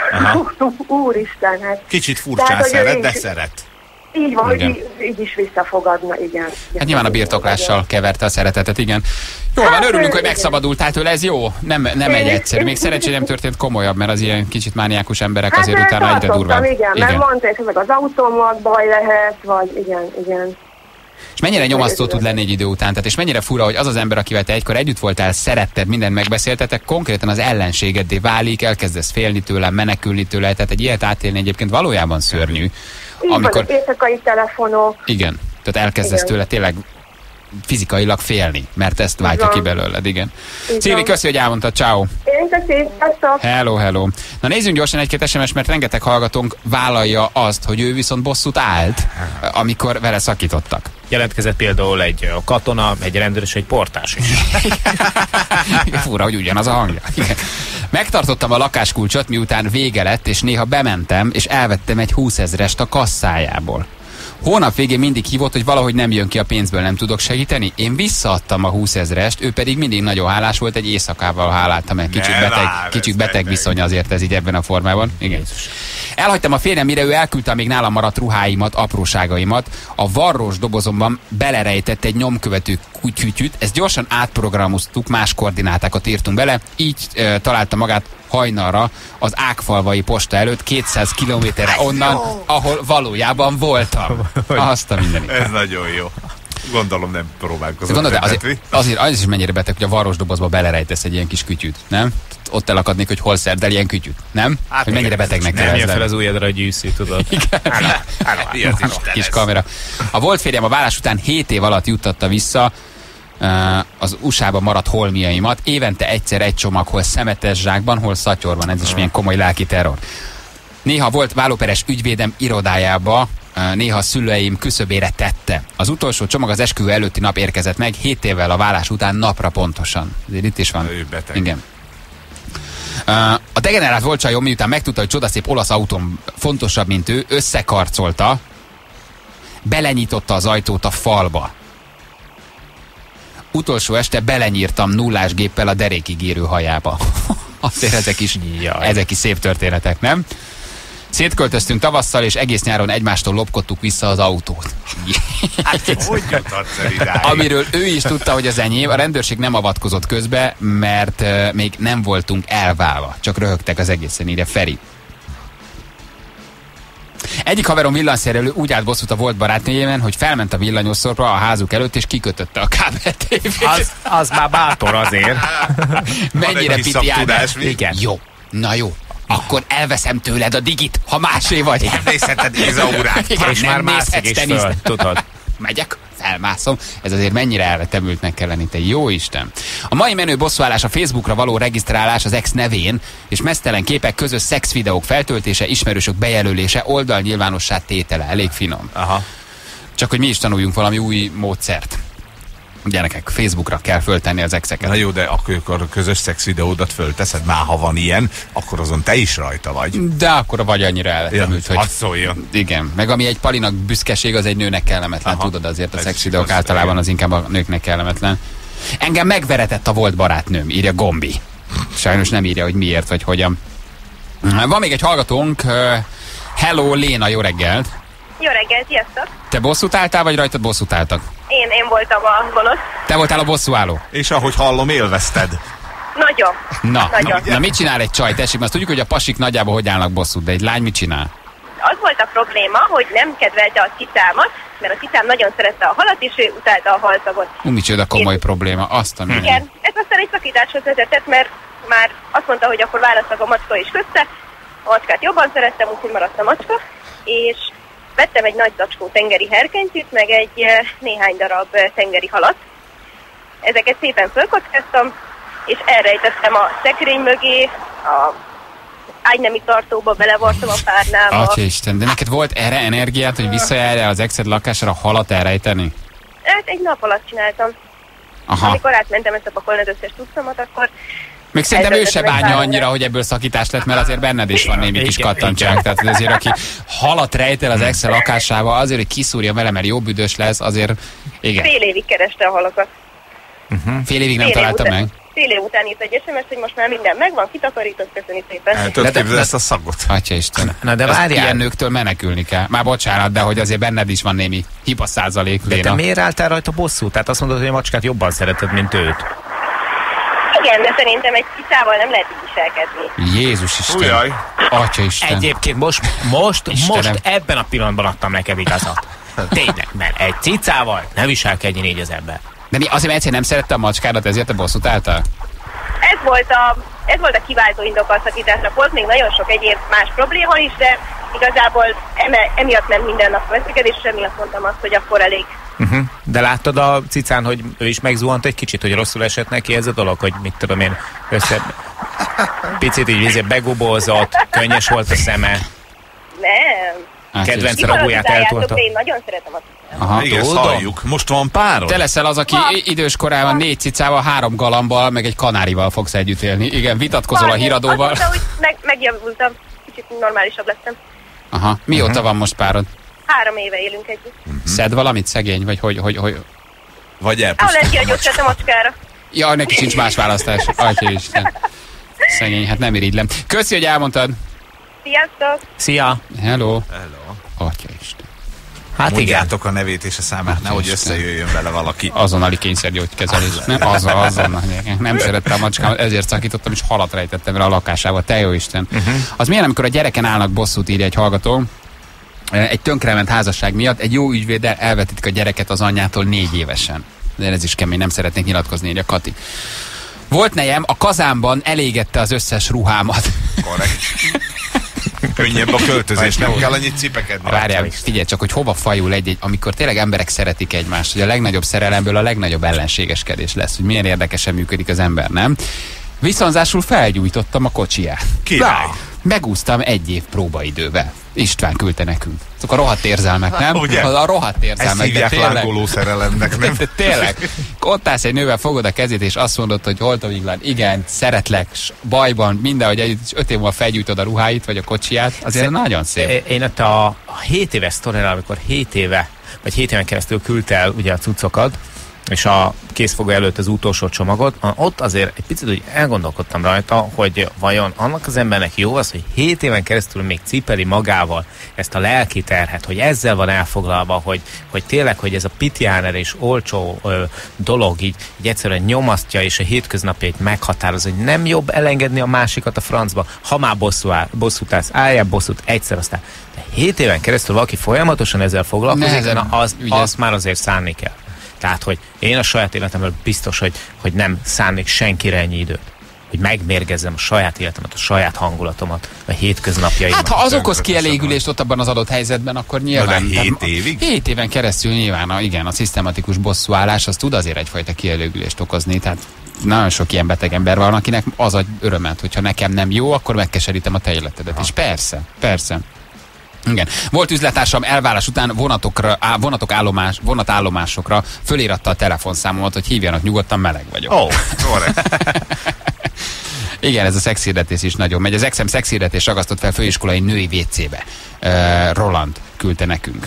úristen, hát. Kicsit furcsán tehát, szeret, de szeret. Így van, hogy így, így is visszafogadna, igen. Hát nyilván a birtoklással keverte a szeretetet, igen. Jó, van, örülünk, hogy megszabadultál tőle, ez jó. Nem, nem egy egyszerű. Még szerencsére nem történt komolyabb, mert az ilyen kicsit mániákus emberek azért hát, utána egyre durvább. Igen, igen, mert mondta, hogy meg az autómat baj lehet, vagy igen, igen. És mennyire nyomasztó tud lenni egy idő után, tehát és mennyire fura, hogy az az ember, akivel te egykor együtt voltál, szeretted, mindent megbeszéltetek, konkrétan az ellenségeddé válik, elkezdesz félni tőle, menekülni tőle, tehát egy ilyet átélni egyébként valójában szörnyű. Így amikor... van, az éjszakai telefonok. Igen, tehát elkezdesz igen. tőle tényleg fizikailag félni, mert ezt váltja ki belőled, igen. Szilvi, köszi, hogy elmondtad, ciao. Én köszi, sziasztok. Hello, hello. Na nézzünk gyorsan egy-két es em es, mert rengeteg hallgatónk vállalja azt, hogy ő viszont bosszút állt, amikor vele szakítottak. Jelentkezett például egy katona, egy rendőr és egy portás is. Fura, hogy ugyanaz a hangja. Igen. Megtartottam a lakáskulcsot, miután vége lett, és néha bementem, és elvettem egy húszezrest a kasszájából. Hónap végén mindig hívott, hogy valahogy nem jön ki a pénzből, nem tudok segíteni. Én visszaadtam a húszezrest, ő pedig mindig nagyon hálás volt, egy éjszakával háláltam meg. Kicsit beteg, kicsit beteg viszony azért ez így ebben a formában. Igen. Elhagytam a férjem, mire ő elküldte még nálam maradt ruháimat, apróságaimat. A varrós dobozomban belerejtett egy nyomkövető kütyüt, ezt gyorsan átprogramoztuk, más koordinátákat írtunk bele, így e, találta magát hajnalra az Ágfalvai posta előtt, kétszáz kilométerre onnan, ahol valójában voltam. Azt a mindenit. Ez nagyon jó. Gondolom nem próbálkozom. Gondolod, azért, azért az is mennyire beteg, hogy a varrós dobozba belerejtesz egy ilyen kis kütyűt, nem? Ott elakadnék, hogy hol szerd el ilyen kütyűt, nem? Hát hogy mennyire betegnek kell. Nem jön fel az ujjadra a gyűszű, tudod. Igen. Kis kamera. A volt férjem a vállás után hét év alatt juttatta vissza uh, az u es á-ba maradt holmiaimat. Évente egyszer egy csomag, hol szemetes zsákban, hol szatyorban. Ez is milyen komoly lelki terror. Néha volt vállóperes ügyvédem irodájába, néha a szüleim küszöbére tette. Az utolsó csomag az esküvő előtti nap érkezett meg, hét évvel a vállás után napra pontosan. Ezért itt is van. Ő beteg. Igen. A degenerált volt csajom, miután megtudta, hogy csodaszép olasz autóm fontosabb, mint ő, összekarcolta, belenyitotta az ajtót a falba. Utolsó este belenyírtam nullás géppel a derékig érő hajába. Azért ezek is, ezek is szép történetek, nem? Szétköltöztünk tavasszal, és egész nyáron egymástól lopkodtuk vissza az autót. Hát, hogy juthatsz el idáig? Amiről ő is tudta, hogy az enyém. A rendőrség nem avatkozott közbe, mert uh, még nem voltunk elválva. Csak röhögtek az egészen, írja Feri. Egyik haverom villanyszerelő úgy állt bosszút a volt barátnőjében, hogy felment a villanyószorba a házuk előtt, és kikötötte a kábeltévét. Az, az már bátor azért. Mennyire piti állás. Igen. Jó. Na jó. Akkor elveszem tőled a digit, ha másé vagy. Nem nézheted Izaurát. És már mászik is föl, tudod. Megyek, felmászom. Ez azért mennyire elvetemültnek kell lenni, te jó Isten. A mai menő bosszúállás a Facebookra való regisztrálás az ex nevén, és meztelen képek, közös szexvideók feltöltése, ismerősök bejelölése, oldalnyilvánossá tétele. Elég finom. Aha. Csak hogy mi is tanuljunk valami új módszert. Gyerekek, Facebookra kell föltenni az exeket. Na jó, de akkor a közös szex videódat fölteszed, már ha van ilyen, akkor azon te is rajta vagy. De akkor vagy annyira elvetemült, ja, hogy... szóljon. Igen, meg ami egy palinak büszkeség, az egy nőnek kellemetlen. Aha. Tudod, azért a szex videók általában az inkább a nőknek kellemetlen. Engem megveretett a volt barátnőm, írja Gombi. Sajnos nem írja, hogy miért, vagy hogyan. Van még egy hallgatónk. Hello, Léna, jó reggelt! Jó reggelt, sziasztok! Te bosszút álltál, vagy rajtad bosszút álltak? Én, én voltam a gonosz. Te voltál a bosszúálló? És ahogy hallom, élvezted. Nagyon. Na, Nagyon. na, na mit csinál egy csaj? Tessék, mert azt tudjuk, hogy a pasik nagyjából hogy állnak bosszút, de egy lány mit csinál? Az volt a probléma, hogy nem kedvelte a cicámat, mert a cicám nagyon szerette a halat, és ő utálta a halszagot. Ú, micsoda komoly és... probléma, azt a minden. Igen, ez aztán egy szakításhoz vezetett, mert már azt mondta, hogy akkor választok a macska is közte. A macskát jobban szerettem, úgyhogy maradt a macska, és vettem egy nagy zacskó tengeri herkentyűt, meg egy néhány darab tengeri halat. Ezeket szépen fölkockáztam, és elrejtettem a szekrény mögé, a ágynemi tartóba belevartam a párnába. Atyaisten, de neked volt erre energiát, hogy visszajárjál az exed lakására halat elrejteni? Hát egy nap alatt csináltam. Aha. Amikor átmentem ezt a pakolni az összes tudszamat, akkor... Még szerintem ő se bánja annyira, hogy ebből szakítás lett, mert azért benned is van némi kis kattantság. Tehát azért, aki halat rejtel az ex lakásába, azért, hogy kiszúrja vele, mert jó büdös lesz, azért... Igen. Fél évig kereste a halakat. Uh-huh. Fél évig nem fél találta év meg? Fél év után írt egy es em es, hogy most már minden megvan, kitakarított, köszöni szépen. Több képzel ezt a szagot. Atyaisten. Na de várjál. Ilyen nőktől menekülni kell. Már bocsánat, de hogy azért benned is van némi hiba százalék. De te miért álltál rajta bosszú? Tehát azt mondod, hogy a macskát jobban szereted, mint őt. Igen, de szerintem egy cicával nem lehet így viselkedni. Jézus Isten. Ujjaj. Atyaisten. Egyébként most, most, most ebben a pillanatban adtam neked igazat. Tényleg, mert egy cicával ne viselkedjen így az ember. De mi azért egyszer nem szerette a macskádat, ezért a bosszút álltál? Ez volt a, ez volt a kiváltó indok a szakításnak. Volt még nagyon sok egyéb más probléma is, de igazából eme, emiatt ment minden nap veszekedés, és emiatt mondtam azt, hogy akkor elég. Uh-huh. De láttad a cicán, hogy ő is megzuhant egy kicsit, hogy rosszul esett neki ez a dolog, hogy mit tudom én, össze... Picit így vízé begubózott, könnyes volt a szeme. Nem. Kedvenc ragóját eltolta. Én nagyon szeretem a cicát. Aha, igen, halljuk. Most van párod? Te leszel az, aki ha. idős korában négy cicával, három galambal, meg egy kanárival fogsz együtt élni. Igen, vitatkozol van, a híradóval. Azt mondta, hogy meg, megjavultam. Kicsit normálisabb lettem. Aha. Mióta uh-huh. van most párod? Három három éve élünk együtt. Mm-hmm. Szed valamit, szegény, vagy hogy... hogy, hogy... Vagy elpusztult. Allergiagyógyszert a macskára. Ja, neki sincs más választás. Atya Isten. Szegény, hát nem irigylem. Köszi, hogy elmondtad. Sziasztok! Szia! Hello! Hello! Atya Isten. Hát mondjátok igen. A nevét és a számát, hát nehogy összejöjjön vele valaki. Azonnali kényszergyógykezelés. Nem, az, azonnal. Nem szerettem a macskámat, ezért szakítottam, és halat rejtettem vele a lakásába. Te jó Isten. Uh-huh. Az milyen, amikor a gyereken állnak bosszút, írja egy hallgató. Egy tönkrement házasság miatt egy jó ügyvéddel elvetítik a gyereket az anyjától négy évesen. De ez is kemény, nem szeretnék nyilatkozni, írja Kati. Volt nejem, a kazánban elégette az összes ruhámat. Korrekt. Könnyebb a költözés, nem kell annyit cipekedni. Várjál, figyelj csak, hogy hova fajul egy-egy, amikor tényleg emberek szeretik egymást, hogy a legnagyobb szerelemből a legnagyobb ellenségeskedés lesz, hogy milyen érdekesen működik az ember, nem? Viszonzásul felgyújtottam a kocsiját. Király! Megúsztam egy év próbaidővel. István küldte nekünk. Azok a rohadt érzelmek, nem? Ugye? A rohadt érzelmek. Ezt hívják lángoló szerelemnek, nem? Tényleg. Ott állsz egy nővel, fogod a kezét, és azt mondod, hogy holtam Iglán, igen, szeretlek, bajban, mindenhogy együtt, és öt év múlva felgyújtod a ruháit, vagy a kocsiját, azért Szer nagyon szép. Én ott a, a hét éves sztorira, amikor hét éve, vagy hét éven keresztül küldte el ugye a cuccokat, és a készfogó előtt az utolsó csomagot, ott azért egy picit úgy elgondolkodtam rajta, hogy vajon annak az embernek jó az, hogy hét éven keresztül még cipeli magával ezt a lelki terhet, hogy ezzel van elfoglalva, hogy, hogy tényleg, hogy ez a pitjáner és olcsó ö, dolog így, így egyszerűen nyomasztja, és a hétköznapjait meghatároz, hogy nem jobb elengedni a másikat a francba, ha már bosszú áll, bosszút állsz, álljál bosszút egyszer, aztán de hét éven keresztül valaki folyamatosan ezzel foglalkozik, na, az, azt már azért szánni kell. Tehát, hogy én a saját életemről biztos, hogy, hogy nem szánnék senkire ennyi időt. Hogy megmérgezzem a saját életemet, a saját hangulatomat, a hétköznapjaimat. Hát, ha az okoz kielégülést ott abban az adott helyzetben, akkor nyilván... De hét évig? Hét éven keresztül nyilván, a, igen, a szisztematikus bosszúállás, az tud azért egyfajta kielégülést okozni. Tehát nagyon sok ilyen beteg ember van, akinek az a örömet, hogyha nekem nem jó, akkor megkeserítem a te életedet. Ha. És persze, persze. Igen. Volt üzletársam elválás után vonatokra, á, vonatok állomás, vonatállomásokra fölératta a telefonszámomat, hogy hívjanak nyugodtan, meleg vagyok. Ó, oh, igen, ez a szexhirdetés is nagyon megy. Az exem szexhirdetés ragasztott fel főiskolai női vécébe. Uh, Roland küldte nekünk.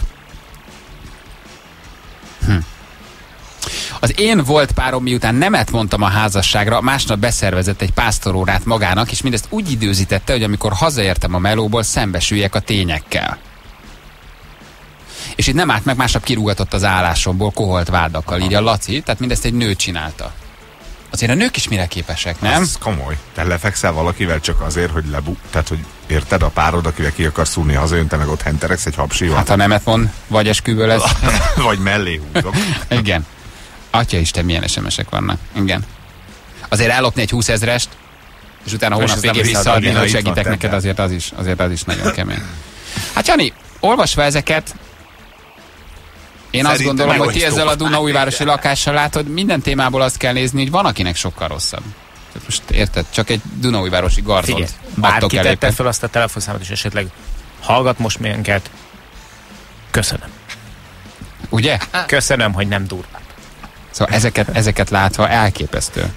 Hm. Az én volt párom, miután nemet mondtam a házasságra, másnap beszervezett egy pásztorórát magának, és mindezt úgy időzítette, hogy amikor hazaértem a melóból, szembesüljek a tényekkel. És itt nem állt meg, másnap kirúgatott az állásomból koholt vádakkal, így a Laci, tehát mindezt egy nő csinálta. Azért a nők is mire képesek, nem? Ez komoly. Te lefekszel valakivel csak azért, hogy lebu... Tehát, hogy érted, a párod, akivel ki akarsz szúrni, hazajön, te meg ott henteregsz egy habsival. Hát ha nemet mond, vagy esküvő lesz. Vagy mellé húzok. Igen. Atya Isten, milyen es em esek vannak. Igen. Azért ellopni egy húszezrest, és utána hónap végén visszaadni, hogy segítek neked, azért az, is, azért az is nagyon kemény. Hát Jani, olvasva ezeket, én Szerintem azt gondolom, hogy ti ezzel a Dunaújvárosi lakással látod, minden témából azt kell nézni, hogy van akinek sokkal rosszabb. Tehát most érted, csak egy Dunaújvárosi gardot. Bárki tette fel azt a telefonszámot, és esetleg hallgat most minket. Köszönöm. Ugye? Köszönöm, hogy nem durván. Szóval ezeket, ezeket látva elképesztő.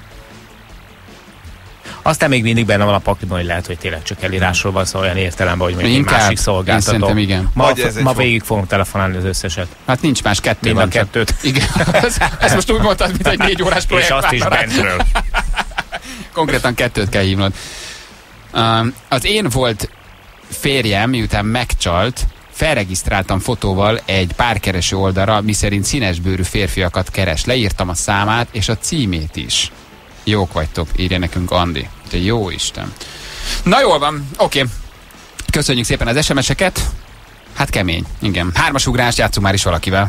Aztán még mindig benne van a pakliban, hogy lehet, hogy tényleg csak elírásról van szó olyan értelemben, hogy mondjuk egy másik szolgáltató. Igen. Ma, ma végig fogunk telefonálni az összeset. Hát nincs más, kettő Mind van. a kettőt. Igen. Ezt most úgy mondtad, mint egy négy órás projekt. És azt is bentről. Konkrétan kettőt kell hívnod. Um, az én volt férjem, miután megcsalt, felregisztráltam fotóval egy párkereső oldalra, miszerint színesbőrű férfiakat keres. Leírtam a számát és a címét is. Jók vagytok, írja nekünk Andi. Úgyhogy jó Isten. Na jól van, oké. Okay. Köszönjük szépen az es em eseket. Hát kemény, igen. Hármas ugrás, játszunk már is valakivel.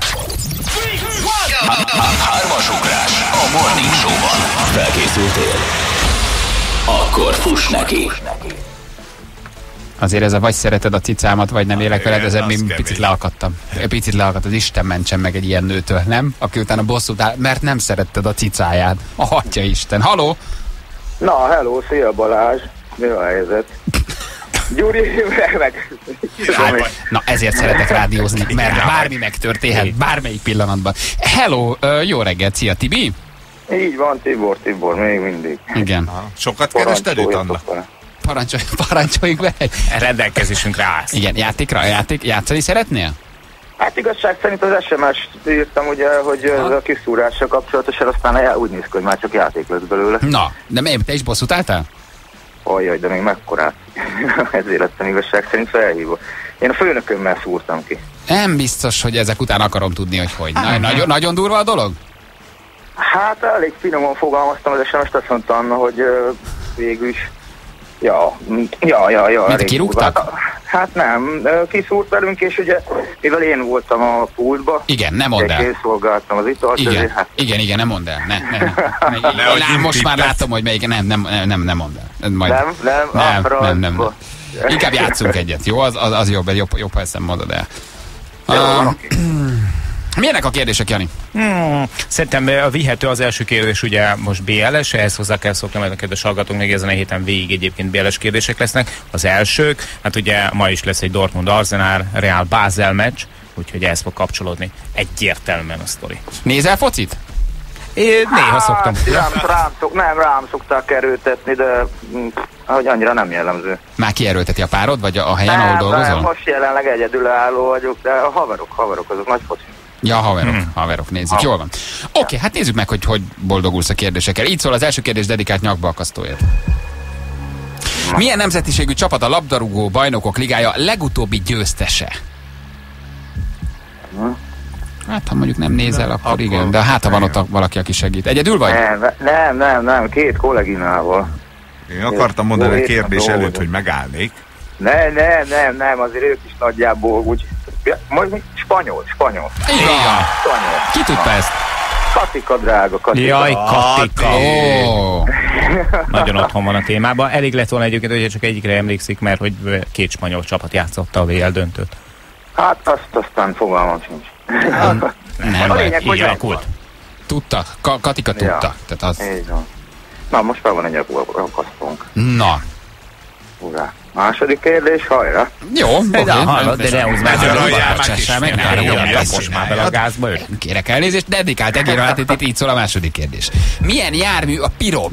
Hármas ugrás a Morning Show-ban. Felkészültél? Akkor fuss neki. Azért ez a vagy szereted a cicámat, vagy nem élek veled, ezzel még picit leakadtam. Picit leakadt, az Isten mentsen meg egy ilyen nőtől, nem? Aki utána bosszút áll, mert nem szeretted a cicáját. A hatja Isten. Haló? Na, hello, szia Balázs. Mi a helyzet? Gyuri, meg... Na, ezért szeretek rádiózni, mert bármi megtörténhet, bármelyik pillanatban. Hello, jó reggelt, szia Tibi? Így van, Tibor, Tibor, még mindig. Igen. Sokat kerested őt, Anna? Parancsolj, parancsoljunk be. Rendelkezésünkre állsz. Igen, játékra, játék, játszani szeretnél? Hát igazság szerint az es em es-t írtam ugye, hogy ez a kiszúrással kapcsolatosan, aztán úgy néz ki, hogy már csak játék lesz belőle. Na, de miért, te is bosszút álltál? Ajjaj, de még mekkorát. Ezért lettem igazság szerint felhívva. Én a főnökömmel szúrtam ki. Nem biztos, hogy ezek után akarom tudni, hogy hogy. Na, nagyon, nagyon durva a dolog? Hát elég finoman fogalmaztam az es em es-t, azt mondta Anna, hogy uh, végül is ja, ja, ja, ja. Mert kirúgtak? Hát nem, kiszúrt velünk, és ugye, mivel én voltam a pultba, igen, nem mondd el. Készolgáltam az italt, igen, ezért, hát... igen, igen, nem mondd el. Ne, ne, ne, ne, ne, ne, most már látom, hogy melyik, nem, nem, nem, nem mondd el. Majd, nem, nem, nem, nem, nem, nem, nem. Inkább játszunk egyet, jó? Az, az, az jobb, jobb, jobb, ha ezt nem mondod el. Jó, uh, milyenek a kérdések, Jani? Hmm, szerintem a vihető az első kérdés, ugye most bé el es, ehhez hozzá kell szokni, mert a kedves hallgatók még ezen a héten végig egyébként bé el es kérdések lesznek. Az elsők, hát ugye ma is lesz egy Dortmund Arsenal Real Basel meccs, úgyhogy ehhez fog kapcsolódni egyértelműen a sztori. Nézel focit? Én néha szoktam. Rám, rám szok, nem, rám szokták erőltetni, de hogy annyira nem jellemző. Már kierőlteti a párod, vagy a helyen, nem, ahol dolgozol? Nem, most jelenleg egyedülálló vagyok, de a haverok, haverok, azok nagy foci. Ja, haverok, hmm. haverok, nézzük, ha. Jól van. Oké, okay, hát nézzük meg, hogy hogy boldogulsz a kérdésekkel. Így szól az első kérdés dedikált nyakbalkasztóért. Milyen nemzetiségű csapat a labdarúgó bajnokok ligája legutóbbi győztese? Hmm. Hát, ha mondjuk nem nézel, akkor, akkor igen, de hát, ha van ott valaki, aki segít. Egyedül vagy? Nem, nem, nem, nem két kolléginával. Én akartam mondani a kérdés előtt, hogy megállnék. Nem, nem, nem, nem, azért ők is nagyjából úgy... Majd spanyol, spanyol. Igen. Spanyol. Ki tudta ezt? Katika, drága Katika. Jaj, Katika. Oh. Nagyon otthon van a témában. Elég lett volna egyébként, hogy csak egyikre emlékszik, mert hogy két spanyol csapat játszotta a vé el döntőt. Hát azt aztán fogalmam sincs. Nem, nem, a lényeg, hogy alakult. Tudta, Ka Katika tudta. Ja. Tehát az... Így van. Na, most fel van egy akasztónk. Na. Urá. Második kérdés, hajra. Jó, oké. De hallod, de ne húzd már meg, most már bele a gázba. Kérek elnézést, dedikált egér, hát itt így szól a második kérdés. Milyen jármű a pirog?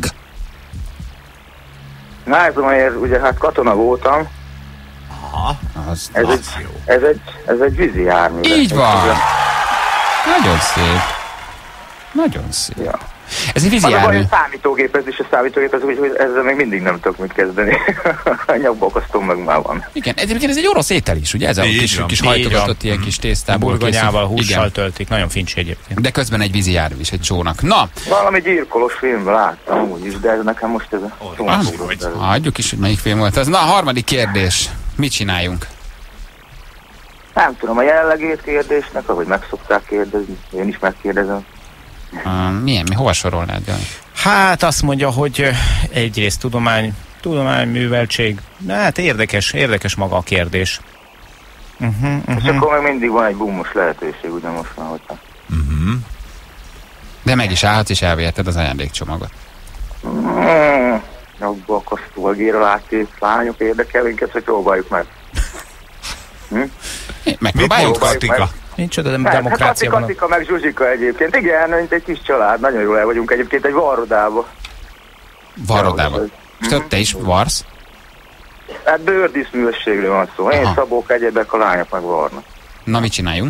Na, ez azért, ugye hát katona voltam. Aha, az, ez, az egy, jó. Ez egy, ez egy vízi jármű. Így van. Nagyon szép. Nagyon szép. Ja. Ez egy vízi jármű. Az a számítógép, ez is a számítógép, ez, hogy ezzel még mindig nem tudok mit kezdeni. Nyakbalkasztom meg már van. Igen, egyébként ez egy orosz étel is, ugye? Ez a kis, kis hajtogatott ilyen kis tésztából. Burgonyával, hússal töltik, nagyon fincsi egyébként. De közben egy vízi jármű is, egy csónak. Na! Valami gyilkolos filmben láttam úgy is, de ez nekem most ez a csónak. Hagyjuk is, hogy melyik film volt ez. Na, a harmadik kérdés. Mit csináljunk? Nem tudom, a jellegét kérdésnek, ahogy meg szokták kérdezni, én is megkérdezem. Uh, milyen, mi, hova sorolnád, Jani? Hát azt mondja, hogy egyrészt tudomány, tudományműveltség, hát érdekes, érdekes maga a kérdés. Uh-huh, uh-huh. És akkor még mindig van egy boomos lehetőség, ugye most már, hogyha. Uh-huh. De meg is állhatsz, és elviheted az ajándékcsomagot. Hmm, abba akasztó agéra látték, lányok érdekel minket, hogy próbáljuk meg. Hm? Megpróbáljuk, Katika? Nincs oda demokrácia van. Katika meg Zsuzsika egyébként. Igen, mint egy kis család. Nagyon jól el vagyunk egyébként egy varrodába. Varrodába? És te, te is varsz? Hát bőrdíszművességről van szó. Én szabók, egyebek, a lányok meg varnak. Na, mit csináljunk?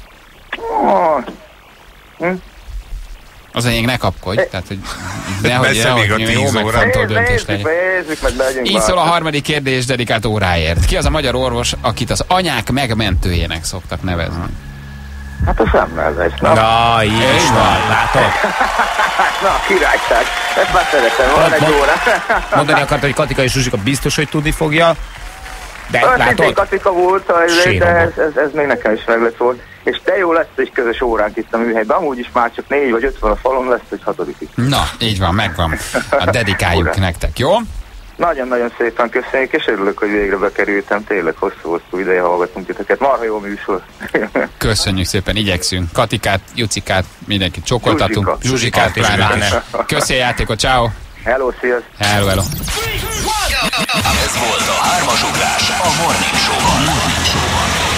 Oh. Hm? Az enyém ne kapkodj, tehát hogy nehogy nehogy jó megfontol döntés legyen. Így szól a harmadik kérdés dedikált óráért. Ki az a magyar orvos, akit az anyák megmentőjének szoktak nevezni? Hát a Semmelweis, na? Na, így is van, látod? Na, királyság. Ezt már szeretem, van egy óra. Mondani akarta, hogy Katika és Zsuzsika biztos, hogy tudni fogja. De Olyan látod? Katika volt, de ez, ez, ez még nekem is meg lett volt. És de jó lesz egy közös óránk itt a műhelyben. Amúgy is már csak négy vagy öt van a falon, lesz egy hatodik is. Na, így van, megvan. A dedikáljuk nektek, jó? Nagyon-nagyon szépen köszönjük, és örülök, hogy végre bekerültem. Tényleg hosszú-hosszú ideje hallgatunk titeket. Marha jó műsor. Köszönjük szépen, igyekszünk. Katikát, Jucikát, mindenkit csokoltatunk. Zsuzsikát pláne. Köszi a játékot, ciao. Hello, sziasztok. Hello, hello. Ez volt a hármas ugrás a Morning Show-ban.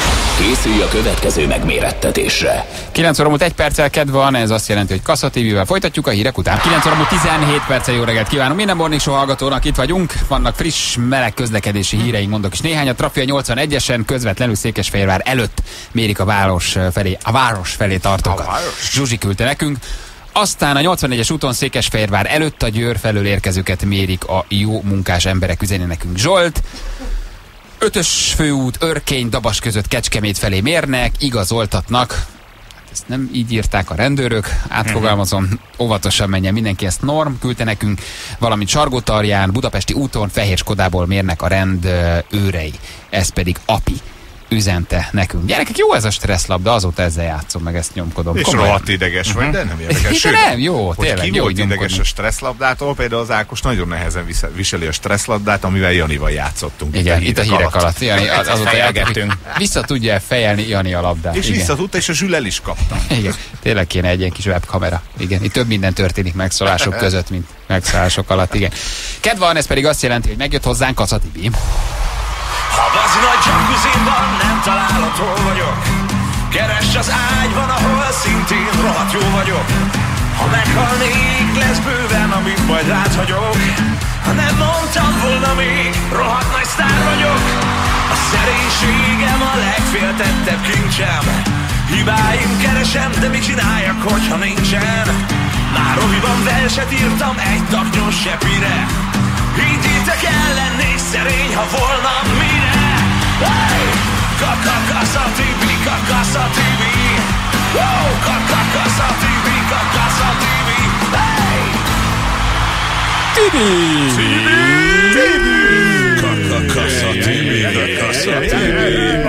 Készülj a következő megmérettetésre. kilenc óra múlt egy perccel kedve van, ez azt jelenti, hogy Kassa té vével folytatjuk a hírek után. kilenc óra múlt tizenhét perccel jó reggelt kívánunk minden Morning Show hallgatónak, itt vagyunk. Vannak friss, meleg közlekedési híreink, mondok is néhány. A Trafia nyolcvanegyesen közvetlenül Székesfehérvár előtt mérik a város felé, a város felé tartókat. Zsuzsi küldte nekünk. Aztán a nyolcvannégyes úton Székesfehérvár előtt a Győr felől érkezőket mérik a jó munkás emberek, üzeni nekünk Zsolt. Ötös főút, Örkény, Dabas között Kecskemét felé mérnek, igazoltatnak. Hát ezt nem így írták a rendőrök, átfogalmazom, óvatosan menjen mindenki, ezt Norm küldte nekünk, valamint Sargótarján, Budapesti úton Fehér Skodából mérnek a rend őrei, ez pedig Api üzente nekünk. Gyerekek, jó ez a stresszlabda, azóta ezzel játszom, meg ezt nyomkodom. És Komolyan. rohadt ideges vagy, de nem érdekes. De nem, jó, hogy tényleg, ki jó volt ideges nyomkodni. a stresszlabdától, például az Ákos nagyon nehezen viseli a stresszlabdát, amivel Janival játszottunk. Igen, itt a hírek, hírek alatt. alatt. Jani, az, azóta elgettünk. Vissza tudja fejelni Jani a labdát. És igen. visszatudta, és a Zsül is kapta. Igen, tényleg kéne egy ilyen kis webkamera. Igen, itt több minden történik megszólások között, mint megszállások alatt. Igen. Kedve van, ez pedig azt jelenti, hogy megjött hozzánk Kassa té vé. Ha bazi nagy jacuzzinban nem találod, hol vagyok. Keresd az ágyban, ahol szintén rohadt jó vagyok. Ha meghalnék, lesz bőven, amit majd rád hagyok. Ha nem mondtam volna még, rohadt nagy sztár vagyok. A szerénységem a legféltettebb kincsem. Hibáim keresem, de mit csináljak, hogyha nincsen? Már Robiban verset írtam egy taknyos sepire. Higgyétek el, lennék szerény, ha volna mire. Hey! Kassa té vé, Kassa té vé. Kassa té vé, Kassa té vé. Hey! Tibi! Tibi! Kassa té vé, Kassa té vé.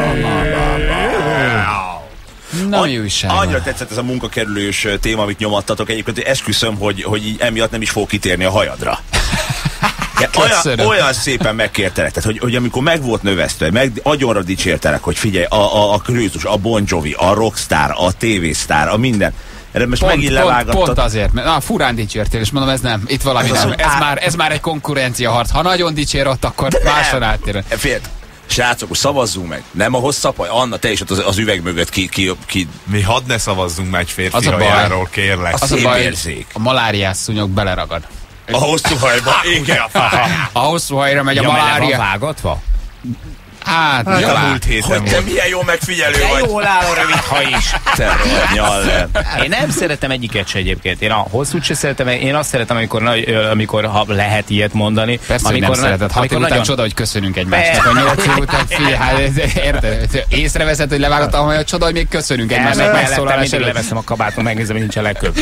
Na, mi újság? Annyira tetszett ez a munkakerülős téma, amit nyomattatok. Egyébként esküszöm, hogy, hogy így emiatt nem is fog kitérni a hajadra. Olyan, olyan szépen megkértelek, tehát, hogy, hogy amikor meg volt növesztve, meg agyonra dicsértelek, hogy figyelj, a, a, a Krőzus, a Bon Jovi, a Rockstar, a tévésztár, a minden. Erre most pont, megint pont, levágattad. Pont azért, mert na, furán dicsértél, és mondom, ez nem, itt valami ez nem. Ez, már, ez már egy konkurencia harc. Ha nagyon dicsér ott, akkor máson áttérő. Fél, srácok, szavazzunk meg. Nem a hosszabb haj? Anna, te is ott az, az üveg mögött ki, ki, ki... Mi hadd ne szavazzunk meg egy férfi az a hajáról, kérlek. Az a baj, a maláriás szúnyog beleragad. A hosszú hajba, igen. A hosszú hajra megy a ja, malária. Van vágatva? Hát, hát ja, a múlt héten hogy te milyen jó megfigyelő de vagy. Jól áll a rövid haj is. Te rohadt. Én nem szeretem egyiket se egyébként. Én a hosszút se szeretem, én azt szeretem, amikor, amikor ha lehet ilyet mondani. Persze, amikor nem szereted. Hat év után nagyon... csoda, hogy köszönünk egymásnak. A nyolc év után figyelj, hát érted? Észreveszed, hogy levágottam, hogy csoda, hogy még köszönünk egymásnak. Megszólalás előtt leveszem a kabáton, megnézem, hogy nincs a legköbb.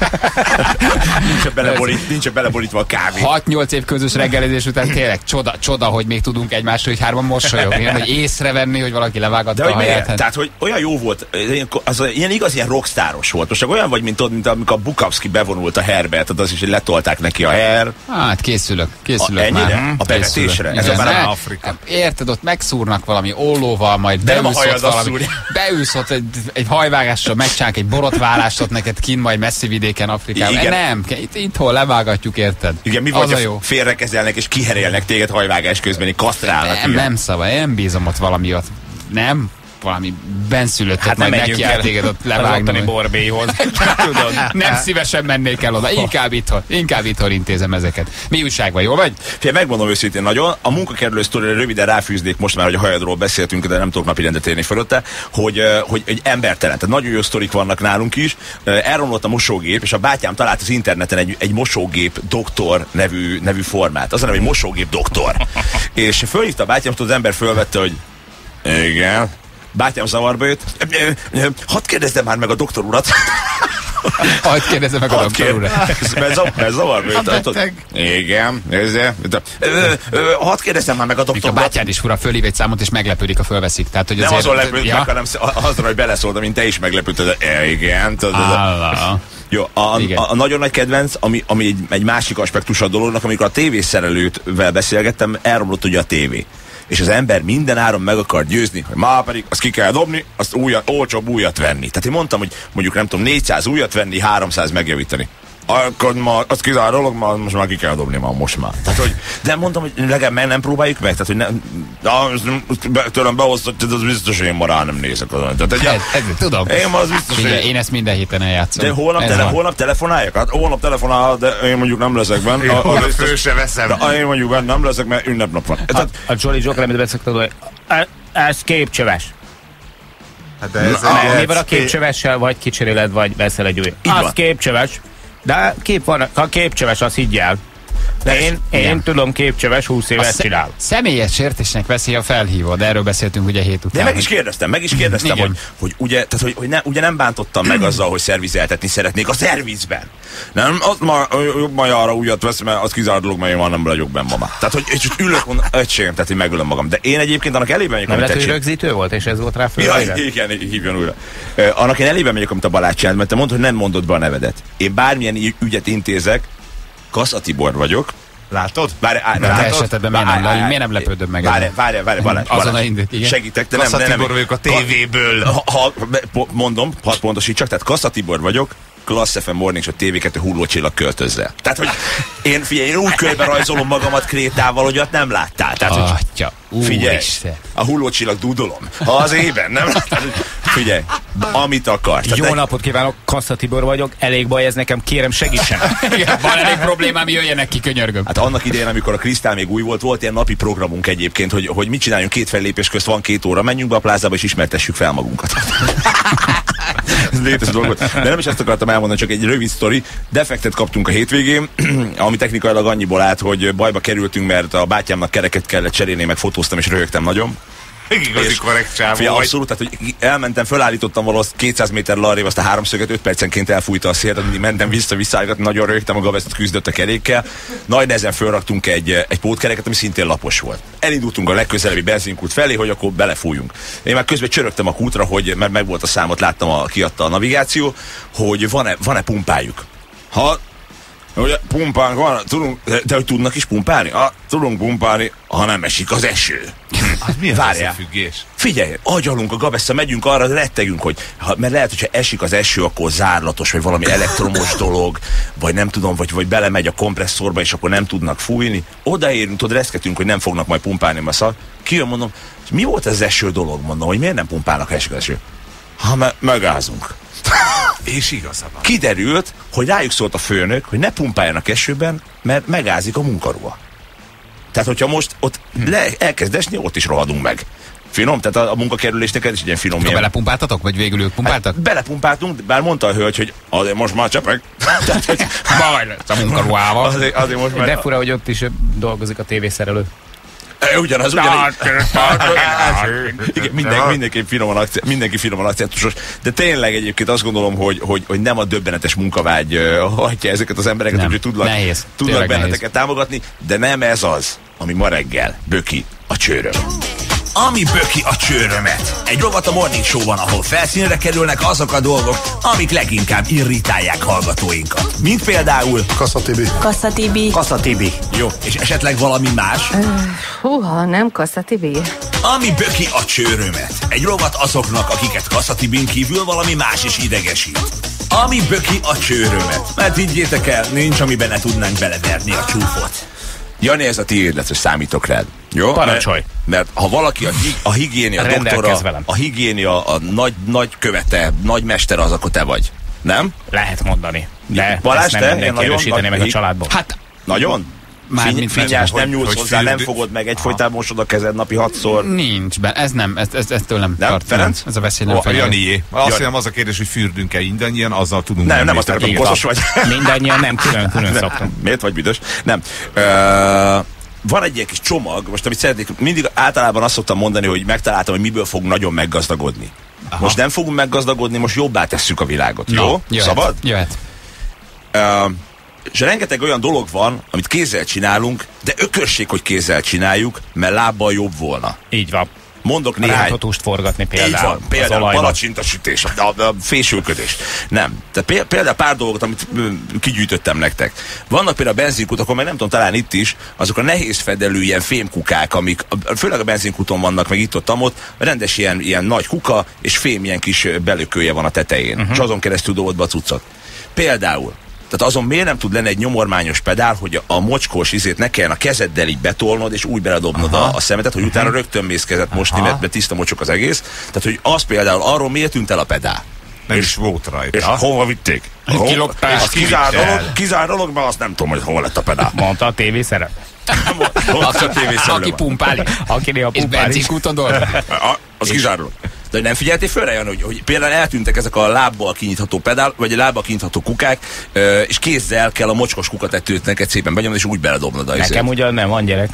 Nincs beleborítva a kávé. hat-nyolc év közös reggelizés után tényleg csoda, csoda, hogy még tudunk egymásról, hogy hárman mosolyogni, hogy észrevenni, hogy valaki levágatta a haját. Hát. Tehát, hogy olyan jó volt, az ilyen igaz, ilyen rockstáros volt. Most olyan vagy, mint, mint amikor a Bukowski bevonult a Herbe, tehát az is, hogy letolták neki a Her. Hát készülök, készülök a, ennyire? már. A bevetésre? Ez a már Afrika. Érted, ott megszúrnak valami ollóval, majd beülsz ott valami, beülsz ott egy, egy hajvágással, megcsinálják egy borotválást ott neked kint, majd messzi vidéken Afrikában. Igen. Nem, itt, itthol levágatjuk, érted? Igen, mi vagy, ha félrekezelnek és kiherélnek téged hajvágás közben, kasztrálnak. Nem, nem szabad, én nem bízom ott valami ott. Nem? Valami benszülöttet hát majd neki el téged ott levágni. Az borbélyhoz. Nem szívesen mennék el oda. Inkább itthon, inkább itthon intézem ezeket. Mi újság van, jól vagy? Fé, megmondom őszintén nagyon. A munkakerülő sztorira röviden ráfűznék most már, hogy a hajadról beszéltünk, de nem tudok napirendet érni fölötte, hogy, hogy egy embertelen. Tehát nagyon jó sztorik vannak nálunk is. Elromlott a mosógép, és a bátyám talált az interneten egy, egy mosógép doktor nevű, nevű formát. Az a neve, hogy mosógép doktor. És fölhívta a bátyám, az ember fölvette, hogy igen. Bátyám zavarba jött. Hadd kérdezzem már meg a doktor urat. Hadd kérdezzem meg a doktor urat. Mert zavarba jött. Igen. Hadd kérdezzem már meg a doktor urat. A bátyád is fura, fölhív egy számot és meglepődik, a fölveszik. Tehát, hogy nem azon lepődik ja? meg, hanem azon, hogy beleszóltam, mint te is meglepődted. Igen. Jó, a, a, a nagyon nagy kedvenc, ami, ami egy, egy másik aspektus a dolognak, amikor a tévészerelőtvel beszélgettem, elromlott ugye a tévé. És az ember minden áron meg akar győzni, hogy már pedig azt ki kell dobni, azt újat, olcsóbb újat venni. Tehát én mondtam, hogy mondjuk nem tudom, négyszáz újat venni, háromszáz megjavítani. akkor ma, az kizárólag, ma, most már ki kell dobni, ma, most már. Tehát, hogy, de mondtam, hogy legalább meg nem próbáljuk meg, tehát, hogy nem, de, tőlem behoztatod, az biztos, hogy én ma rá nem nézek azon. Tehát, egy, ez, ez, tudom. Én, az biztos, Figyelj, én, én ezt minden héten eljátszom. De holnap, tele, holnap telefonáljak? Hát holnap telefonál, de én mondjuk nem leszek benne. Én holnap föl se veszem. De én mondjuk benne nem leszek, mert ünnepnap van. A, a Jolly Joker, amit beszoktad, hogy ez képcsöves. Hát de ez Na, mi van a képcsövessel, vagy kicseréled, vagy veszel egy új. Az képcsöves. De kép van, ha képcsöves, az higgyel. De én, én tudom, képcsöves, húsz évet sz- csinál. Személyes sértésnek veszi, ha felhívod. Erről beszéltünk ugye hét után. De meg is kérdeztem, meg is kérdeztem, hogy, hogy, ugye, tehát, hogy, hogy ne, ugye nem bántottam meg azzal, hogy szervizeltetni szeretnék a szervizben. Nem, az már jobban jár, újat vesz, mert az kizárt dolog, mert én már nem vagyok benne ma. Tehát, hogy és ülök, mondom, öcsém, tehát, hogy megölöm magam. De én egyébként annak elében vagyok, nem lehet, hogy rögzítő volt, és ez volt rá föl. Ja, igen, hívjon újra. Uh, annak én elében megyek, amit a Balázs csinált, mert te mondod, hogy nem mondod be a nevedet. Én bármilyen ügyet intézek, Kassa Tibor vagyok. Látod? Várj, á, de esetben miért nem, várj, miért nem lepődöm meg? Várj, várj, várj, Balázs. Azon a indít, igen. Segítek, de nem, Kassa nem, Tibor vagyok a tévéből. Ha, ha, mondom, hadd pontosítsak, tehát Kassa Tibor vagyok, Klassz ef em Morning Show té vé kettő hullócsillag költözzel. Tehát, hogy én, figyelj, én úgy körbe rajzolom magamat krétával, hogy ott nem láttál. Tehát, hogy Atya, figyelj, Úristen. a hullócsillag dúdolom. Ha az ében, nem? Tehát, figyelj, amit akarsz. Jó tehát napot kívánok, Kassa Tibor vagyok, elég baj ez nekem, kérem segítsen. Van elég problémám, jöjjenek ki, könyörgöm. Hát annak idején, amikor a Krisztál még új volt, volt ilyen napi programunk egyébként, hogy, hogy mit csináljunk két fellépés közt, van két óra, menjünk be a plázába és ismertessük fel magunkat. Ez létező dolog. De nem is ezt akartam elmondani, csak egy rövid sztori. Defektet kaptunk a hétvégén, ami technikailag annyiból állt, hogy bajba kerültünk, mert a bátyámnak kereket kellett cserélni, meg fotóztam és röhögtem nagyon. Igazi korrekt csávó. Abszolút, tehát hogy elmentem, fölállítottam valószínűleg kétszáz méterrel arrébb azt a háromszöget, öt percenként elfújta a szél, tehát mentem vissza, visszaállítani, nagyon röhögtem, a Gavesztet küzdött a kerékkel. Nagy nehezen fölraktunk egy, egy pótkereket, ami szintén lapos volt. Elindultunk a legközelebbi benzinkút felé, hogy akkor belefújunk. Én már közben csörögtem a kútra, hogy, mert meg volt a számot, láttam, a, kiadta a navigáció, hogy van-e, van-e pumpájuk. Ha ugye pumpánk van, tudunk, de, de hogy tudnak is pumpálni? Ha, tudunk pumpálni, ha nem esik az eső. Hát mi az összefüggés? Figyelj, agyalunk a Gabessza, megyünk arra, rettegünk, hogy ha, mert lehet, hogyha esik az eső, akkor zárlatos, vagy valami elektromos dolog, vagy nem tudom, vagy, vagy belemegy a kompresszorba, és akkor nem tudnak fújni. Odaérünk, tudod, reszketünk, hogy nem fognak majd pumpálni, mert szar. Kijön, mondom, mi volt az eső dolog, mondom, hogy miért nem pumpálnak, ha esik az eső? Ha me- megázunk. És igaza van. Kiderült, hogy rájuk szólt a főnök, hogy ne pumpáljanak esőben, mert megázik a munkaruha. Tehát, hogyha most ott le, elkezd esni, ott is rohadunk meg. Finom? Tehát a, a munkakerülés neked is egy ilyen finom. Ha belepumpáltatok, vagy végül ők pumpáltak? Hát belepumpáltunk, bár mondta a hölgy, hogy azért most már csepeg. Tehát, hogy majd lesz a munkaruhával. Azért, azért most már... De fura, hogy ott is dolgozik a tévészerelő. Ugyanaz, ugyanaz. Igen, mindenki, mindenki finoman akci- mindenki finoman akcentusos, de tényleg egyébként azt gondolom, hogy, hogy, hogy nem a döbbenetes munkavágy uh, hagyja ezeket az embereket, hogy tudnak, nehéz. tudnak benneteket támogatni, de nem ez az, ami ma reggel böki a csőröm. Ami böki a csőrömet. Egy rovat a Morning Show-ban, ahol felszínre kerülnek azok a dolgok, amik leginkább irritálják hallgatóinkat. Mint például... Kassa Tibi. Kassa Tibi. Kassa Tibi. Jó, és esetleg valami más? Uh, húha, nem Kassa Tibi. Ami böki a csőrömet. Egy rovat azoknak, akiket Kassa Tibin kívül valami más is idegesít. Ami böki a csőrömet. Mert higgyétek el, nincs, amiben ne tudnánk beleverni a csúfot. Jani, ez a tiéd lesz, hogy számítok rád. Jó? Parancsolj. Mert, mert ha valaki a, hig, a higiénia doktora, a higiénia a nagy, nagy követe, nagy mester az, akkor te vagy. Nem? Lehet mondani. De Balázs, nem te? mindenki erősíteni meg a családból. Hát, nagyon? Finy, finnyás, nem nyúlsz hozzá, nem fogod meg, egyfolytában mosod a kezed napi hatszor. Nincs benne, ez nem, ez, ez, ez tőlem nem, tart. Ferenc? Ez a veszély nem oh, fel. Janié. Azt hiszem az a kérdés, hogy fürdünk-e mindannyian, azzal tudunk. Nem, nem, nem azt akarom, koszos vagy. Mindannyian nem, külön, külön szoktam. Miért vagy büdös? Nem. Uh, van egy ilyen kis csomag, most amit szeretnék, mindig általában azt szoktam mondani, hogy megtaláltam, hogy miből fog nagyon meggazdagodni. Aha. Most nem fogunk meggazdagodni, most jobbá tesszük a világot. No, jó? Jöhet, szabad? Jöhet. Uh, és rengeteg olyan dolog van, amit kézzel csinálunk, de ökörség, hogy kézzel csináljuk, mert lábbal jobb volna. Így van. Mondok néhány. Ránthatóst forgatni például. Így van, például a palacsintasütés, a, a fésülködés. Nem. Tehát például pár dolgot, amit kigyűjtöttem nektek. Vannak például a benzinkutakon, meg nem tudom, talán itt is, azok a nehéz fedelű ilyen fémkukák, amik főleg a benzinkuton vannak, meg itt ott, ott rendes ilyen, ilyen nagy kuka, és fém ilyen kis belökője van a tetején. Uh-huh. És azon keresztül dobod be a cuccot. Például Tehát azon miért nem tud lenni egy nyomormányos pedál, hogy a mocskos izét ne kelljen a kezeddel így betolnod, és úgy beledobnod a, a szemetet, hogy utána rögtön mész kezet mosni, mert be tiszta mocsok az egész. Tehát, hogy az például arról miért tűnt el a pedál? Nem és, is volt rajta. És hova vitték? Kilopták. Kizár dolog, kizár dolog, mert azt nem tudom, hogy hol lett a pedál. Mondta a tévészerep. Mondta a tévészerep. Aki pumpáli. Aki néha pumpáli. És benzinkúton dolgozik. Az kizáróló. De nem figyeltél fölre, Jan, hogy, hogy például eltűntek ezek a lábbal kinyitható pedál, vagy a lábbal kinyitható kukák, és kézzel kell a mocskos kukatetőt neked szépen benyomni, és úgy beledobnod a izét. Nekem ugyan nem van gyerek.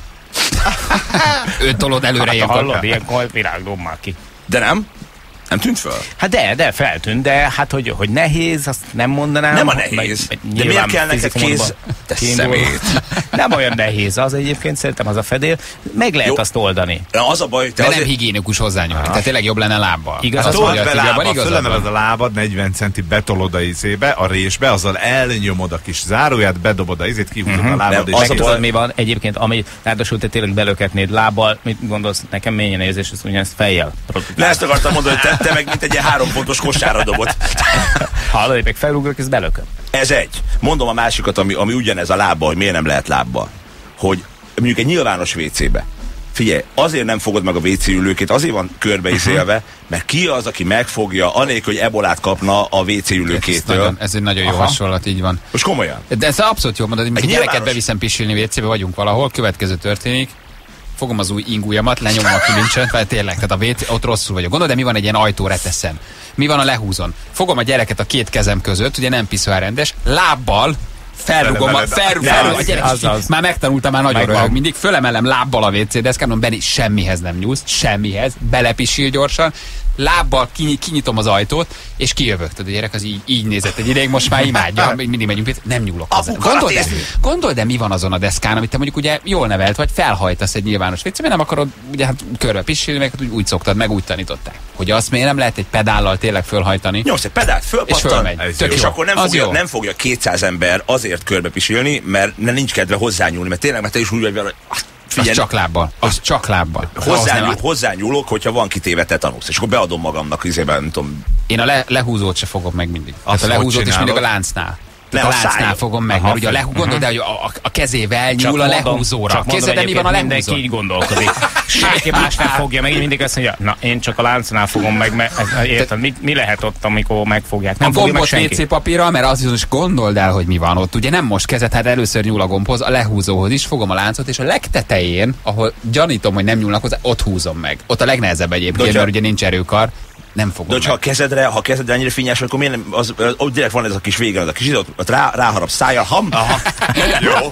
Őt tolod előre hát, ilyenkor. Hallod, ilyenkor virágdob már ki. De nem? Nem tűnt föl? Hát de, de feltűnt, de hát hogy, hogy nehéz, azt nem mondanám. Nem a nehéz. Meg, de miért kell neked kéz? Te szemét. Nem olyan nehéz az egyébként, szerintem az a fedél. Meg lehet Jó. azt oldani. Az a baj, te de azért... nem higiénikus hozzányúlni. Tehát tényleg jobb lenne lábbal. Igaz, az told be lábad, fölemeled a lábad, negyven centi betolod a izébe, a résbe, azzal elnyomod a kis záróját, bedobod a izét, kihúzod uh-huh. a lábad. És az tudod, mi van egyébként, ami ráadásul te tényleg belöketnéd lábbal, mit gondolsz, nekem mélyen érzés, ez ugyanezt fejjel. Ne ezt akartam mondani, hogy te, te meg mint egy ilyen három pontos kosárra dobott. Hallod, én meg felugrok, ez belököm. Ez egy. Mondom a másikat, ami, ami ugyanez a lábba, hogy miért nem lehet lábba. Hogy mondjuk egy nyilvános vécébe. Figyelj, azért nem fogod meg a vécé ülőkét, azért van körbeizélve, mert ki az, aki megfogja, anélkül, hogy ebolát kapna a vécé ülőkétől. Ez, ez egy nagyon jó Aha. hasonlat, így van. Most komolyan. De ez abszolút jó mondod, hogy egy gyereket beviszem pisilni vécébe, vagyunk valahol, következő történik. Fogom az új ingújamat, lenyomom a kilincset, mert tényleg, tehát a vécé, ott rosszul vagyok. Gondolod, de mi van egy ilyen ajtó reteszem? Mi van a lehúzon? Fogom a gyereket a két kezem között, ugye nem piszvár rendes, lábbal felrugom, a, felrugom, felrugom a gyerek, az, az. Már megtanultam, már nagyon röhög mindig, fölemelem lábbal a vécédeszkát, mondom, Benni, semmihez nem nyúlsz, semmihez, belepisil gyorsan, lábbal kiny- kinyitom az ajtót, és kijövök. Tehát a gyerek az így, így nézett egy ideig, most már imádja, mindig megyünk, nem nyúlok hozzá. Gondold, de, gondold, de mi van azon a deszkán, amit te mondjuk ugye jól nevelt, vagy felhajtasz egy nyilvános vécébe, nem akarod ugye hát körbe pisilni, meg úgy, úgy szoktad, meg úgy tanították. Hogy azt miért nem lehet egy pedállal tényleg fölhajtani. Nyomsz egy pedált, fölpattan, és, és akkor nem fogja, nem fogja kétszáz ember azért körbe pisilni, mert ne nincs kedve hozzányúlni, mert tényleg, mert te is úgy vagy vele, az csak lábbal. Az csak lábbal. Hozzányúl, hozzányúlok, hogyha van kitéve tetanusz, és akkor beadom magamnak izében, nem tudom. Én a le, lehúzót se fogom meg mindig. Tehát a lehúzót is mindig a láncnál. Ne, a láncnál fogom meg, Aha, mert ugye a lehú, gondolod, de hogy a, a, a kezével nyúl a lehúzóra. Képzeld el, mi van a lehúzón? Mindenki így gondolkodik. Senki más nem fogja meg, mindig azt mondja, na én csak a láncnál fogom meg, mert érted, mi, mi lehet ott, amikor megfogják? Nem a gombot vécé papírral, mert az is gondold el, hogy mi van ott. Ugye nem most kezed, hát először nyúl a gombhoz, a lehúzóhoz is, fogom a láncot, és a legtetején, ahol gyanítom, hogy nem nyúlnak hozzá, ott húzom meg. Ott a legnehezebb egyébként, mert ugye nincs erőkar. Nem fogom. De hogyha a kezedre, ha a kezedre annyira finnyás, akkor miért nem, az, az, ott direkt van ez a kis vége, az a kis idő, ott rá, ráharap szájjal, ham, aha, jó.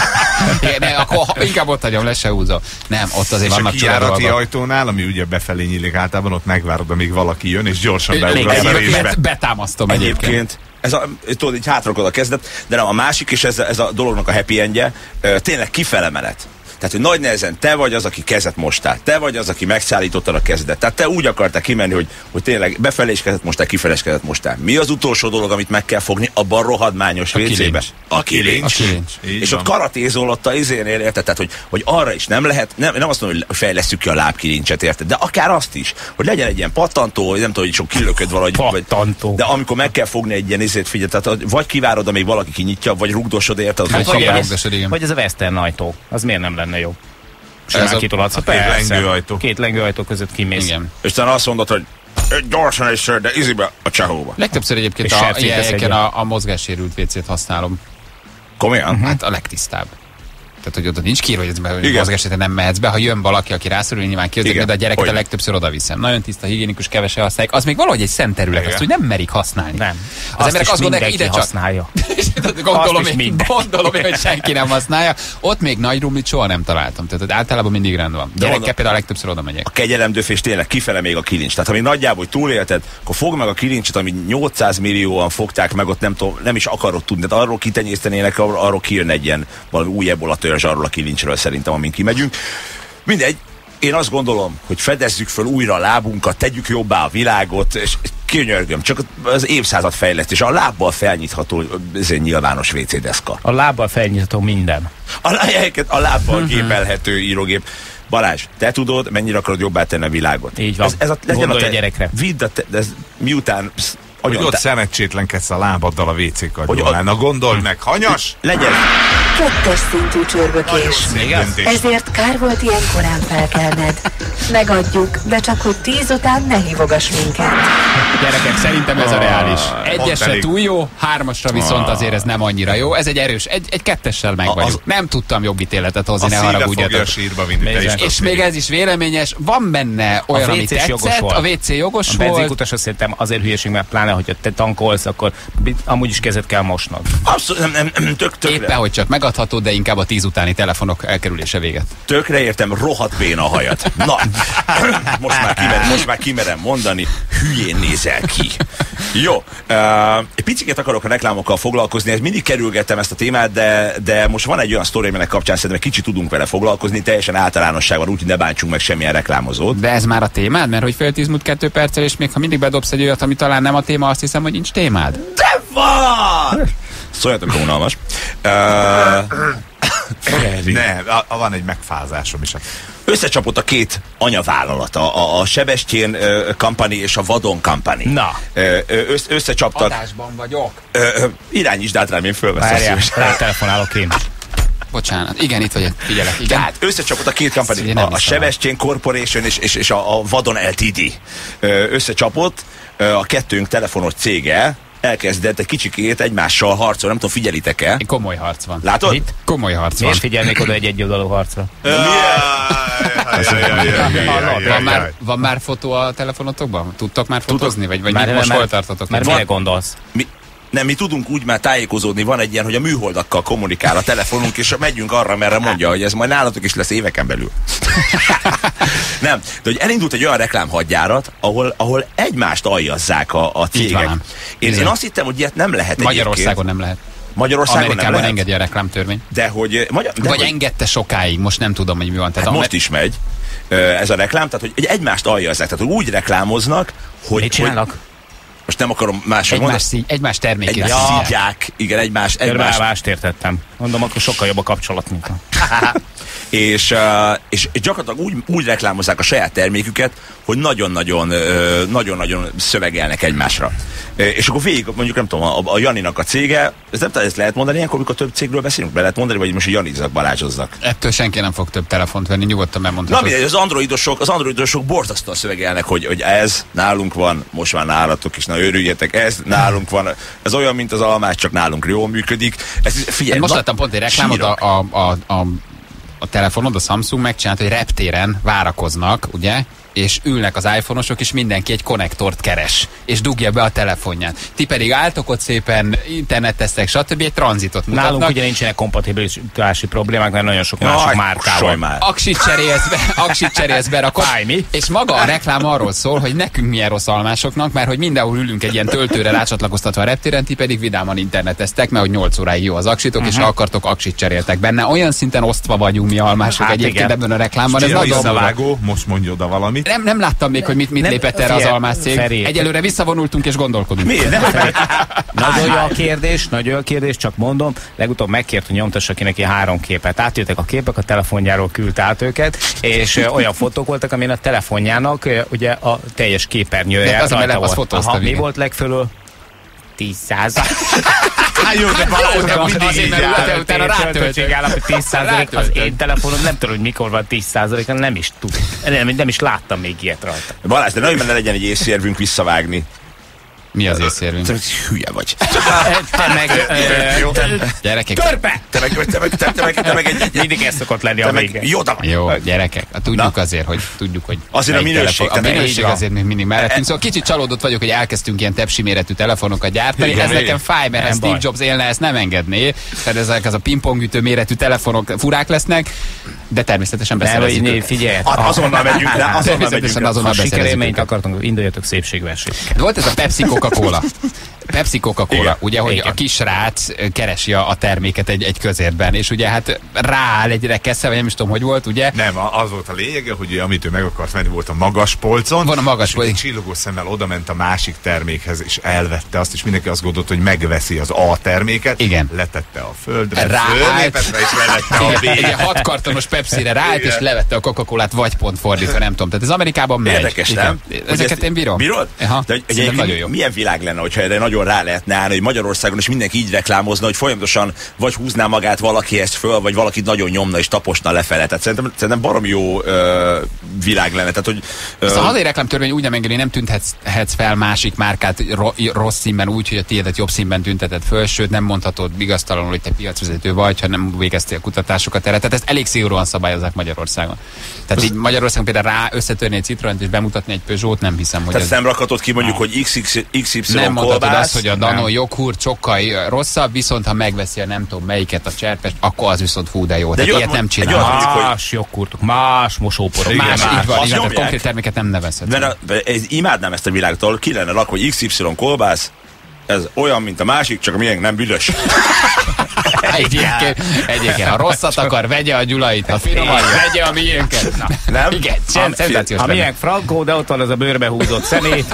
Ne, akkor inkább ott hagyom, le se húzom. Nem, ott azért és vannak csodálkozó. És a kijárati ajtónál, ami ugye befelé nyílik általában, ott megvárod, amíg valaki jön, és gyorsan beugral a részbe. Betámasztom egyébként. egyébként. Ez a, tudod, így hátrakod a kezdet, de nem, a másik, és ez, ez a dolognak a happy endje, tényleg kifele menet. Tehát, hogy nagy nehezen te vagy az, aki kezet mostál. Te vagy az, aki megszállítottad a kezedet. Tehát te úgy akartál kimenni, hogy, hogy tényleg befelé is kezet mostál, kifelé is kezet mostál. Mi az utolsó dolog, amit meg kell fogni abban rohadmányos vécébe? A kilincs. A kilincs. És ott karatézol ott a izénél, érted? Tehát, hogy, hogy arra is nem lehet, nem, nem azt mondom, hogy fejlesztjük ki a lábkilincset, érted? De akár azt is, hogy legyen egy ilyen pattantó, nem tudom, hogy sok kilököd valahogy. Pattantó. De amikor meg kell fogni egy ilyen izét, figyelj, tehát vagy kivárod, amíg valaki kinyitja, vagy rugdosod, érted? Hát, vagy, ez, vagy ez a western ajtó. Az miért nem lenne jó? Ez a, a két lengőajtó. Két lengőajtó között kimész. Igen. És te azt mondod, hogy gyorsan egy sör, de izibe a csehóba. Legtöbbször egyébként a, ilyen a, a mozgássérült vécét használom. Komolyan? Uh-huh. Hát a legtisztább. Tehát, hogy oda nincs kiírva, hogy ez mozgásért nem mehetsz be. Ha jön valaki, aki rászorul, nyilván kihozzák, de a gyereket olyan. A legtöbbször oda viszem. Nagyon tiszta, higiénikus, kevesen használják. Az még valahogy egy szent terület, azt úgy nem merik használni. Nem. Az azt emberek azt gondolják, ide használja. Csak gondolom, én, gondolom én, hogy senki nem használja. Ott még nagy rumlit soha nem találtam. Tehát általában mindig rend van. Gyerekkel például a legtöbbször oda megyek. A kegyelemdöfés tényleg kifele még a kilincs. Tehát ha még nagyjából hogy túlélted, akkor fog meg a kilincset, ami nyolcszáz millióan fogták meg, ott nem tudom, nem is akarod tudni. Tehát arról kitenyésztenének, arról kijön egy ilyen valami új ebola törzs arról a kilincsről szerintem, amin kimegyünk. Mindegy, én azt gondolom, hogy fedezzük föl újra a lábunkat, tegyük jobbá a világot, és könyörgöm, csak az évszázad fejlesztés, a lábbal felnyitható nyilvános vécédeszka. A lábbal felnyitható minden. A, a lábbal gépelhető írógép. Balázs, te tudod, mennyire akarod jobbá tenni a világot? Így van. Ez, ez a, legyen Gondolj a, te, a gyerekre. Vidd a te, ez, miután Hogy ott te... szerencsétlenkedsz a lábaddal a vé cé kagyolán. Na gondold meg, hanyas! Legyen! Kettes szintű csörbökés. Ezért kár volt ilyen korán felkelned. Megadjuk, de csak hogy tíz után ne hívogass minket. Gyerekek, szerintem ez a reális. Egyesre túl jó, hármasra viszont azért ez nem annyira jó. Ez egy erős, egy, egy kettessel meg vagyok. Nem tudtam jobb ítéletet hozni, ne haragudjatok. És még ez is véleményes, van benne olyan, ami tetszett, a vé cé jogos volt. A benzinkutas azt szerintem azért hülyeség, mert pláne, hogyha te tankolsz, akkor amúgy is kezet kell mosnod. Abszolút, nem, nem, tök, tökre. Éppen, hogy csak megadható, de inkább a tíz utáni telefonok elkerülése véget. Tökre értem, rohadt béna a hajat. Na, most már, kimer, most már kimerem mondani, hülyén nézel ki. Jó, uh, egy picit akarok a reklámokkal foglalkozni, ez mindig kerülgettem ezt a témát, de, de most van egy olyan sztori, aminek kapcsán szerintem kicsit tudunk vele foglalkozni, teljesen általánosságban, úgyhogy ne bántsunk meg semmilyen reklámozót. De ez már a témád? Mert hogy fél tíz múlt kettő perccel, és még ha mindig bedobsz egy olyat, ami talán nem a téma, azt hiszem, hogy nincs témád. De van! Szóljatok, unalmas. Uh, ne, a, van egy megfázásom is. Összecsapott a két anyavállalata, a, a Sebestyén uh, Company és a Vadon Company. Na. Uh, össz, összecsaptak. Adásban vagyok. Uh, uh, irányítsd át rám, én fölveszem. Rá telefonálok én. Bocsánat, igen, itt vagyok, figyelek. Igen. Tehát összecsapott a két company, a, a Sebestyén Corporation és, és, és a, a Vadon Ltd. Összecsapott, a kettőnk telefonos cége elkezdett egy kicsikét egymással harcolni, nem tudom, figyelitek-e? Komoly harc van. Látod? Mit? Komoly harc van. Miért figyelnék oda egy egyoldalú harcra? Van már fotó a telefonotokban? Tudtok már fotózni? Vagy, vagy már, most hol tartotok? Már mire gondolsz? Mi, nem, mi tudunk úgy már tájékozódni, van egy ilyen, hogy a műholdakkal kommunikál a telefonunk, és megyünk arra, merre mondja, hogy ez majd nálatok is lesz éveken belül. Nem, de hogy elindult egy olyan reklámhadjárat, ahol, ahol egymást aljazzák a, a cégek. Én, én azt hittem, hogy ilyet nem lehet. Magyarországon egyébként. Nem lehet. Magyarországon Amerikában nem lehet. engedi a reklámtörvény. De hogy... Magyar, de Vagy hogy, engedte sokáig, most nem tudom, hogy mi van. Tehát hát most is megy ez a reklám, tehát hogy egymást aljazzák, tehát hogy úgy reklámoznak, hogy... Mit csinálnak? Most nem akarom másra mondani. Egymás, egymás termékét. Egymás ja. szígyák, igen, egymás... egymás... Körbeállást értettem. Mondom, akkor sokkal jobb a kapcsolat, mint a... és, uh, és gyakorlatilag úgy, úgy reklámozzák a saját terméküket, hogy nagyon-nagyon uh, nagyon-nagyon szövegelnek egymásra. Uh, és akkor végig, mondjuk nem tudom, a, a Janinak a cége, ez nem tudom, ezt lehet mondani ilyenkor, amikor több cégről beszélünk, be lehet mondani, vagy most a Janizak balázsozzak. Ettől senki nem fog több telefont venni, nyugodtan megmondhatod. Na mindegy, az androidosok, az androidosok borzasztóan szövegelnek, hogy, hogy ez nálunk van, most már nálatok is, na örüljetek, ez nálunk van, ez olyan, mint az almás, csak nálunk jól működik. Ez, figyelj, most láttam pont egy reklámot, a, a, a, a, a telefonod, a Samsung megcsinált, hogy reptéren várakoznak, ugye? És ülnek az iPhone-osok, és mindenki egy konnektort keres, és dugja be a telefonját. Ti pedig álltok ott szépen, interneteztek, stb. Egy tranzitot mutatnak. Nálunk ugye nincsenek kompatibilitási problémák, mert nagyon sok másik márkával. Aksit cserélsz be, aksit cserélsz be, rakod, és maga a reklám arról szól, hogy nekünk milyen rossz almásoknak, mert hogy mindenhol ülünk egy ilyen töltőre rácsatlakoztatva a reptéren, ti pedig vidáman interneteztek, mert hogy nyolc óráig jó az aksitok, uh-huh. és ha akartok, aksit cseréltek benne. Olyan szinten osztva vagyunk mi almások hát egyébként igen. ebben a reklámban. Ez nagy visszavágó, most mondja oda valamit. Nem, nem láttam még, hogy mit, mit lépett erre az almás cég. Feri. Egyelőre visszavonultunk és gondolkodunk. Miért? Nagyon jó a kérdés, nagyon jó a kérdés, csak mondom, legutóbb megkért, hogy nyomtassak ki neki három képet. Átjöttek a képek, a telefonjáról küldte át őket, és olyan fotók voltak, amin a telefonjának ugye a teljes képernyője az rajta volt. Fotóztam, mi volt legfölül? tíz százalék. Hát jó, de valahogy azért, mert utána rátöltség áll, hogy tíz százalék az én telefonom, nem tudom, hogy mikor van tíz százalék, nem is tud. Nem, nem is láttam még ilyet rajta. Balázs, de nagyon benne legyen egy észérvünk visszavágni. Mi az észérvünk? Hülye vagy. Te meg... Gyerekek. Törpe! Te meg, te meg, te meg, te meg egy... Mindig ez szokott lenni a vége. Jó, jó, gyerekek. Tudjuk azért, hogy tudjuk, hogy... Azért a minőség. A minőség azért még mindig mellettünk. Szóval kicsit csalódott vagyok, hogy elkezdtünk ilyen tepsi méretű telefonokat gyártani. Ez nekem fáj, mert ha Steve Jobs élne, ezt nem engedné. Tehát ezek az a pingpongütő méretű telefonok furák lesznek, de természetesen beszerezzük őket. Figyelj! Azonnal megyünk rá, azonnal megyünk rá. Ha sikerélményt akartunk, induljatok szépségversenyt. Volt ez a Pepsi Coca-Cola. Pepsi, Coca-Cola, ugye, hogy igen. A kisrác keresi a terméket egy, egy közértben, és ugye hát rááll egy rekesze, vagy nem is tudom, hogy volt, ugye? Nem, az volt a lényege, hogy amit ő meg akart venni, volt a magas polcon. Van a magas polcon. És csillogó szemmel oda ment a másik termékhez, és elvette azt, és mindenki azt gondolt, hogy megveszi az A terméket. Igen. Letette a földre, ráállt, és levette a B. Egy hat kartonos Pepsire ráállt, és levette a Coca-Colát, vagy pont fordítva, nem tudom. Tehát ez Amerikában megy. Érdekes, nem? Ezeket én bírom. Bírod? Aha, de egy, nagyon jó. Milyen világ lenne, hogyha erre nagyon rá lehetne állni, hogy Magyarországon is mindenki így reklámozna, hogy folyamatosan vagy húzná magát valakihez föl, vagy valakit nagyon nyomna és taposna lefele. Tehát szerintem, szerintem baromi jó ö, világ lenne. Tehát, hogy, ö... Ezt a hazai reklámtörvény úgy nem engedi, nem tüntethetsz fel másik márkát ro rossz színben úgy, hogy a tiédet jobb színben tünteted föl, sőt nem mondhatod vigasztalanul, hogy te piacvezető vagy, ha nem végeztél kutatásokat erre. Tehát ezt elég szigorúan szabályozzák Magyarországon. Tehát így Magyarországon például rá összetörni egy Citroent és bemutatni egy Peugeot, nem hiszem, hogy tehát ez... nem rakhatod ki mondjuk, hogy iksz iksz y nem mondhatod azt, hogy a Danone nem. joghurt sokkal rosszabb, viszont ha megveszi a nem tudom melyiket a cserpes, akkor az viszont fú de jó. De ilyet nem csinál. Más joghurtok, más mosóporok. Más, így van, így van, konkrét terméket nem nevezhetsz. De, de ez, imádnám ezt a világot, ahol ki lenne rak, hogy iksz iksz y kolbász, ez olyan, mint a másik, csak a miénk nem büdös. Egyébként, egyébként, ha rosszat akar, vegye a Gyulait, ha finoman, vegye a miénket. Na, nem? Igen, szenzációs. Ha milyen frankó, de ott van az a bőrbe húzott szemét.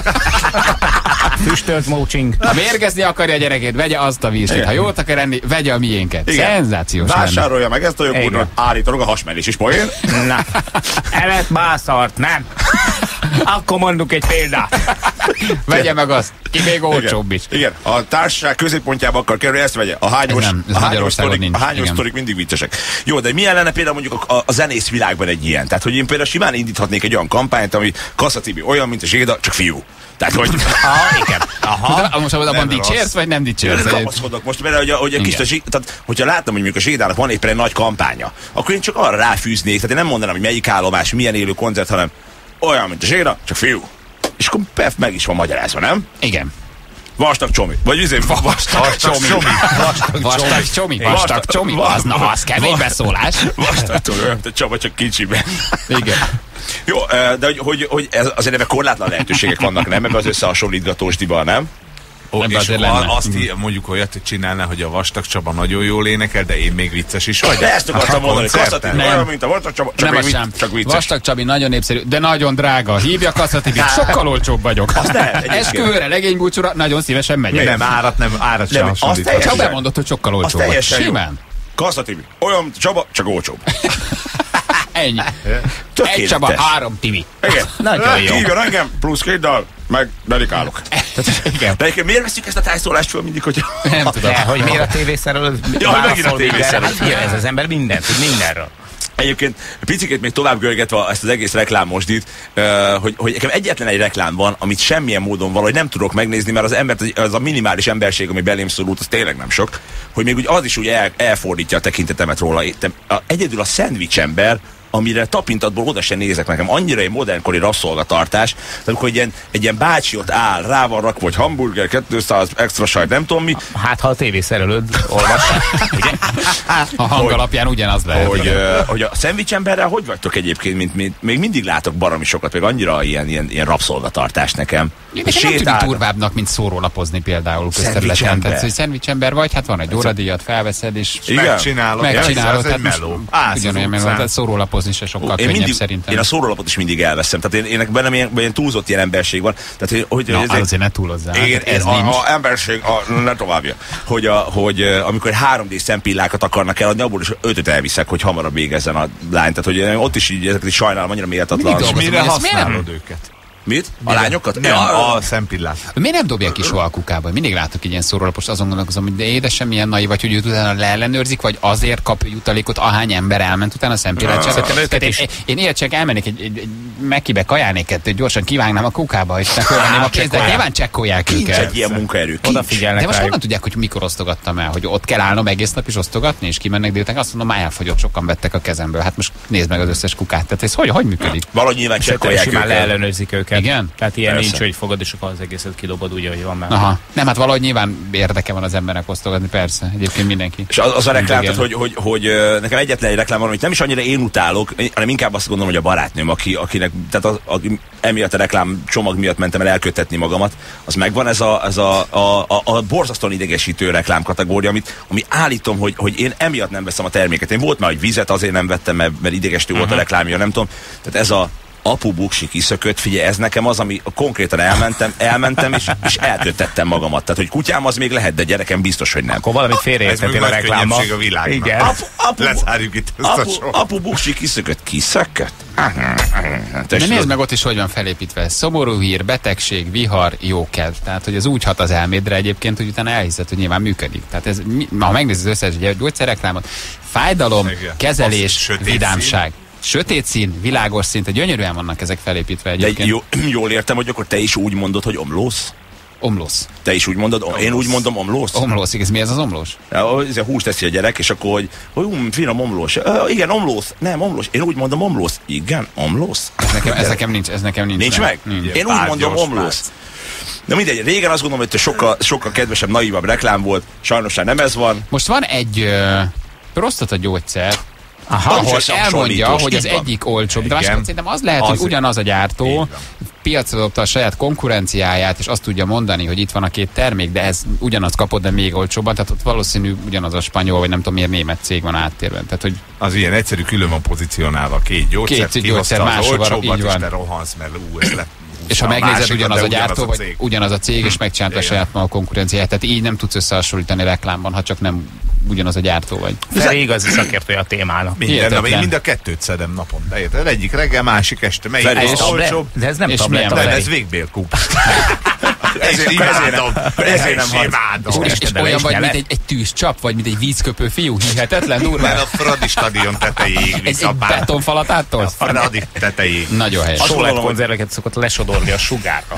Füstölt mócsing. Ha mérgezni akarja a gyerekét, vegye azt a vízsét. Ha jót akar enni, vegye a miénket. Igen. Szenzációs. Vásárolja meg ezt a joghurtot, állítólag a hasmenés is poén. Na, evett mászart, nem? Akkor mondjuk egy példát. Vegye meg azt, ki még olcsóbb is. Igen, a társaság középpontjába akar kerülni, ezt vegye. A hányos, nem, a hányos, sztorik, a hányos sztorik mindig viccesek. Jó, de milyen lenne például mondjuk a, a, a zenész világban egy ilyen? Tehát, hogy én például simán indíthatnék egy olyan kampányt, ami Kassa Tibi olyan, mint a Zséda, csak fiú. Tehát, hogy... Aha, igen. Aha. De most abban dicsérsz, vagy nem dicsérsz? Kapaszkodok most, mert hogy a, hogy a kis, a, tehát, hogyha láttam, hogy mondjuk a Zsédának van éppen egy nagy kampánya, akkor én csak arra ráfűznék, tehát én nem mondanám, hogy melyik állomás, milyen élő koncert, hanem olyan, mint a Zséda, csak fiú. És akkor pef, meg is van magyarázva, nem? Igen. Vastag csomi. Vagy üzé, vastag csomi. Vastag csomi. Vastag csomi. Az, na, az kemény beszólás. Vastag csomi, olyan, mint a Csaba, csak kicsiben. Igen. Jó, de hogy, hogy, hogy ez, azért ebben korlátlan lehetőségek vannak, nem? Ebben az összehasonlítgatós diba, nem? Ó, és azt mondjuk olyat csinálná, hogy a Vastag Csaba nagyon jól énekel, de én még vicces is vagy. De ezt akartam mondani, Kassa Tibi, olyan, mint a Vastag Csaba, csak, nem még vicc, csak vicces. Vastag Csabi nagyon népszerű, de nagyon drága. Hívja Kassa Tibit, sokkal olcsóbb vagyok. Esküvőre, legénybúcsúra nagyon szívesen megyek. Nem, árat nem, árat sem hasonlít. Csak bemondott, hogy sokkal olcsóbb vagy. Simán. Kassa Tibi, olyan, mint a Csaba, csak olcsóbb. Ennyi. Egy Csaba, három Tibi. Igen. Nagyon jó. Hívjon engem, plusz két dal, meg dedikálok. Igen. De egyébként miért veszük ezt a tájszólást föl mindig, hogy... Nem tudom. De, hogy miért a tévészerről ja, megint a tévészerről. Ez az ember mindent, tud mindenről. Egyébként picikét még tovább görgetve ezt az egész reklámosdit, uh, hogy, hogy nekem egyetlen egy reklám van, amit semmilyen módon valahogy nem tudok megnézni, mert az embert, az a minimális emberség, ami belém szorult, az tényleg nem sok, hogy még úgy az is úgy el, elfordítja a tekintetemet róla. Egyedül a szendvics ember, amire tapintatból oda se nézek nekem. Annyira egy modernkori rabszolgatartás, tehát amikor egy ilyen, egy ilyen bácsi ott áll, rá van rakva, hogy hamburger, kétszáz extra sajt, nem tudom mi. Hát ha a tévészerelőd olvassa, ugye? A hang hogy, alapján ugyanaz lehet. Hogy, uh, hogy a szendvics emberrel hogy vagytok egyébként, mint, mint, még mindig látok baromi sokat, még annyira ilyen, ilyen, ilyen rabszolgatartás nekem. Nekem nem tűnik durvábbnak, mint szórólapozni például közterületen. Tehát, hogy szendvics ember vagy, hát van egy óradíjat, felveszed, és megcsinálod. Megcsinálod. Ez meló. Ugyanolyan meló, tehát szórólapozni se sokkal könnyebb mindig, szerintem. Én a szórólapot is mindig elveszem. Tehát én, én bennem ilyen, ilyen túlzott ilyen emberség van. Tehát, hogy, Na, ezek, azért ne túlozzál. Én, ez a, a emberség, a, ne továbbja. Hogy, a, hogy amikor három dé szempillákat akarnak eladni, abból is ötöt elviszek, hogy hamarabb végezzen a lány. Tehát, hogy ott is így ezeket is sajnálom, annyira méltatlan. Mire használod őket? Mit? A Mire? Lányokat? Nem, ja, a szempillát. Miért nem dobják ki soha a kukába? Mindig látok egy ilyen szórólapos, azon gondolkozom, hogy de édesem milyen naiv vagy, hogy őt utána leellenőrzik, vagy azért kap jutalékot, ahány ember elment utána a szempillát. Én, én ilyet csak elmennék egy, egy, egy Mekkibe kajálnék kettőt, gyorsan kivágnám a kukába, és megfölvenném a pénzt, de nyilván csekkolják őket. Egy ilyen munkaerő. Odafigyelnek. De most honnan tudják, hogy mikor osztogattam el, hogy ott kell állnom egész nap is osztogatni, és kimennek délután, azt mondom, már elfogyott, sokan vettek a kezemből. Hát most nézd meg az összes kukát. Tehát ez hogy, hogy működik? Valahogy nyilván csekkolják őket. Leellenőrzik őket. terméket. Igen? Tehát ilyen Persze. nincs, hogy fogod, és akkor az egészet kidobod úgy, ahogy van már. Aha. Nem, hát valahogy nyilván érdeke van az embernek osztogatni, persze. Egyébként mindenki. És az, az a reklám, tehát, hogy, hogy, hogy nekem egyetlen egy reklám van, amit nem is annyira én utálok, hanem inkább azt gondolom, hogy a barátnőm, aki, akinek, tehát az, aki emiatt a reklám csomag miatt mentem el elköttetni magamat, az megvan ez a, ez a, a, a, a borzasztóan idegesítő reklám kategória, amit, ami állítom, hogy, hogy én emiatt nem veszem a terméket. Én volt már, hogy vizet azért nem vettem, mert, mert idegesítő uh-huh. volt a reklámja, nem tudom. Tehát ez a apu buksi kiszökött, figyelj, ez nekem az, ami konkrétan elmentem, elmentem és, és elkötettem magamat. Tehát, hogy kutyám az még lehet, de gyerekem biztos, hogy nem. Akkor valamit félreértettél a reklámmal. Ez a világnak. Igen. Apu, apu, Lezárjuk itt ezt apu, a sort. apu buksi kiszökött. Kiszökött? De nézd meg, ott is hogy van felépítve. Szomorú hír, betegség, vihar, jókedv. Tehát, hogy ez úgy hat az elmédre egyébként, hogy utána elhiszed, hogy nyilván működik. Tehát ez, ha megnézed az összes gyógyszerreklámot, fájdalom, kezelés, vidámság. Sötét szín, világos szín, tehát gyönyörűen vannak ezek felépítve egyébként. De jó, jól értem, hogy akkor te is úgy mondod, hogy omlósz? Omlósz. Te is úgy mondod? Omlósz. Én úgy mondom omlósz? Omlósz, igaz, mi ez az omlós? Ja, ez a húst teszi a gyerek, és akkor, hogy, hogy um, finom omlós. Uh, igen, omlósz. Nem, omlós. Én úgy mondom omlósz. Igen, omlósz. Ez nekem, ez nekem nincs, ez nekem nincs. Nincs meg? meg? Én úgy mondom omlósz. De mindegy, régen azt gondolom, hogy sokkal, sokkal kedvesebb, naívabb reklám volt. Sajnos nem ez van. Most van egy uh, prostata gyógyszer, Aha, ahol elmondja, hogy az egyik olcsóbb. De másik szerintem az lehet, az hogy ugyanaz a gyártó piacra dobta a saját konkurenciáját, és azt tudja mondani, hogy itt van a két termék, de ez ugyanaz kapod, de még olcsóbban. Tehát ott valószínű ugyanaz a spanyol, vagy nem tudom miért német cég van áttérben. Tehát, hogy az ilyen egyszerű, külön van pozícionálva két gyógyszer, két gyógyszer máshova, így van. Te rohansz, mert ú, ez le. És ha megnézed, ugyanaz a gyártó, vagy ugyanaz a cég, és megcsinálta a saját maga konkurenciáját. Tehát így nem tudsz összehasonlítani reklámban, ha csak nem ugyanaz a gyártó vagy. Ez igazi szakértője a témának. Minden, de én mind a kettőt szedem naponta. Érted? Egyik reggel, másik este. Melyik az olcsóbb? De ez nem tabletta. Nem, ez végbélkup. Ezért imádom. Ezért nem imádom. És, és olyan vagy, mint egy, egy tűzcsap, vagy mint egy vízköpő fiú. Hihetetlen, durván. Mert a Fradi stadion tetejéig visz a pár. Egy betonfalat áttól? A Fradi tetejéig. Nagyon helyes. A sólet konzerveket szokott lesodorni a sugárra.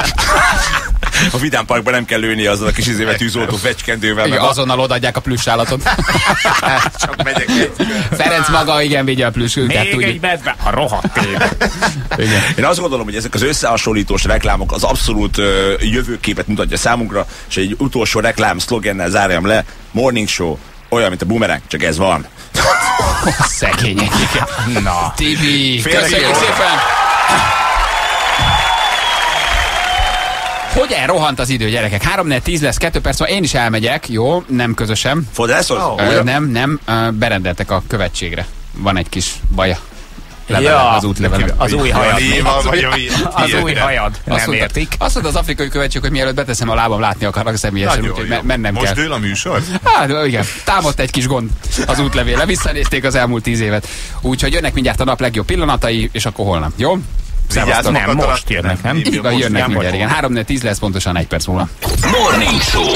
A Vidám Parkban nem kell lőni azzal a kis izével tűzoltó fecskendővel. Igen, azonnal odaadják a plüssállatot. Csak megyek egy. Ferenc maga igen vigye a plüssült. Még egy medve, a rohadt éve. Én azt gondolom, hogy ezek az összehasonlítós reklámok az abszolút uh, jövőképet mutatja számunkra, és egy utolsó reklám szlogennel zárjam le. Morning Show, olyan, mint a Boomerang, csak ez van. Szegények. Na. Tibi, köszönjük szépen. Hogy elrohant az idő, gyerekek? három négy tíz lesz, kettő perc van, én is elmegyek, jó, nem közösen. Fodrászol? Oh, nem, nem, berendeltek a követségre. Van egy kis baja. Levele, ja, az útlevele. Az új hajad. Az, az új hajad. Azt nem értik. Azt mondta az afrikai követség, hogy mielőtt beteszem a lábam, látni akarnak személyesen, úgyhogy me mennem Most kell. Most dől a műsor? Hát igen, támadt egy kis gond az útlevéle. Visszanézték az elmúlt tíz évet. Úgyhogy jönnek mindjárt a nap legjobb pillanatai, és akkor holnap, jó? Szevasztok. Nem, most jönnek, nem? Így van, jönnek mindjárt, igen. három négy tíz lesz pontosan egy perc múlva. Morning Show.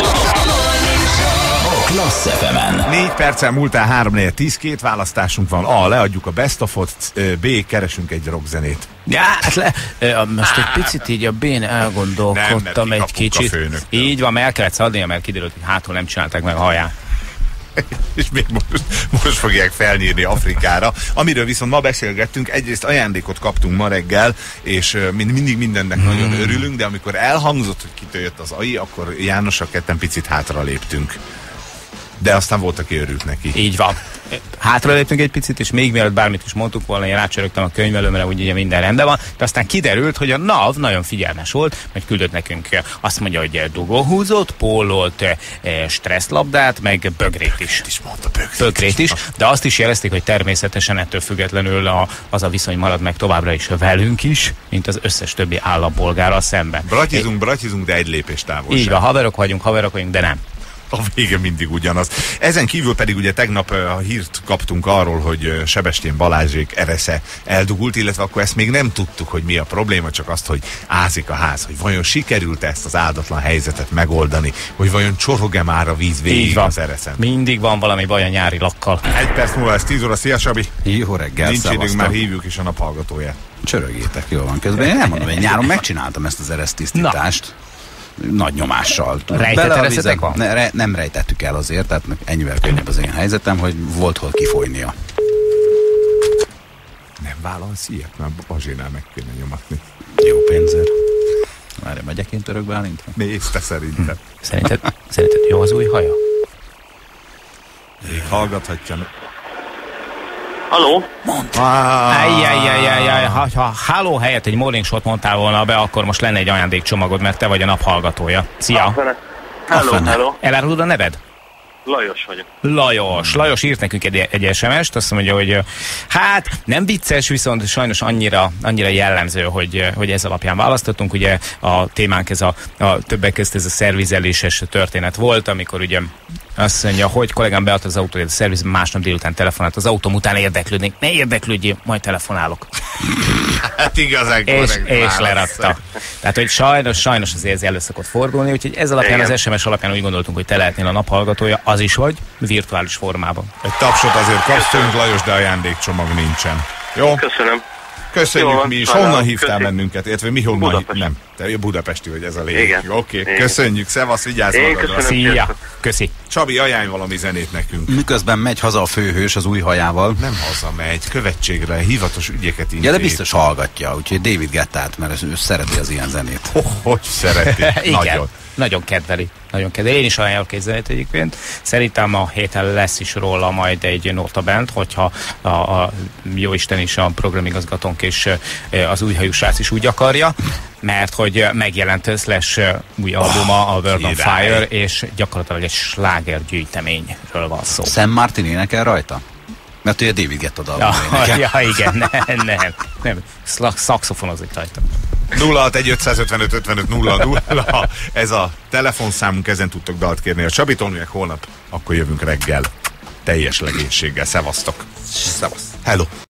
Klassz ef emen. Négy perccel múltál három négy tíz, két választásunk van. A. Leadjuk a Best of-ot, B. Keresünk egy rockzenét. Ja, hát le, most egy picit így a B-n elgondolkodtam nem, egy kicsit. Így van, mert el kellett szadnia, mert kiderült, hogy hátul nem csinálták meg a haját. És még most, most fogják felnyírni Afrikára. Amiről viszont ma beszélgettünk, egyrészt ajándékot kaptunk ma reggel, és mind, mindig mindennek mm. nagyon örülünk, de amikor elhangzott, hogy kitől jött az á i, akkor Jánossal ketten picit hátra léptünk. De aztán volt, aki örült neki. Így van. Hátra léptünk egy picit, és még mielőtt bármit is mondtuk volna, én rácsörögtem a könyvelőmre, úgy ugye minden rendben van, de aztán kiderült, hogy a NAV nagyon figyelmes volt, mert küldött nekünk, azt mondja, hogy dugóhúzót, pólót, stresszlabdát, meg bögrét is. is mondta, bögrét, bögrét is, de azt is jelezték, hogy természetesen ettől függetlenül a, az a viszony marad meg továbbra is velünk is, mint az összes többi állampolgárral szemben. Bratyizunk, bratyizunk, de egy lépés távolság. Így van, haverok vagyunk, haverok vagyunk, de nem. A vége mindig ugyanaz. Ezen kívül pedig ugye tegnap a hírt kaptunk arról, hogy Sebestyén Balázsék eresze eldugult, illetve akkor ezt még nem tudtuk, hogy mi a probléma, csak azt, hogy ázik a ház, hogy vajon sikerült ezt az áldatlan helyzetet megoldani, hogy vajon csorog-e már a víz végig az ereszen. Mindig van valami baj a nyári lakkal. Egy perc múlva ez tíz óra, szia Sabi! Jó reggel, nincs időnk, már hívjuk is a naphallgatóját. Csörögétek, jól van. Közben én nem mondom, hogy nyáron megcsináltam ezt az eresztisztítást. Nagy nyomással. Rejtett ereszetek van? Ne, re, nem rejtettük el azért, tehát ennyivel könnyebb az én helyzetem, hogy volt hol kifolynia. Nem vállalsz ilyet? Már Bazsinál meg kéne nyomatni. Jó pénzért. Várj, megyek én Török Bálintra? Nézd te szerinted. Hm. Szerinted, szerinted jó az új haja? Még hallgathatja. Halló? Mondd. Ajjajjajjajjaj, ha, ha halló helyett egy morning shot mondtál volna be, akkor most lenne egy ajándékcsomagod, mert te vagy a nap hallgatója. Szia! Hello, hello. Elárulod a neved? Lajos vagyok. Lajos. Lajos írt nekünk egy, egy es em est, azt mondja, hogy hát nem vicces, viszont sajnos annyira, annyira jellemző, hogy, hogy ez alapján választottunk. Ugye a témánk ez a, a többek között ez a szervizeléses történet volt, amikor ugye azt mondja, hogy kollégám beadta az autóját a szerviz, másnap délután telefonált az autóm után érdeklődnék. Ne érdeklődjél, majd telefonálok. Hát igazán és, és lerakta. Tehát, hogy sajnos, sajnos azért ez elő szokott fordulni, úgyhogy ez alapján, igen. Az es em es alapján úgy gondoltunk, hogy te lehetnél a naphallgatója, az is vagy, virtuális formában. Egy tapsot azért kaptunk, Lajos, de ajándékcsomag nincsen. Jó? Köszönöm. Köszönjük Jó, mi is. hallom, Honnan hívtál köszi. bennünket? Értve mi honnan Budapest. Nem. Te budapesti vagy, ez a lényeg. Igen. Oké, okay. Igen. Köszönjük. Szevasz, vigyázz Én magadra. köszönöm. Szia. Köszi. Csabi, ajánlj valami zenét nekünk. Miközben megy haza a főhős az új hajával. Nem hazamegy, követségre, hivatos ügyeket intéz. Ja, de biztos hallgatja, úgyhogy David Guettát, mert ő szereti az ilyen zenét. Oh, hogy szereti? Igen. Nagyon. Nagyon kedveli. Nagyon kedveli. Én is ajánlok egy zenét egyébként. Szerintem a héten lesz is róla majd egy notaband, hogyha a, a jóisten is a programigazgatónk és az új hajú srác is úgy akarja, mert hogy megjelent Slash új albuma, a World on Fire, és gyakorlatilag egy slágergyűjteményről van szó. Sam Martin énekel rajta? Mert ugye David Guetta dalban ja, ja, igen, nem, nem, nem. Szaxofonozik rajta. nulla hat egy ötszázötvenöt ötvenöt nulla nulla ez a telefonszámunk, ezen tudtok dalt kérni a Csabitól, meg holnap akkor jövünk reggel teljes legénységgel. Szevasztok! Szevasz! Hello!